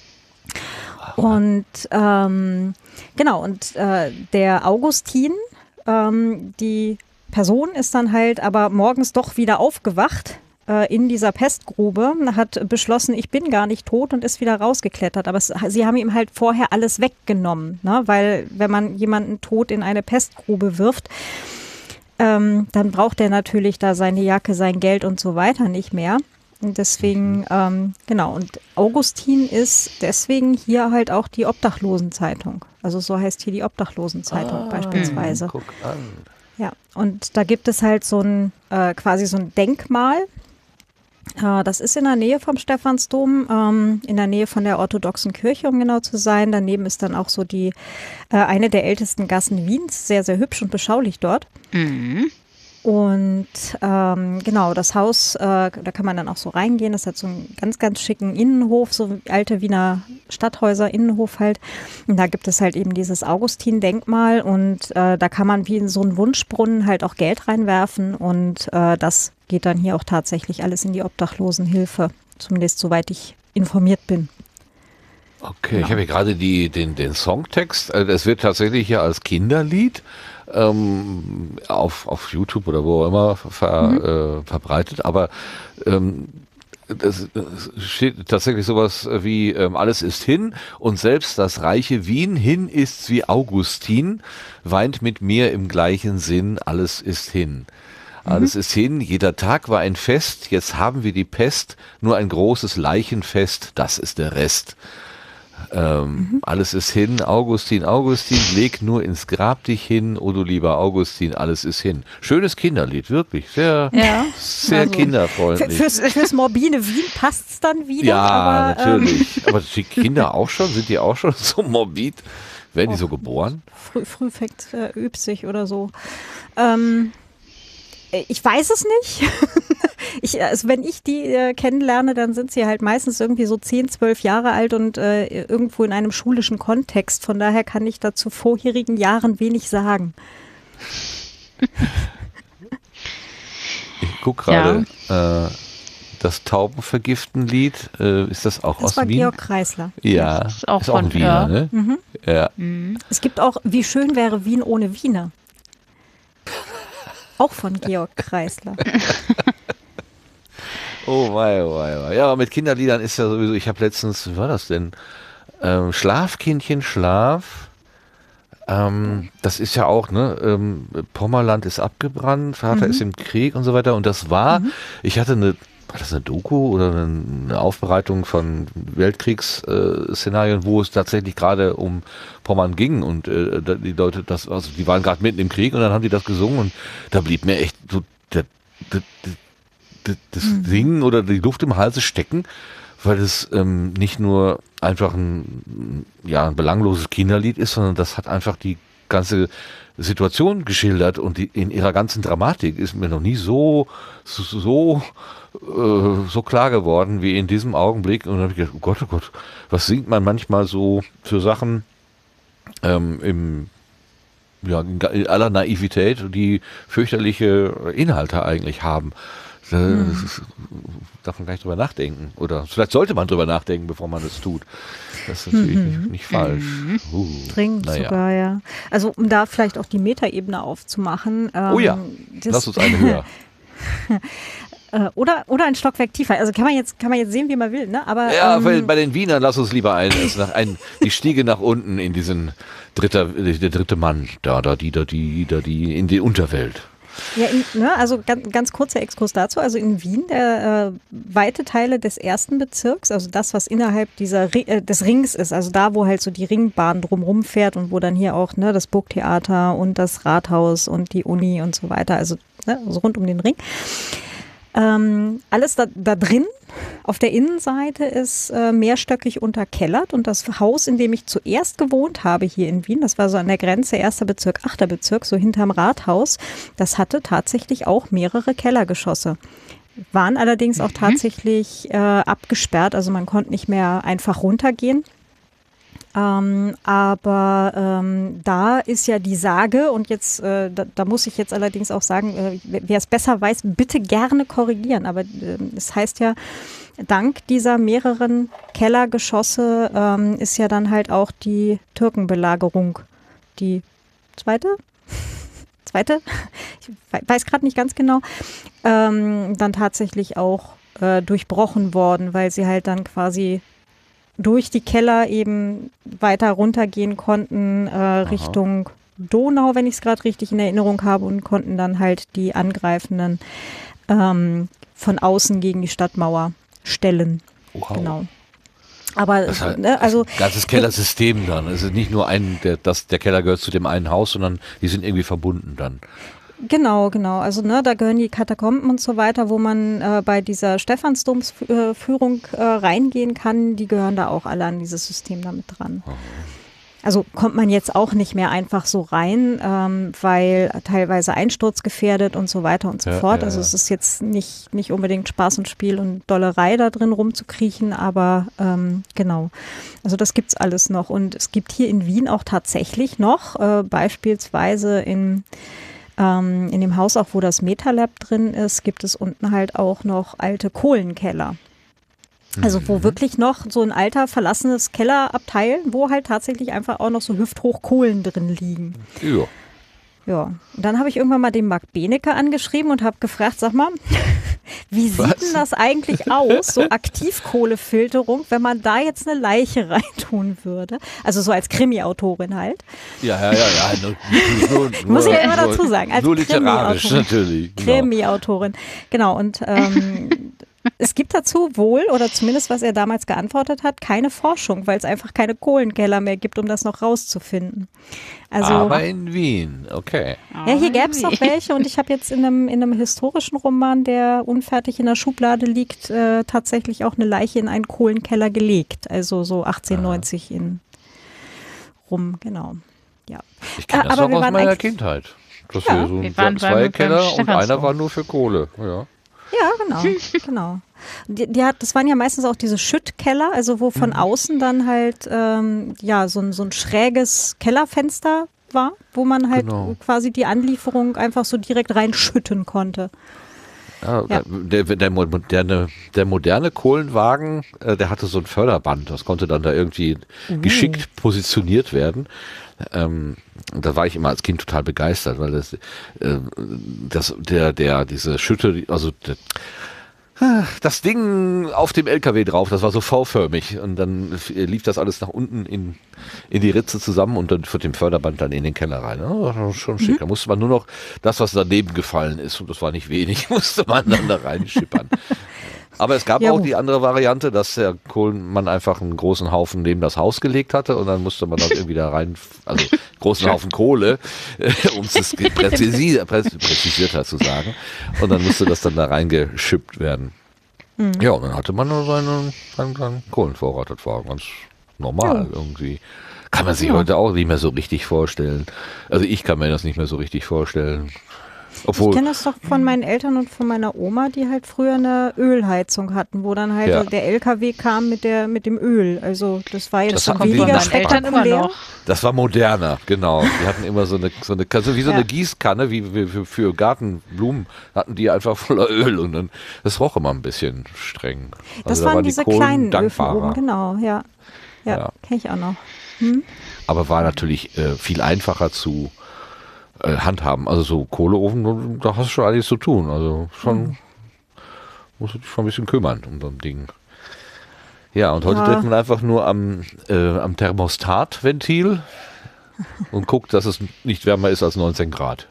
Und ähm, genau, und äh, der Augustin, ähm, die Person ist dann halt aber morgens doch wieder aufgewacht äh, in dieser Pestgrube, hat beschlossen, ich bin gar nicht tot und ist wieder rausgeklettert. Aber es, sie haben ihm halt vorher alles weggenommen, ne? Weil wenn man jemanden tot in eine Pestgrube wirft, ähm, dann braucht er natürlich da seine Jacke, sein Geld und so weiter nicht mehr. Und deswegen, ähm, genau, und Augustin ist deswegen hier halt auch die Obdachlosenzeitung. Also so heißt hier die Obdachlosenzeitung beispielsweise. Guck an. Ja, und da gibt es halt so ein, äh, quasi so ein Denkmal. Äh, das ist in der Nähe vom Stephansdom, ähm, in der Nähe von der orthodoxen Kirche, um genau zu sein. Daneben ist dann auch so die, äh, eine der ältesten Gassen Wiens, sehr, sehr hübsch und beschaulich dort. Mhm. Und ähm, genau, das Haus, äh, da kann man dann auch so reingehen. Das hat so einen ganz, ganz schicken Innenhof, so alte Wiener Stadthäuser, Innenhof halt. Und da gibt es halt eben dieses Augustin-Denkmal und äh, da kann man wie in so einen Wunschbrunnen halt auch Geld reinwerfen und äh, das geht dann hier auch tatsächlich alles in die Obdachlosenhilfe, zumindest soweit ich informiert bin. Okay, ich habe hier gerade die, den, den Songtext. Also es wird tatsächlich ja als Kinderlied ähm, auf, auf YouTube oder wo auch immer ver, Mhm. äh, verbreitet, aber ähm, das, das steht tatsächlich sowas wie ähm, alles ist hin und selbst das reiche Wien hin ist's wie Augustin, weint mit mir im gleichen Sinn, alles ist hin. Alles ist hin, jeder Tag war ein Fest, jetzt haben wir die Pest, nur ein großes Leichenfest, das ist der Rest. Ähm, alles ist hin, Augustin, Augustin, leg nur ins Grab dich hin, oh du lieber Augustin, alles ist hin. Schönes Kinderlied, wirklich, sehr, Ja, sehr also- Für, kinderfreundlich. fürs, fürs morbide Wien passt es dann wieder. ja, aber, ähm, natürlich. Aber die Kinder auch schon, sind die auch schon so morbid? Werden die so geboren? Früh, früh fängt äh, übt sich oder so. Ähm, ich weiß es nicht. ich, also wenn ich die äh, kennenlerne, dann sind sie halt meistens irgendwie so zehn, zwölf Jahre alt und äh, irgendwo in einem schulischen Kontext. Von daher kann ich da zu vorherigen Jahren wenig sagen. Ich gucke gerade, ja. äh, das Taubenvergiften-Lied, äh, ist das auch das aus war Wien? Georg Kreisler. Ja, das ist auch, ist auch von, ein Wiener, ja. ne? Mhm. Ja. Mhm. Es gibt auch, wie schön wäre Wien ohne Wiener. Auch von Georg Kreisler. Oh wei, oh wei, oh wei. Ja, aber mit Kinderliedern ist ja sowieso, ich habe letztens, wie war das denn? Ähm, Schlafkindchen, Schlaf. Ähm, das ist ja auch, ne, ähm, Pommerland ist abgebrannt, Vater Mhm. ist im Krieg und so weiter. Und das war, Mhm. ich hatte eine, war das eine Doku oder eine Aufbereitung von Weltkriegsszenarien, äh, wo es tatsächlich gerade um Pommern ging und äh, die Leute, das, also die waren gerade mitten im Krieg und dann haben die das gesungen und da blieb mir echt so der, der, der, das Mhm. Ding oder die Luft im Halse stecken, weil es ähm, nicht nur einfach ein, ja, ein belangloses Kinderlied ist, sondern das hat einfach die ganze Situation geschildert und die, in ihrer ganzen Dramatik ist mir noch nie so so, so, äh, so klar geworden wie in diesem Augenblick. Und dann habe ich gedacht, oh Gott, oh Gott, was singt man manchmal so für Sachen ähm, im ja, in aller Naivität, die fürchterliche Inhalte eigentlich haben. Da Mhm. darf man gar nicht drüber nachdenken. Oder vielleicht sollte man drüber nachdenken, bevor man es tut. Das ist natürlich Mhm. nicht, nicht falsch. Uh, Dringend naja. sogar, ja. Also um da vielleicht auch die Metaebene aufzumachen. Ähm, Oh ja, das, lass uns eine höher. äh, oder, oder ein Stockwerk tiefer. Also kann man jetzt, kann man jetzt sehen, wie man will, ne? Aber Ja, ähm, bei, bei den Wienern lass uns lieber ein, also nach ein die Stiege nach unten in diesen dritter, der dritte Mann, da, da, die, da, die, da, die, in die Unterwelt. Ja, in, ne, also ganz, ganz kurzer Exkurs dazu. Also in Wien, der, äh, weite Teile des ersten Bezirks, also das, was innerhalb dieser Ri- äh, des Rings ist, also da, wo halt so die Ringbahn drumrum fährt und wo dann hier auch ne, das Burgtheater und das Rathaus und die Uni und so weiter, also, ne, also rund um den Ring. Ähm, alles da, da drin auf der Innenseite ist äh, mehrstöckig unterkellert und das Haus, in dem ich zuerst gewohnt habe hier in Wien, das war so an der Grenze erster Bezirk, achter Bezirk, so hinterm Rathaus, das hatte tatsächlich auch mehrere Kellergeschosse. Waren allerdings auch tatsächlich äh, abgesperrt, also man konnte nicht mehr einfach runtergehen. Ähm, aber ähm, da ist ja die Sage und jetzt, äh, da, da muss ich jetzt allerdings auch sagen, äh, wer es besser weiß, bitte gerne korrigieren. Aber äh, es heißt ja, dank dieser mehreren Kellergeschosse ähm, ist ja dann halt auch die Türkenbelagerung die zweite, zweite, ich weiß gerade nicht ganz genau, ähm, dann tatsächlich auch äh, durchbrochen worden, weil sie halt dann quasi durch die Keller eben weiter runtergehen konnten äh, Richtung Donau, wenn ich es gerade richtig in Erinnerung habe, und konnten dann halt die Angreifenden ähm, von außen gegen die Stadtmauer stellen. Wow. Genau. Aber Das heißt, ne, also ein ganzes Kellersystem dann. Es ist nicht nur ein, der, das, der Keller gehört zu dem einen Haus, sondern die sind irgendwie verbunden dann. Genau, genau. Also ne, da gehören die Katakomben und so weiter, wo man äh, bei dieser Stephansdomsführung äh, reingehen kann, die gehören da auch alle an dieses System damit dran. Also kommt man jetzt auch nicht mehr einfach so rein, ähm, weil teilweise einsturzgefährdet und so weiter und so Ja, fort. ja, Also ja. es ist jetzt nicht, nicht unbedingt Spaß und Spiel und Dollerei da drin rumzukriechen, aber ähm, genau. Also das gibt's alles noch. Und es gibt hier in Wien auch tatsächlich noch, äh, beispielsweise in Ähm, in dem Haus auch, wo das MetaLab drin ist, gibt es unten halt auch noch alte Kohlenkeller. Also wo wirklich noch so ein alter, verlassenes Kellerabteil, wo halt tatsächlich einfach auch noch so hüfthoch Kohlen drin liegen. Ja. Ja, und dann habe ich irgendwann mal den Marc Benecke angeschrieben und habe gefragt, sag mal, wie sieht Was? denn das eigentlich aus, so Aktivkohlefilterung, wenn man da jetzt eine Leiche reintun würde? Also so als Krimi-Autorin halt. Ja, ja, ja, ja. Nur, nur, nur, Muss ich ja immer nur- dazu sagen, als Nur literarisch Krimi-Autorin. natürlich. Genau. Krimi-Autorin. Genau, und ähm, es gibt dazu wohl, oder zumindest was er damals geantwortet hat, keine Forschung, weil es einfach keine Kohlenkeller mehr gibt, um das noch rauszufinden. Also, Aber in Wien, okay. ja, hier gäbe es noch welche und ich habe jetzt in einem, in einem historischen Roman, der unfertig in der Schublade liegt, äh, tatsächlich auch eine Leiche in einen Kohlenkeller gelegt. Also so achtzehnhundertneunzig in rum, genau. Ja. Ich kenne Äh, das aber noch wir aus waren meiner eigentlich- Kindheit. Das Ja. wir so Wir waren zwei beim- beim Keller und Stephansdom. einer war nur für Kohle. Ja. Ja, genau, genau. Die, die hat, das waren ja meistens auch diese Schüttkeller, also wo von außen dann halt ähm, ja so ein, so ein schräges Kellerfenster war, wo man halt Genau. quasi die Anlieferung einfach so direkt reinschütten konnte. Ja, Ja. Der, der, moderne, der moderne Kohlenwagen, äh, der hatte so ein Förderband, das konnte dann da irgendwie geschickt positioniert werden. Ähm, da war ich immer als Kind total begeistert, weil das, äh, das der, der, diese Schütte, also der, das Ding auf dem L K W drauf, das war so V-förmig und dann lief das alles nach unten in, in die Ritze zusammen und dann mit dem Förderband dann in den Keller rein. Ja, das war schon schick. Da musste man nur noch das, was daneben gefallen ist, und das war nicht wenig, musste man dann da reinschippern. Aber es gab Ja. auch die andere Variante, dass der Kohlenmann einfach einen großen Haufen neben das Haus gelegt hatte und dann musste man das irgendwie da rein, also großen Haufen Kohle, äh, um es präzisier, präzisierter zu sagen. Und dann musste das dann da reingeschippt werden. Mhm. Ja, und dann hatte man nur seinen, seinen, seinen Kohlenvorrat. Das war ganz normal Ja. irgendwie. Kann man sich Ja. heute auch nicht mehr so richtig vorstellen. Also ich kann mir das nicht mehr so richtig vorstellen. Ich Obwohl, kenne das doch von meinen Eltern und von meiner Oma, die halt früher eine Ölheizung hatten, wo dann halt Ja. der L K W kam mit der mit dem Öl. Also das war jetzt Das schon hatten wir weniger bei meinen Eltern immer spektakulär. noch. das war moderner, genau. Die hatten immer so eine, so eine so wie so Ja. eine Gießkanne, wie wie für, für Gartenblumen, hatten die einfach voller Öl und dann, das roch immer ein bisschen streng. Das Also da waren waren die diese Kohlen kleinen Öfen dankbarer. oben, genau, ja. Ja, Ja. kenne ich auch noch. Aber war natürlich äh, viel einfacher zu äh, handhaben. Also so Kohleofen, da hast du schon einiges zu tun. Also schon, musst du dich schon ein bisschen kümmern um so ein Ding. Ja, und heute Ja. dreht man einfach nur am, äh, am Thermostatventil und guckt, dass es nicht wärmer ist als neunzehn Grad.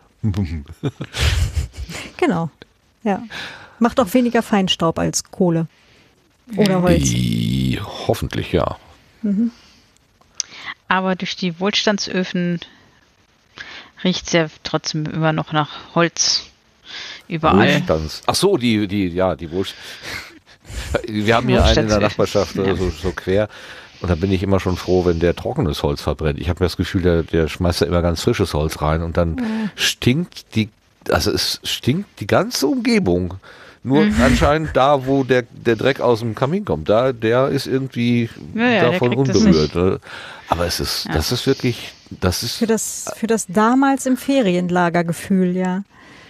Genau. Ja. Macht auch weniger Feinstaub als Kohle oder Holz. Die, hoffentlich, ja. Aber durch die Wohlstandsöfen riecht es ja trotzdem immer noch nach Holz überall. Wohlstands. Ach so, die, die, ja, die Wohlst Wir haben hier einen in der Nachbarschaft, Ja. so, so quer. Und da bin ich immer schon froh, wenn der trockenes Holz verbrennt. Ich habe mir das Gefühl, der, der schmeißt da immer ganz frisches Holz rein und dann stinkt die, also es stinkt die ganze Umgebung. Nur anscheinend da, wo der, der Dreck aus dem Kamin kommt, da, der ist irgendwie Ja, ja, der davon kriegt das unberührt. ne? Aber es ist, Ja. das ist wirklich, das ist, Für das, für das damals im Ferienlagergefühl, ja.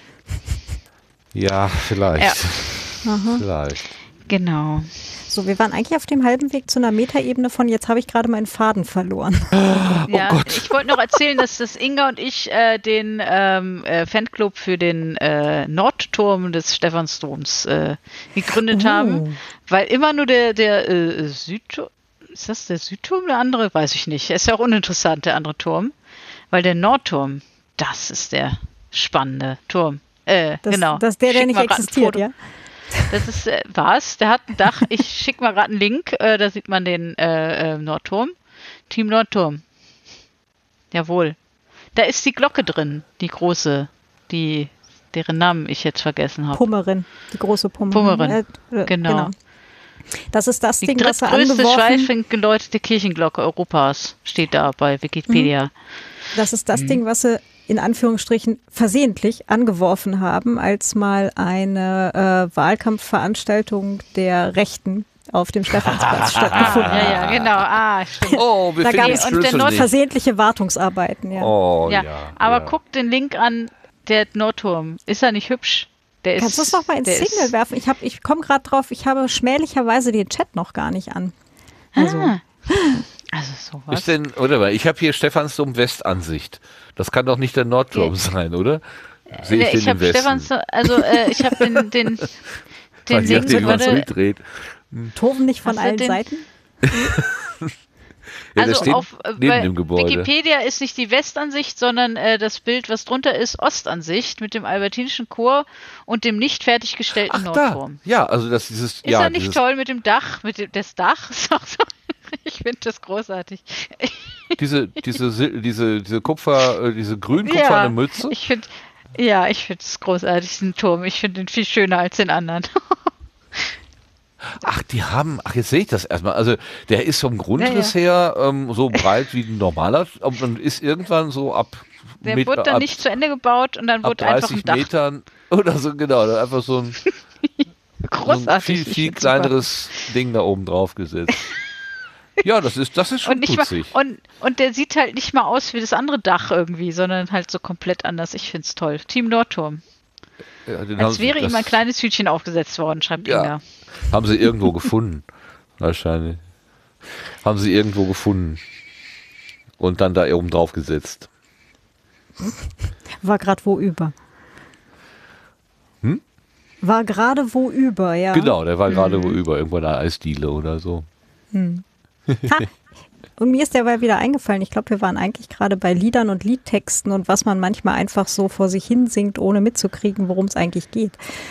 ja, vielleicht. Aha. Vielleicht. Genau. So, wir waren eigentlich auf dem halben Weg zu einer Metaebene von jetzt habe ich gerade meinen Faden verloren. Ja, Gott. ich wollte noch erzählen, dass das Inga und ich äh, den ähm, äh, Fanclub für den äh, Nordturm des Stephansdoms äh, gegründet Oh. haben, weil immer nur der, der äh, Südturm, ist das der Südturm, der andere? Weiß ich nicht. Ist ja auch uninteressant, der andere Turm, weil der Nordturm, das ist der spannende Turm. Äh, Das, genau. das ist der, der Schick nicht mal grad ein existiert, Foto. ja? Das ist, äh, was? Der hat ein Dach. Ich schicke mal gerade einen Link. Äh, da sieht man den äh, äh, Nordturm. Team Nordturm. Jawohl. Da ist die Glocke drin. Die große. Die, deren Namen ich jetzt vergessen habe. Pummerin, die große Pummerin. Pummerin, Äh, äh, genau. Das ist das Die Ding, was er drittgrößte angeworfen schweifend geläutete Kirchenglocke Europas. Steht da bei Wikipedia. Das ist das Mhm. Ding, was sie in Anführungsstrichen versehentlich angeworfen haben, als mal eine äh, Wahlkampfveranstaltung der Rechten auf dem Stephansplatz stattgefunden hat. Ja, ja, genau. Ah, stimmt. Oh, wir Da finden gab den es und der Schlüssel Nord- nicht. Versehentliche Wartungsarbeiten, ja. Oh, ja. ja. Aber ja. guck den Link an. Der Nordturm. Ist er nicht hübsch? Der Kannst du ist, es noch mal ins der Signal ist- werfen? Ich, hab- ich komme gerade drauf, ich habe schmählicherweise den Chat noch gar nicht an. Also, Ah. Also sowas. Ist denn, oder mal, ich habe hier Stephansdom Westansicht. Das kann doch nicht der Nordturm Ja. sein, oder? Sehe Nee, ich den ich im habe Westen? Stefans, also äh, ich habe den, den, Weil den je nachdem, Link, wie man es warte, mitdreht. Toben nicht von Hast du allen den- Seiten? Ja, der also steht auf äh, neben bei dem Gebäude. Wikipedia ist nicht die Westansicht, sondern äh, das Bild, was drunter ist, Ostansicht mit dem Albertinischen Chor und dem nicht fertiggestellten Ach da, Nordturm. ja, also das dieses, Ist ja, er nicht dieses, toll mit dem Dach, mit dem das Dach? Ist auch so, ich finde das großartig. diese, diese, Sil- diese, diese Kupfer, äh, diese grün-kupferne Ja, Mütze. Ich finde, ja, ich finde es großartig, diesen Turm. Ich finde ihn viel schöner als den anderen. Ach, die haben, ach, jetzt sehe ich das erstmal. Also, der ist vom Grundriss her ähm, so breit wie ein normaler, und dann ist irgendwann so ab, Der mit, wurde dann ab, nicht zu Ende gebaut und dann ab wurde einfach ein dreißig Dach. Metern oder so, genau, dann einfach so ein, so ein Großartig. viel, ich viel find's super. kleineres Ding da oben drauf gesetzt. Ja, das ist, das ist schon und nicht mal, putzig. und, und der sieht halt nicht mal aus wie das andere Dach irgendwie, sondern halt so komplett anders. Ich find's toll. Team Nordturm. Ja, den Als haben wäre sie- ihm ein das kleines Hütchen aufgesetzt worden, schreibt Ja. Inga. Haben sie irgendwo gefunden. Wahrscheinlich. Haben sie irgendwo gefunden. Und dann da oben drauf gesetzt. War gerade wo über. Hm? War gerade wo über, ja. Genau, der war gerade wo über, irgendwo in einer Eisdiele oder so. Ha. Und mir ist derweil wieder eingefallen, ich glaube, wir waren eigentlich gerade bei Liedern und Liedtexten und was man manchmal einfach so vor sich hin singt, ohne mitzukriegen, worum es eigentlich geht.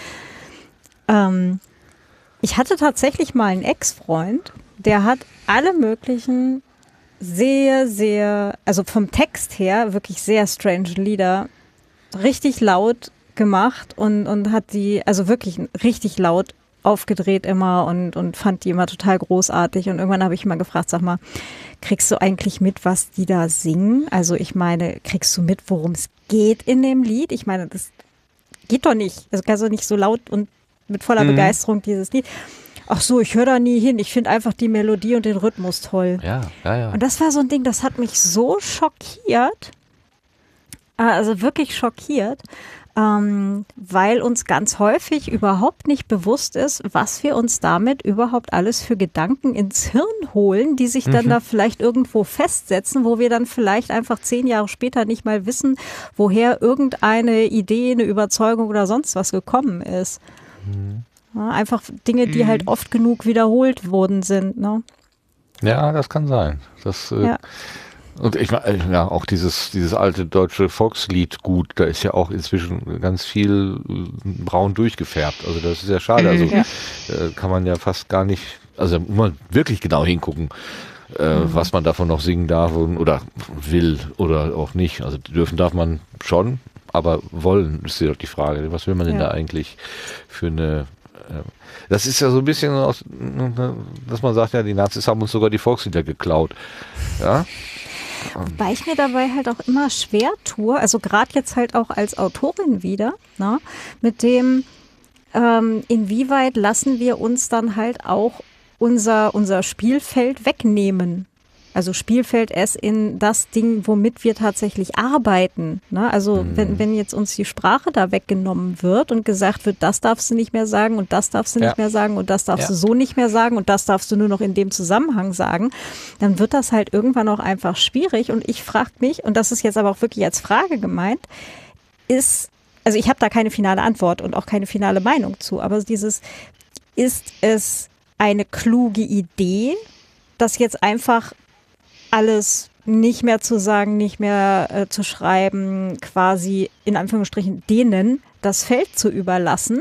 Ähm, ich hatte tatsächlich mal einen Ex-Freund, der hat alle möglichen sehr, sehr, also vom Text her wirklich sehr strange Lieder richtig laut gemacht und, und hat die, also wirklich richtig laut aufgedreht immer und, und fand die immer total großartig. Und irgendwann habe ich mal gefragt, sag mal, kriegst du eigentlich mit, was die da singen? Also ich meine, kriegst du mit, worum es geht in dem Lied? Ich meine, das geht doch nicht. Also kannst du nicht so laut und mit voller Mhm. Begeisterung dieses Lied. Ach so, ich höre da nie hin. Ich finde einfach die Melodie und den Rhythmus toll. Ja, ja, ja. Und das war so ein Ding, das hat mich so schockiert, äh, also wirklich schockiert, ähm, weil uns ganz häufig überhaupt nicht bewusst ist, was wir uns damit überhaupt alles für Gedanken ins Hirn holen, die sich dann Mhm. da vielleicht irgendwo festsetzen, wo wir dann vielleicht einfach zehn Jahre später nicht mal wissen, woher irgendeine Idee, eine Überzeugung oder sonst was gekommen ist. Ja, einfach Dinge, die Mhm. halt oft genug wiederholt worden sind. Ne? Ja, das kann sein. Das, äh, Ja. Und ich meine, ja, auch dieses, dieses alte deutsche Volkslied gut, da ist ja auch inzwischen ganz viel äh, braun durchgefärbt. Also das ist ja schade. Also Ja. äh, kann man ja fast gar nicht, also muss man wirklich genau hingucken, äh, Mhm. was man davon noch singen darf und, oder will oder auch nicht. Also dürfen darf man schon, aber wollen ist ja die Frage. Was will man denn Ja. da eigentlich für eine äh, das ist ja so ein bisschen aus, dass man sagt, ja, die Nazis haben uns sogar die Volkslieder geklaut. Ja, Wobei ich mir dabei halt auch immer schwer tue, also gerade jetzt halt auch als Autorin wieder, ne, mit dem, ähm, inwieweit lassen wir uns dann halt auch unser, unser Spielfeld wegnehmen. Also Spielfeld es in das Ding, womit wir tatsächlich arbeiten. Ne? Also Mhm. wenn, wenn jetzt uns die Sprache da weggenommen wird und gesagt wird, das darfst du nicht mehr sagen und das darfst du Ja. nicht mehr sagen und das darfst Ja. du so nicht mehr sagen und das darfst du nur noch in dem Zusammenhang sagen, dann wird das halt irgendwann auch einfach schwierig. Und ich frage mich, und das ist jetzt aber auch wirklich als Frage gemeint, ist, also ich habe da keine finale Antwort und auch keine finale Meinung zu, aber dieses, ist es eine kluge Idee, das jetzt einfach alles nicht mehr zu sagen, nicht mehr äh, zu schreiben, quasi in Anführungsstrichen denen das Feld zu überlassen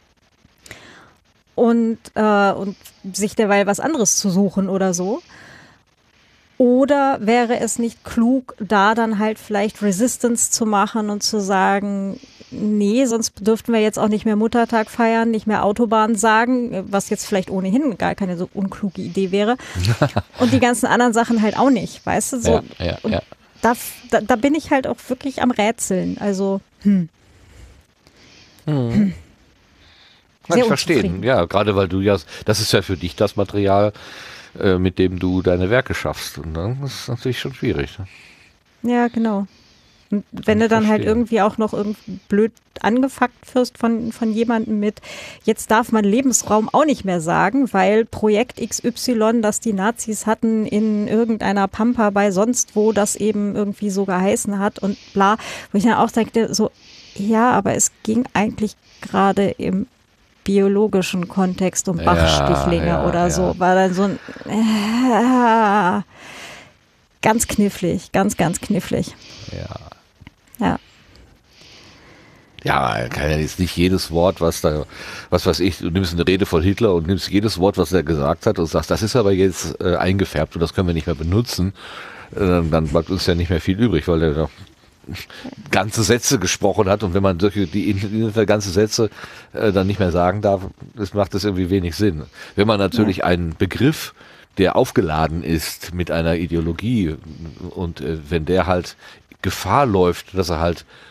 und, äh, und sich derweil was anderes zu suchen oder so? Oder wäre es nicht klug, da dann halt vielleicht Resistance zu machen und zu sagen, nee, sonst dürften wir jetzt auch nicht mehr Muttertag feiern, nicht mehr Autobahn sagen, was jetzt vielleicht ohnehin gar keine so unkluge Idee wäre. Und die ganzen anderen Sachen halt auch nicht, weißt du? So, ja, ja, und ja. Da, da, da bin ich halt auch wirklich am Rätseln. Also, hm. Kann Sehr ich verstehen. unzufrieden. Ja, gerade weil du ja, das ist ja für dich das Material, äh, mit dem du deine Werke schaffst. Und dann ist es natürlich schon schwierig. Ne? Ja, genau. Und wenn du dann halt Verstehe. irgendwie auch noch irgendwie blöd angefuckt wirst von, von jemandem mit, jetzt darf man Lebensraum auch nicht mehr sagen, weil Projekt X Y, das die Nazis hatten in irgendeiner Pampa bei sonst wo, das eben irgendwie so geheißen hat und bla, wo ich dann auch denke, so, ja, aber es ging eigentlich gerade im biologischen Kontext um Ja, Bachstichlinge ja, oder ja. so, war dann so ein äh, ganz knifflig, ganz, ganz knifflig. Ja. Ja. Ja, man kann ja jetzt nicht jedes Wort, was da, was weiß ich, du nimmst eine Rede von Hitler und nimmst jedes Wort, was er gesagt hat und sagst, das ist aber jetzt äh, eingefärbt und das können wir nicht mehr benutzen. Äh, dann bleibt uns ja nicht mehr viel übrig, weil er da ganze Sätze gesprochen hat und wenn man solche, die in, in ganze Sätze äh, dann nicht mehr sagen darf, das macht das irgendwie wenig Sinn. Wenn man natürlich einen Begriff, der aufgeladen ist mit einer Ideologie und äh, wenn der halt Gefahr läuft, dass er halt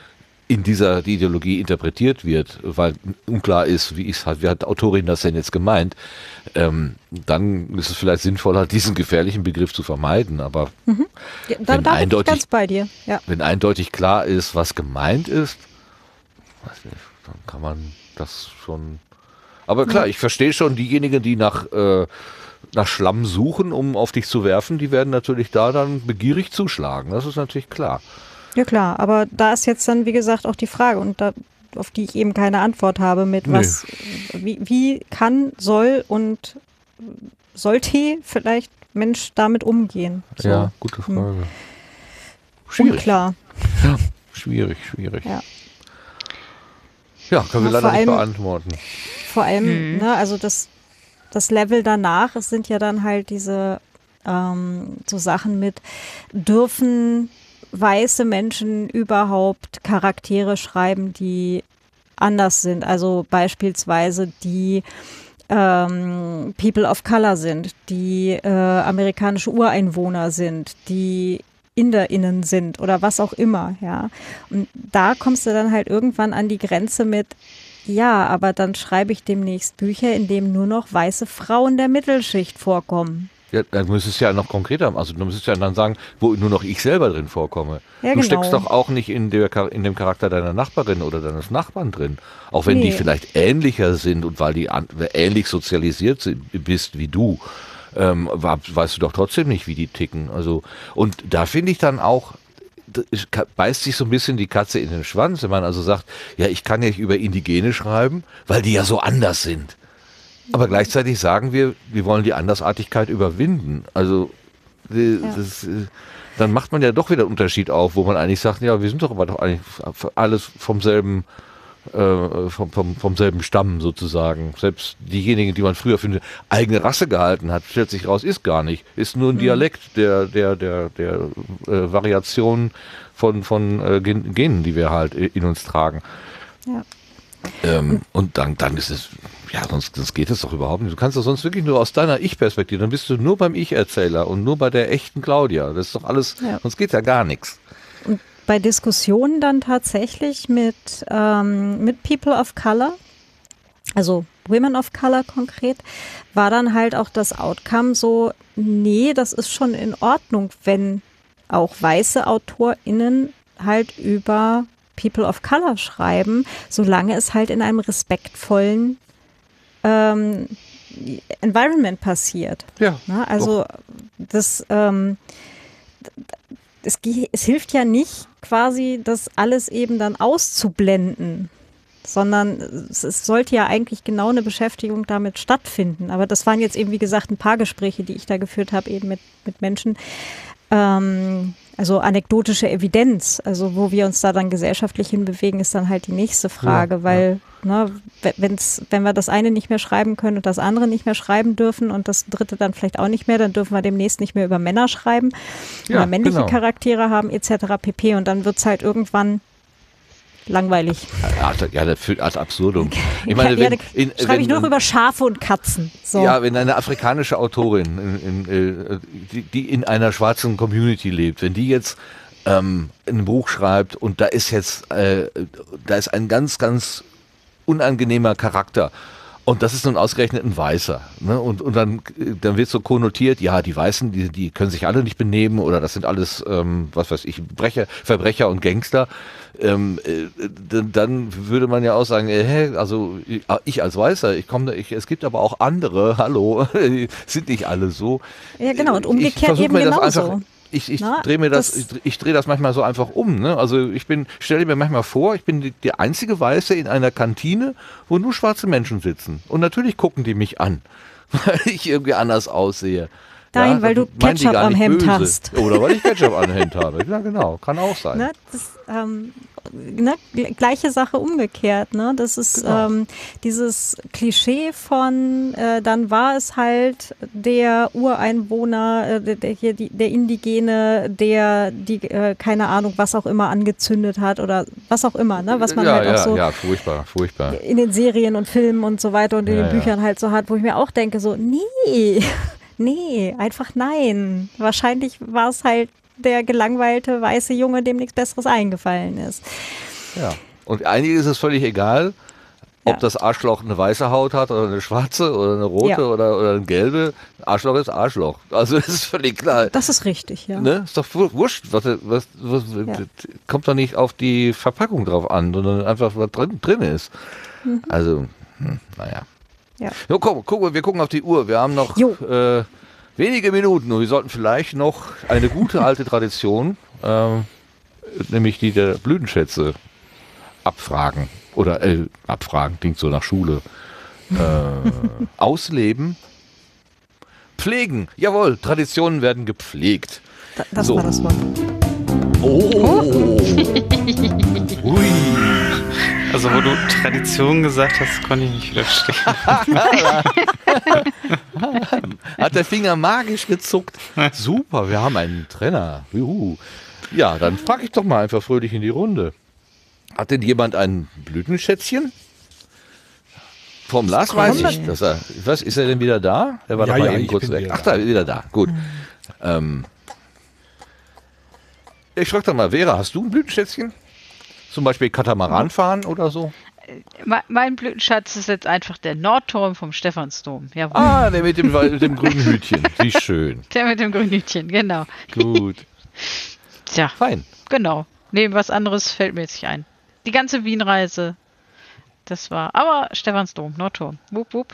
in dieser Ideologie interpretiert wird, weil unklar ist, wie, ist, wie hat die Autorin das denn jetzt gemeint, ähm, dann ist es vielleicht sinnvoller, diesen gefährlichen Begriff zu vermeiden. Aber mhm. ja, da, wenn, da eindeutig, bin ich ganz bei dir. Ja. wenn eindeutig klar ist, was gemeint ist, weiß nicht, dann kann man das schon... Aber klar, ja. ich verstehe schon, diejenigen, die nach, äh, nach Schlamm suchen, um auf dich zu werfen, die werden natürlich da dann begierig zuschlagen. Das ist natürlich klar. Ja klar, aber da ist jetzt dann, wie gesagt, auch die Frage und da, auf die ich eben keine Antwort habe mit was, nee. wie, wie kann, soll und sollte vielleicht Mensch damit umgehen? So. Ja, gute Frage. Hm. Schwierig. Unklar. Ja, schwierig, schwierig. Ja, ja können wir ja, leider nicht allem, beantworten. Vor allem, mhm. ne, also das, das Level danach, es sind ja dann halt diese ähm, so Sachen mit, dürfen weiße Menschen überhaupt Charaktere schreiben, die anders sind. Also beispielsweise die ähm, People of Color sind, die äh, amerikanische Ureinwohner sind, die InderInnen sind oder was auch immer, ja. Und da kommst du dann halt irgendwann an die Grenze mit, ja, aber dann schreibe ich demnächst Bücher, in denen nur noch weiße Frauen der Mittelschicht vorkommen. Ja, dann müsstest du ja noch konkreter, also du müsstest ja dann sagen, wo nur noch ich selber drin vorkomme. Ja, du genau. steckst doch auch nicht in, der, in dem Charakter deiner Nachbarin oder deines Nachbarn drin. Auch wenn Nee. die vielleicht ähnlicher sind und weil die an, ähnlich sozialisiert sind, bist wie du, ähm, weißt du doch trotzdem nicht, wie die ticken. Also, und da finde ich dann auch, beißt sich so ein bisschen die Katze in den Schwanz, wenn man also sagt, ja, ich kann ja nicht über Indigene schreiben, weil die ja so anders sind. Aber gleichzeitig sagen wir, wir wollen die Andersartigkeit überwinden. Also die, Ja. das, dann macht man ja doch wieder einen Unterschied auf, wo man eigentlich sagt, ja, wir sind doch aber doch eigentlich alles vom selben, äh, vom, vom, vom selben Stamm sozusagen. Selbst diejenigen, die man früher für eine eigene Rasse gehalten hat, stellt sich raus, ist gar nicht. Ist nur ein Mhm. Dialekt der, der, der, der äh, Variation von, von äh, Gen- Genen, die wir halt in uns tragen. Ja. Ähm, und dann, dann ist es, ja, sonst, sonst geht es doch überhaupt nicht. Du kannst doch sonst wirklich nur aus deiner Ich-Perspektive, dann bist du nur beim Ich-Erzähler und nur bei der echten Claudia. Das ist doch alles, Ja. sonst geht ja gar nichts. Und bei Diskussionen dann tatsächlich mit, ähm, mit People of Color, also Women of Color konkret, war dann halt auch das Outcome so, nee, das ist schon in Ordnung, wenn auch weiße AutorInnen halt über People of Color schreiben, solange es halt in einem respektvollen ähm, Environment passiert. Ja. Ne? Also das, ähm, es, es hilft ja nicht quasi, das alles eben dann auszublenden, sondern es, es sollte ja eigentlich genau eine Beschäftigung damit stattfinden. Aber das waren jetzt eben, wie gesagt, ein paar Gespräche, die ich da geführt habe, eben mit, mit Menschen, ähm, also anekdotische Evidenz, also wo wir uns da dann gesellschaftlich hinbewegen, ist dann halt die nächste Frage, Ja, weil ne, wenn's, wenn wir das eine nicht mehr schreiben können und das andere nicht mehr schreiben dürfen und das dritte dann vielleicht auch nicht mehr, dann dürfen wir demnächst nicht mehr über Männer schreiben Ja, oder männliche genau. Charaktere haben et cetera pp. Und dann wird es halt irgendwann langweilig. Ad, ja, das führt ad absurdum. Ich Ja, meine, wenn, da in, schreibe wenn, ich nur noch über Schafe und Katzen. So. Ja, wenn eine afrikanische Autorin, in, in, äh, die, die in einer schwarzen Community lebt, wenn die jetzt ähm, ein Buch schreibt und da ist jetzt, äh, da ist ein ganz, ganz unangenehmer Charakter. Und das ist nun ausgerechnet ein Weißer. Ne? Und, und dann, dann wird so konnotiert, ja, die Weißen, die, die können sich alle nicht benehmen oder das sind alles, ähm, was weiß ich, Brecher, Verbrecher und Gangster. Ähm, äh, dann, dann würde man ja auch sagen, äh, hä, also ich als Weißer, ich komme, ich, es gibt aber auch andere, hallo, sind nicht alle so. Ja, genau, und Ich umgekehrt versuch eben mir das genauso. einfach- Ich, ich Na, drehe mir das, das- ich, ich drehe das manchmal so einfach um. Ne? Also ich bin, stelle mir manchmal vor, ich bin die, der einzige Weiße in einer Kantine, wo nur schwarze Menschen sitzen. Und natürlich gucken die mich an, weil ich irgendwie anders aussehe. Nein, weil du meinen die Ketchup gar am nicht Hemd böse. hast. Oder weil ich Ketchup am Hemd habe. Ja, genau, kann auch sein. Ne, das, ähm, ne, gl- gleiche Sache umgekehrt. Ne? Das ist Genau. ähm, dieses Klischee von, äh, dann war es halt der Ureinwohner, äh, der, der, hier die, der Indigene, der die, äh, keine Ahnung, was auch immer angezündet hat oder was auch immer, ne? Was man ja, halt ja, auch so ja, furchtbar, furchtbar. in den Serien und Filmen und so weiter und in Ja, den ja. Büchern halt so hat, wo ich mir auch denke, so, nee, nee, einfach nein. Wahrscheinlich war es halt der gelangweilte weiße Junge, dem nichts Besseres eingefallen ist. Ja. Und einigen ist es völlig egal, ob Ja. das Arschloch eine weiße Haut hat oder eine schwarze oder eine rote Ja. oder, oder eine gelbe. Arschloch ist Arschloch. Also das ist völlig klar. Das ist richtig, ja. Ne? Ist doch wu- wurscht. Was, was, was, Ja. Kommt doch nicht auf die Verpackung drauf an, sondern einfach, was drin, drin ist. Mhm. Also, hm, naja. Ja. So, komm, guck, wir gucken auf die Uhr. Wir haben noch Jo. äh, wenige Minuten und wir sollten vielleicht noch eine gute alte Tradition, ähm, nämlich die der Blütenschätze, abfragen. Oder äh, abfragen, klingt so nach Schule. Äh, ausleben. Pflegen. Jawohl, Traditionen werden gepflegt. Da, das So. war das Wort. Oh. Ui. Also wo du Tradition gesagt hast, konnte ich nicht widerstehen. Hat der Finger magisch gezuckt. Super, wir haben einen Trenner. Juhu. Ja, dann frage ich doch mal einfach fröhlich in die Runde. Hat denn jemand ein Blütenschätzchen? Vom Lars weiß ich, dass er. Was, ist er denn wieder da? Er war Ja, doch mal ja, eben ich kurz bin weg. wieder Ach, da. da, wieder da. Gut. Ähm, ich frage doch mal, Vera, hast du ein Blütenschätzchen? Zum Beispiel Katamaran fahren oder so? Me- Mein Blütenschatz ist jetzt einfach der Nordturm vom Stephansdom. Jawohl. Ah, der mit dem, mit dem grünen Hütchen. Wie schön. Der mit dem grünen Hütchen, genau. Gut. Tja, Fein. genau. Neben was anderes fällt mir jetzt nicht ein. Die ganze Wienreise, das war, aber Stephansdom, Nordturm. Wupp, wupp.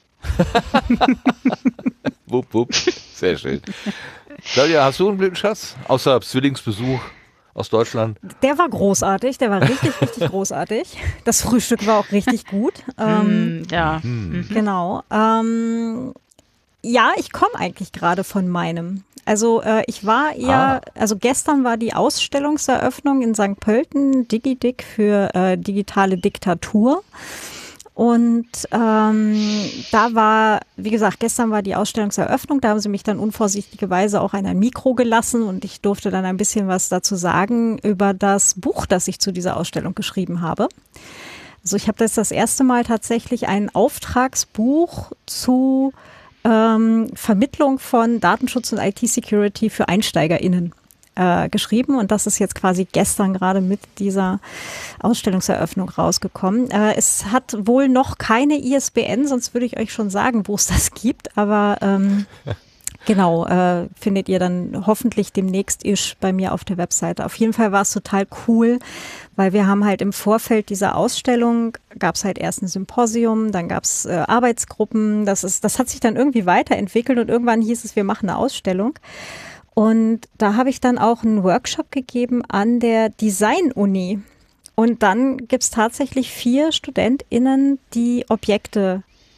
Wupp, wupp. Sehr schön. Claudia, hast du einen Blütenschatz? Außer Zwillingsbesuch aus Deutschland? Der war großartig, der war richtig, richtig großartig. Das Frühstück war auch richtig gut. Ähm, Mm, ja. Hm. Genau. Ähm, ja, ich komme eigentlich gerade von meinem. Also äh, ich war eher, also gestern war die Ausstellungseröffnung in Sankt Pölten, DigiDick für äh, digitale Diktatur. Und ähm, da war, wie gesagt, gestern war die Ausstellungseröffnung, da haben sie mich dann unvorsichtigerweise auch an ein Mikro gelassen und ich durfte dann ein bisschen was dazu sagen über das Buch, das ich zu dieser Ausstellung geschrieben habe. Also ich habe das das erste Mal tatsächlich ein Auftragsbuch zu ähm, Vermittlung von Datenschutz und I T-Security für EinsteigerInnen äh, geschrieben und das ist jetzt quasi gestern gerade mit dieser Ausstellungseröffnung rausgekommen. Äh, es hat wohl noch keine I S B N, sonst würde ich euch schon sagen, wo es das gibt, aber ähm, genau, äh, findet ihr dann hoffentlich demnächst isch bei mir auf der Webseite. Auf jeden Fall war es total cool, weil wir haben halt im Vorfeld dieser Ausstellung, gab es halt erst ein Symposium, dann gab es äh, Arbeitsgruppen, das ist, das hat sich dann irgendwie weiterentwickelt und irgendwann hieß es, wir machen eine Ausstellung. Und da habe ich dann auch einen Workshop gegeben an der Design-Uni. Und dann gibt es tatsächlich vier StudentInnen, die Objekte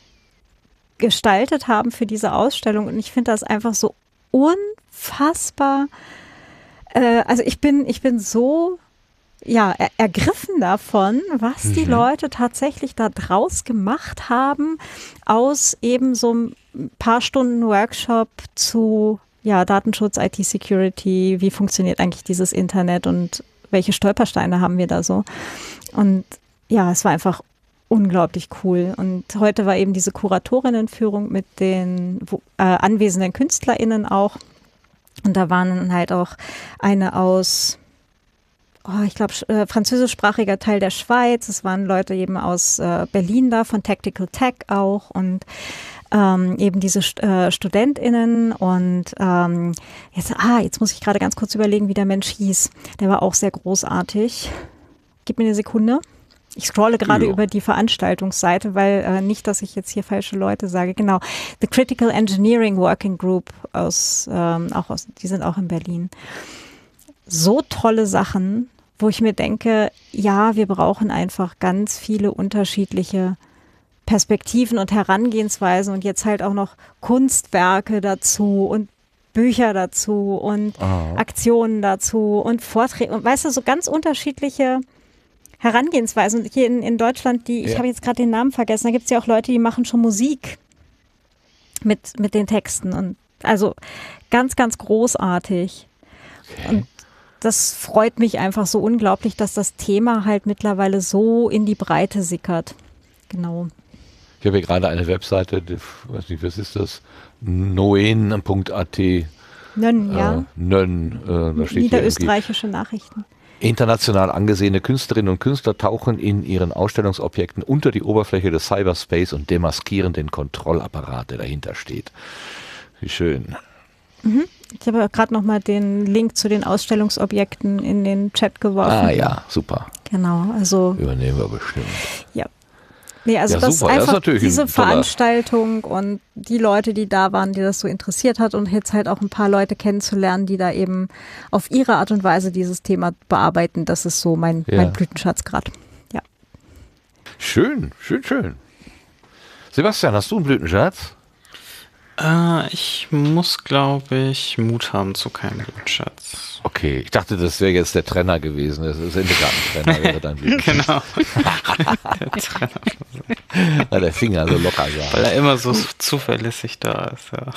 gestaltet haben für diese Ausstellung. Und ich finde das einfach so unfassbar. Äh, also ich bin, ich bin so ja, er, ergriffen davon, was mhm. die Leute tatsächlich da draus gemacht haben, aus eben so ein paar Stunden Workshop zu ja, Datenschutz, I T-Security, wie funktioniert eigentlich dieses Internet und welche Stolpersteine haben wir da so. Und ja, es war einfach unglaublich cool. Und heute war eben diese Kuratorinnenführung mit den äh, anwesenden KünstlerInnen auch. Und da waren dann halt auch eine aus, oh, ich glaube, äh, französischsprachiger Teil der Schweiz. Es waren Leute eben aus äh, Berlin da, von Tactical Tech auch. Und ähm, eben diese äh, StudentInnen. Und ähm, jetzt, ah, jetzt muss ich gerade ganz kurz überlegen, wie der Mensch hieß. Der war auch sehr großartig. Gib mir eine Sekunde. Ich scrolle gerade ja. über die Veranstaltungsseite, weil äh, nicht, dass ich jetzt hier falsche Leute sage. Genau, The Critical Engineering Working Group aus, ähm, auch aus, die sind auch in Berlin. So tolle Sachen, wo ich mir denke, ja, wir brauchen einfach ganz viele unterschiedliche Perspektiven und Herangehensweisen und jetzt halt auch noch Kunstwerke dazu und Bücher dazu und Aha. Aktionen dazu und Vorträge und weißt du, so ganz unterschiedliche Herangehensweisen. Und hier in, in Deutschland, die, ja. ich habe jetzt gerade den Namen vergessen, da gibt es ja auch Leute, die machen schon Musik mit, mit den Texten. Und also ganz, ganz großartig. Okay. Und das freut mich einfach so unglaublich, dass das Thema halt mittlerweile so in die Breite sickert. Genau. Ich habe hier gerade eine Webseite, die, weiß nicht, was ist das? noen punkt at. Nön, ja. Äh, Nön, äh, da steht niederösterreichische Nachrichten. International angesehene Künstlerinnen und Künstler tauchen in ihren Ausstellungsobjekten unter die Oberfläche des Cyberspace und demaskieren den Kontrollapparat, der dahinter steht. Wie schön. Mhm. Ich habe gerade noch mal den Link zu den Ausstellungsobjekten in den Chat geworfen. Ah ja, super. Genau, also übernehmen wir bestimmt. Ja. Nee, also ja, das super. einfach Das ist diese Veranstaltung und die Leute, die da waren, die das so interessiert hat und jetzt halt auch ein paar Leute kennenzulernen, die da eben auf ihre Art und Weise dieses Thema bearbeiten, das ist so mein, ja. mein Blütenschatz gerade. Ja. Schön, schön, schön. Sebastian, hast du einen Blütenschatz? Äh, ich muss, glaube ich, Mut haben zu keinem Blütenschatz. Okay, ich dachte, das wäre jetzt der Trenner gewesen. Das ist Sendegarten-Trenner, wäre dein Blütenschatz. Genau. der Trenner. Weil der Finger so locker war. Weil er immer so zuverlässig da ist, ja.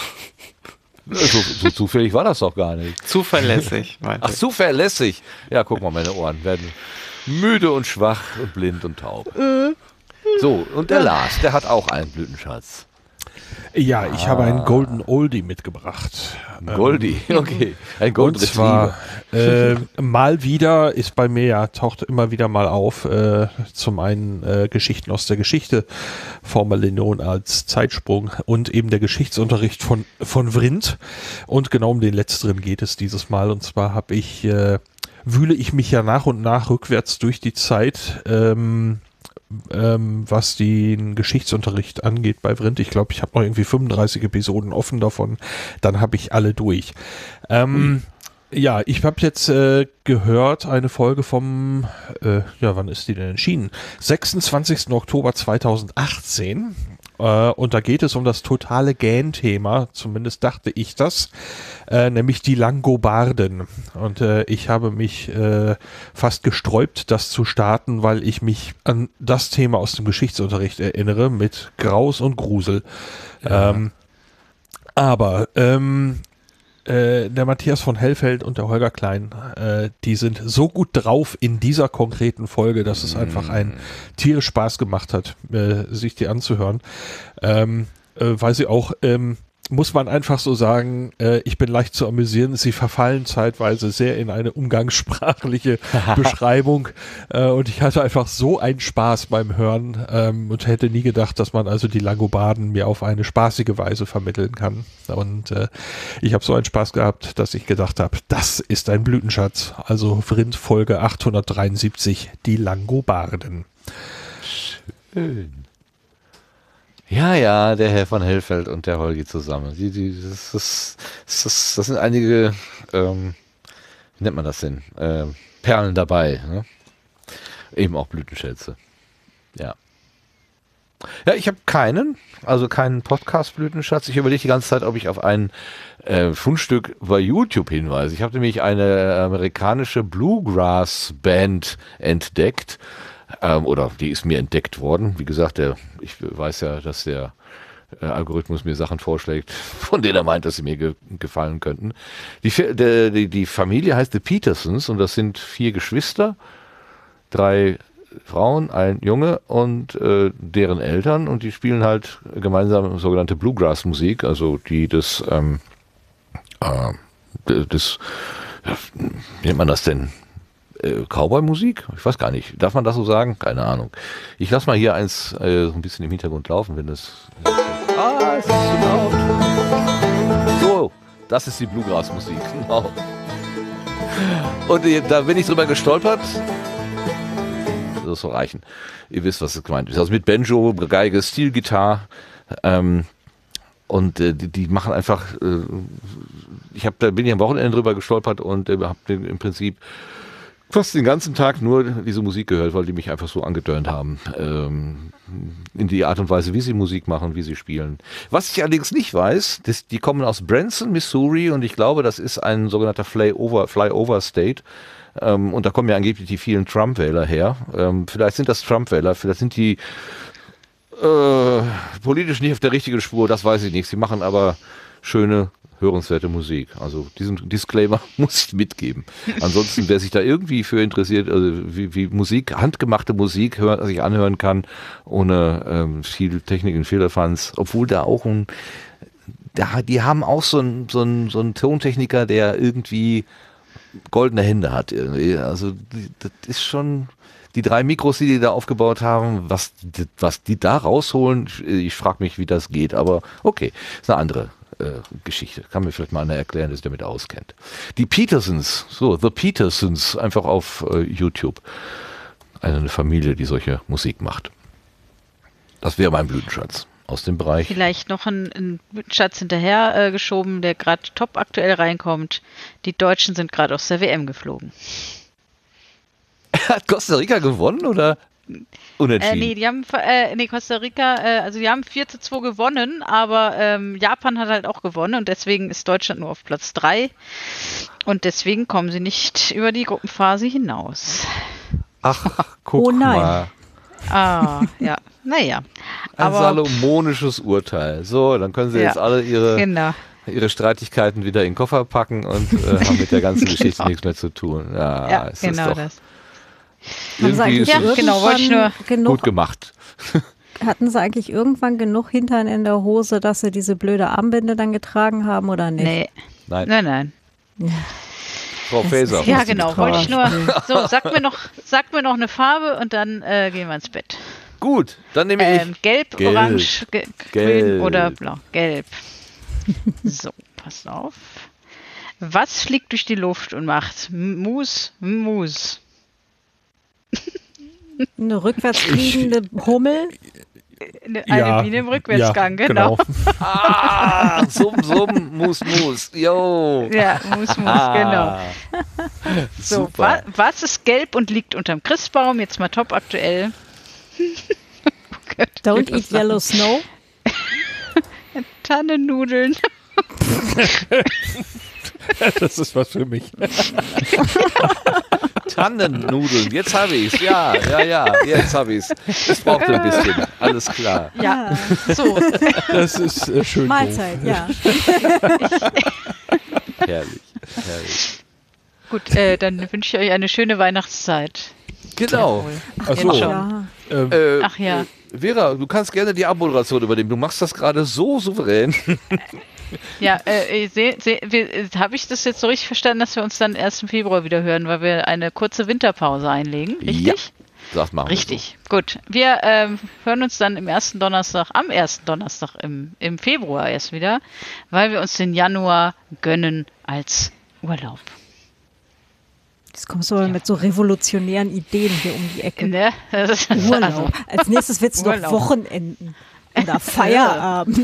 So, so zufällig war das doch gar nicht. Zuverlässig, meinte Ach, zuverlässig. Ja, guck mal, meine Ohren werden müde und schwach und blind und taub. So, und der Lars, der hat auch einen Blütenschatz. Ja, ich ah. habe einen Golden Oldie mitgebracht. Goldie, okay. Ein Golden Und zwar äh, mal wieder ist bei mir ja, taucht immer wieder mal auf, äh, zum einen äh, Geschichten aus der Geschichte, formerly known als Zeitsprung und eben der Geschichtsunterricht von, von Vrindt. Und genau um den letzteren geht es dieses Mal. Und zwar habe ich, äh, wühle ich mich ja nach und nach rückwärts durch die Zeit, ähm, Ähm, was den Geschichtsunterricht angeht bei Vrindt. Ich glaube, ich habe noch irgendwie fünfunddreißig Episoden offen davon. Dann habe ich alle durch. Ähm, ja, ich habe jetzt äh, gehört, eine Folge vom, äh, ja, wann ist die denn erschienen? sechsundzwanzigsten Oktober zweitausendachtzehn. Äh, und da geht es um das totale Gähn-Thema, zumindest dachte ich das, äh, nämlich die Langobarden. Und äh, ich habe mich äh, fast gesträubt, das zu starten, weil ich mich an das Thema aus dem Geschichtsunterricht erinnere, mit Graus und Grusel. Ja. Ähm, aber ähm, äh, der Matthias von Hellfeld und der Holger Klein, äh, die sind so gut drauf in dieser konkreten Folge, dass es mm. einfach einen tierisch Spaß gemacht hat, äh, sich die anzuhören. Ähm, äh, weil sie auch, ähm, muss man einfach so sagen, äh, ich bin leicht zu amüsieren. Sie verfallen zeitweise sehr in eine umgangssprachliche Beschreibung äh, und ich hatte einfach so einen Spaß beim Hören ähm, und hätte nie gedacht, dass man also die Langobarden mir auf eine spaßige Weise vermitteln kann. Und äh, ich habe so einen Spaß gehabt, dass ich gedacht habe, das ist ein Blütenschatz. Also Vrindt Folge achthundertdreiundsiebzig, die Langobarden. Schön. Ja, ja, der Herr von Hellfeld und der Holgi zusammen. Die, die, das, das, das, das sind einige, ähm, wie nennt man das denn? Ähm, Perlen dabei. Ne? Eben auch Blütenschätze. Ja. Ja, ich habe keinen, also keinen Podcast-Blütenschatz. Ich überlege die ganze Zeit, ob ich auf ein äh, Fundstück bei YouTube hinweise. Ich habe nämlich eine amerikanische Bluegrass-Band entdeckt. Ähm, oder die ist mir entdeckt worden. Wie gesagt, der, ich weiß ja, dass der äh, Algorithmus mir Sachen vorschlägt, von denen er meint, dass sie mir ge gefallen könnten. Die, der, die, die Familie heißt The Petersons und das sind vier Geschwister, drei Frauen, ein Junge und äh, deren Eltern und die spielen halt gemeinsam sogenannte Bluegrass-Musik, also die des, ähm, äh, des, wie nennt man das denn? Cowboy-Musik? Ich weiß gar nicht. Darf man das so sagen? Keine Ahnung. Ich lasse mal hier eins äh, so ein bisschen im Hintergrund laufen, wenn das... Ah, es ist zu laut. So, das ist die Bluegrass-Musik. Genau. Und äh, da bin ich drüber gestolpert. Das soll reichen. Ihr wisst, was es gemeint ist. Also mit Banjo, Geige, Steel-Gitarre. Ähm, und äh, die, die machen einfach... Äh, ich hab, da bin ich am Wochenende drüber gestolpert und äh, habe im Prinzip fast den ganzen Tag nur diese Musik gehört, weil die mich einfach so angedörnt haben. Ähm, in die Art und Weise, wie sie Musik machen, wie sie spielen. Was ich allerdings nicht weiß, das, die kommen aus Branson, Missouri und ich glaube, das ist ein sogenannter Flyover, Flyover State. Ähm, und da kommen ja angeblich die vielen Trump-Wähler her. Ähm, vielleicht sind das Trump-Wähler, vielleicht sind die äh, politisch nicht auf der richtigen Spur, das weiß ich nicht. Sie machen aber schöne, hörenswerte Musik. Also diesen Disclaimer muss ich mitgeben. Ansonsten, wer sich da irgendwie für interessiert, also wie, wie Musik, handgemachte Musik hör, sich anhören kann, ohne ähm, viel Technik und Fehlerfans, obwohl da auch ein, da, die haben auch so einen so einen, so einen Tontechniker, der irgendwie goldene Hände hat irgendwie. Also die, das ist schon die drei Mikros, die die da aufgebaut haben, was, was die da rausholen, ich, ich frage mich, wie das geht, aber okay, ist eine andere äh, Geschichte. Kann mir vielleicht mal einer erklären, der sich damit auskennt. Die Petersons, so, The Petersons, einfach auf äh, YouTube. Eine Familie, die solche Musik macht. Das wäre mein Blütenschatz aus dem Bereich. Vielleicht noch ein, ein Schatz hinterher äh, geschoben, der gerade top aktuell reinkommt. Die Deutschen sind gerade aus der W M geflogen. Hat Costa Rica gewonnen oder unentschieden? Äh, nee, die haben, äh, nee, Costa Rica, äh, also die haben vier zu zwei gewonnen, aber ähm, Japan hat halt auch gewonnen und deswegen ist Deutschland nur auf Platz drei und deswegen kommen sie nicht über die Gruppenphase hinaus. Ach, guck Oh nein. mal. Ah, ja, naja. Ein Aber salomonisches Urteil. So, dann können sie Ja, jetzt alle ihre, genau. ihre Streitigkeiten wieder in den Koffer packen und äh, haben mit der ganzen Geschichte Genau. nichts mehr zu tun. Ja, Ja, es genau ist doch das. Haben sie irgendwie eigentlich ist Ja, es genau, wollte ich irgendwann nur- genug, gut gemacht. hatten sie eigentlich irgendwann genug Hintern in der Hose, dass sie diese blöde Armbinde dann getragen haben oder nicht? Nee, Nein, nein, nein. Frau Das Faeser. ist Ja, Muss die genau, wollte ich nur. Trauerspiel. So, sag mir noch, sag mir noch eine Farbe und dann äh, gehen wir ins Bett. Gut, dann nehme Ähm, ich. gelb, Gelb. orange, ge Gelb. grün oder blau. Gelb. So, passt auf. Was fliegt durch die Luft und macht Mus, Mus? Eine rückwärts fliegende Hummel. Eine, eine Biene im Rückwärtsgang, ja, genau. Ah, summ, summ, mus, mus. Yo. Ja, Mus, Mus, genau. Ah, So, wa super. was ist gelb und liegt unterm Christbaum? Jetzt mal top aktuell. Oh Gott, Don't ich will eat yellow snow. Tannennudeln. Das ist was für mich. Tannennudeln, jetzt habe ich es. Ja, ja, ja, jetzt habe ich es. Es brauchte ein bisschen. Alles klar. Ja, so. Das ist äh, schön. Mahlzeit, ja. Herrlich, herrlich. Gut, äh, dann wünsche ich euch eine schöne Weihnachtszeit. Genau. Ach Jetzt so. schon. ja. Ähm, Äh, Ach ja. äh, Vera, du kannst gerne die Abmoderation übernehmen. Du machst das gerade so souverän. Ja, äh, seh, seh, habe ich das jetzt so richtig verstanden, dass wir uns dann erst im Februar wieder hören, weil wir eine kurze Winterpause einlegen, richtig? Ja, das machen wir Richtig, gut. Wir ähm, hören uns dann im ersten Donnerstag, am ersten Donnerstag im, im Februar erst wieder, weil wir uns den Januar gönnen als Urlaub. Jetzt kommst du aber mit so revolutionären Ideen hier um die Ecke. Ne? Das ist also, Urlaub. Als nächstes wird es noch Urlaub. Wochenenden. Oder Feierabend.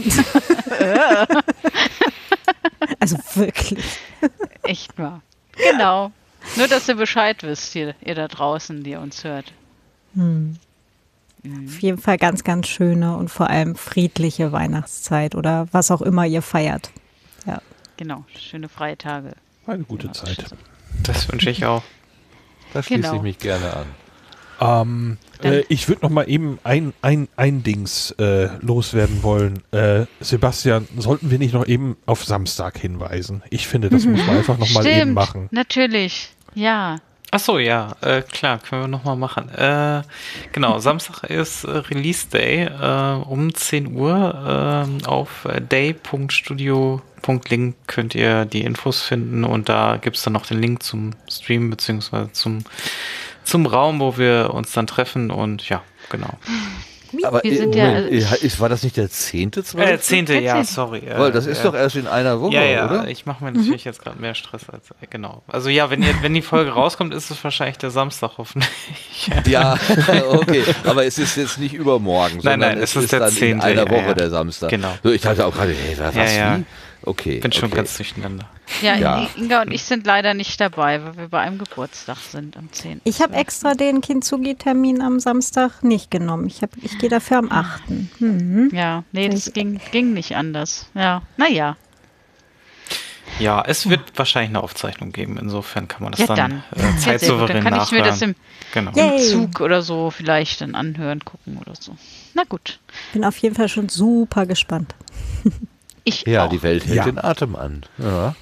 Also wirklich. echt wahr. Genau. Nur, dass ihr Bescheid wisst, ihr, ihr da draußen, die uns hört. Hm. Auf jeden Fall ganz, ganz schöne und vor allem friedliche Weihnachtszeit oder was auch immer ihr feiert. Ja. Genau, schöne freie Tage. eine gute Zeit. Das wünsche ich auch. Da schließe Genau. ich mich gerne an. Ähm, äh, ich würde noch mal eben ein, ein, ein Dings äh, loswerden wollen. Äh, Sebastian, sollten wir nicht noch eben auf Samstag hinweisen? Ich finde, das muss man einfach noch mal eben machen. Natürlich. Ja. Ach so, ja, äh, klar, können wir nochmal machen. Äh, genau, Samstag ist äh, Release Day äh, um zehn Uhr. Äh, auf day punkt studio punkt link könnt ihr die Infos finden und da gibt es dann noch den Link zum Stream beziehungsweise zum, zum Raum, wo wir uns dann treffen und ja, genau. Aber Wir äh, sind ja- Moment, äh, ist, war das nicht der zehnte, Äh, zwölfte? zehnte, ja, zehnte. sorry. Äh, Weil das ist ja. doch erst in einer Woche, Ja, ja, oder? ich mache mir natürlich jetzt gerade mehr Stress als, äh, genau. Also ja, wenn ihr, wenn die Folge rauskommt, ist es wahrscheinlich der Samstag hoffentlich. Ja, okay. Aber es ist jetzt nicht übermorgen, Nein, sondern nein, es es ist ist der dann in zehnte, einer ja, Woche ja. der Samstag. Genau. So, ich dachte auch gerade, hey, was, Ja, ja. wie? Okay. Ich bin schon okay. ganz durcheinander. Ja, Ja. Inga und ich sind leider nicht dabei, weil wir bei einem Geburtstag sind am zehnten Ich habe extra den Kintsugi-Termin am Samstag nicht genommen. Ich, hab- ich gehe dafür am achten Mhm. Ja, nee, das ging, ging nicht anders. Ja, naja. Ja, es wird wahrscheinlich eine Aufzeichnung geben. Insofern kann man das Ja, dann, dann. äh, Ja, sehr gut. zeitsouverän Dann kann ich mir das nachhören. im, Genau. Ja. im Yay. Zug oder so vielleicht dann anhören, gucken oder so. Na gut. Bin auf jeden Fall schon super gespannt. Ich Ja, auch. die Welt hält Ja. den Atem an. Ja,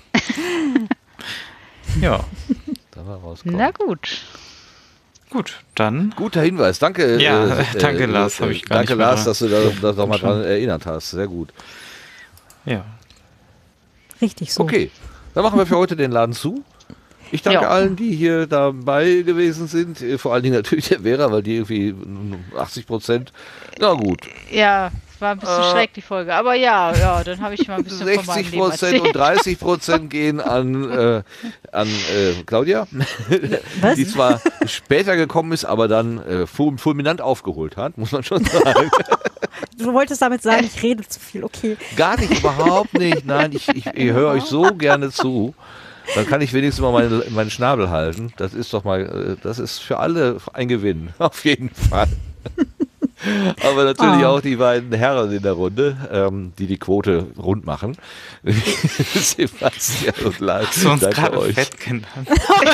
Ja, da war rauskommen. Na gut. gut, dann. Guter Hinweis, danke. Ja, danke, Lars, hab ich gar Danke, nicht mehr Lars, dran. dass du da, da nochmal schon. dran erinnert hast. Sehr gut. Ja. Richtig so. Okay, dann machen wir für heute den Laden zu. Ich danke Ja. allen, die hier dabei gewesen sind. Äh, Vor allen Dingen natürlich der Vera, weil die irgendwie achtzig Prozent, na gut, Ja, es war ein bisschen Äh, schräg, die Folge. Aber ja, ja, dann habe ich mal ein bisschen von meinem sechzig Leben Prozent erzählt. und dreißig Prozent gehen an, äh, an äh, Claudia, Was? die zwar später gekommen ist, aber dann äh, ful- fulminant aufgeholt hat, muss man schon sagen. Du wolltest damit sagen, ich rede zu viel, okay. Gar nicht, überhaupt nicht. Nein, ich, ich, ich höre euch so gerne zu. Dann kann ich wenigstens mal meine, meinen Schnabel halten. Das ist doch mal, äh, das ist für alle ein Gewinn, auf jeden Fall. Aber natürlich Ah. auch die beiden Herren in der Runde, ähm, die die Quote rund machen. Sebastian und Lars, Hast du uns danke gerade euch. fett genannt?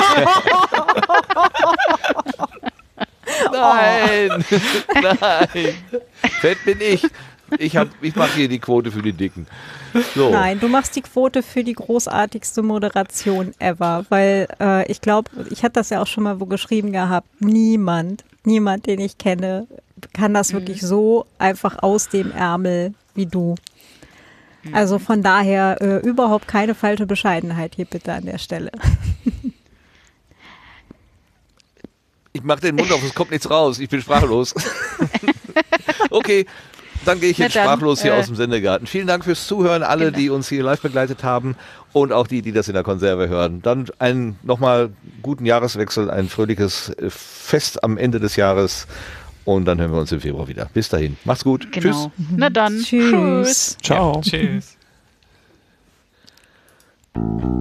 Nein, nein, fett bin ich. Ich, hab- ich mache hier die Quote für die Dicken. So. Nein, du machst die Quote für die großartigste Moderation ever, weil äh, ich glaube, ich hatte das ja auch schon mal wo geschrieben gehabt, niemand, niemand, den ich kenne, kann das wirklich so einfach aus dem Ärmel wie du. Also von daher äh, überhaupt keine falsche Bescheidenheit hier bitte an der Stelle. Ich mache den Mund auf, es kommt nichts raus. Ich bin sprachlos. Okay, dann gehe ich jetzt Na dann, sprachlos hier äh, aus dem Sendegarten. Vielen Dank fürs Zuhören, alle, Genau. die uns hier live begleitet haben und auch die, die das in der Konserve hören. Dann einen nochmal guten Jahreswechsel, ein fröhliches äh, Fest am Ende des Jahres und dann hören wir uns im Februar wieder. Bis dahin, macht's gut. Tschüss. Genau. Na dann. Tschüss. Ciao. Ja, tschüss.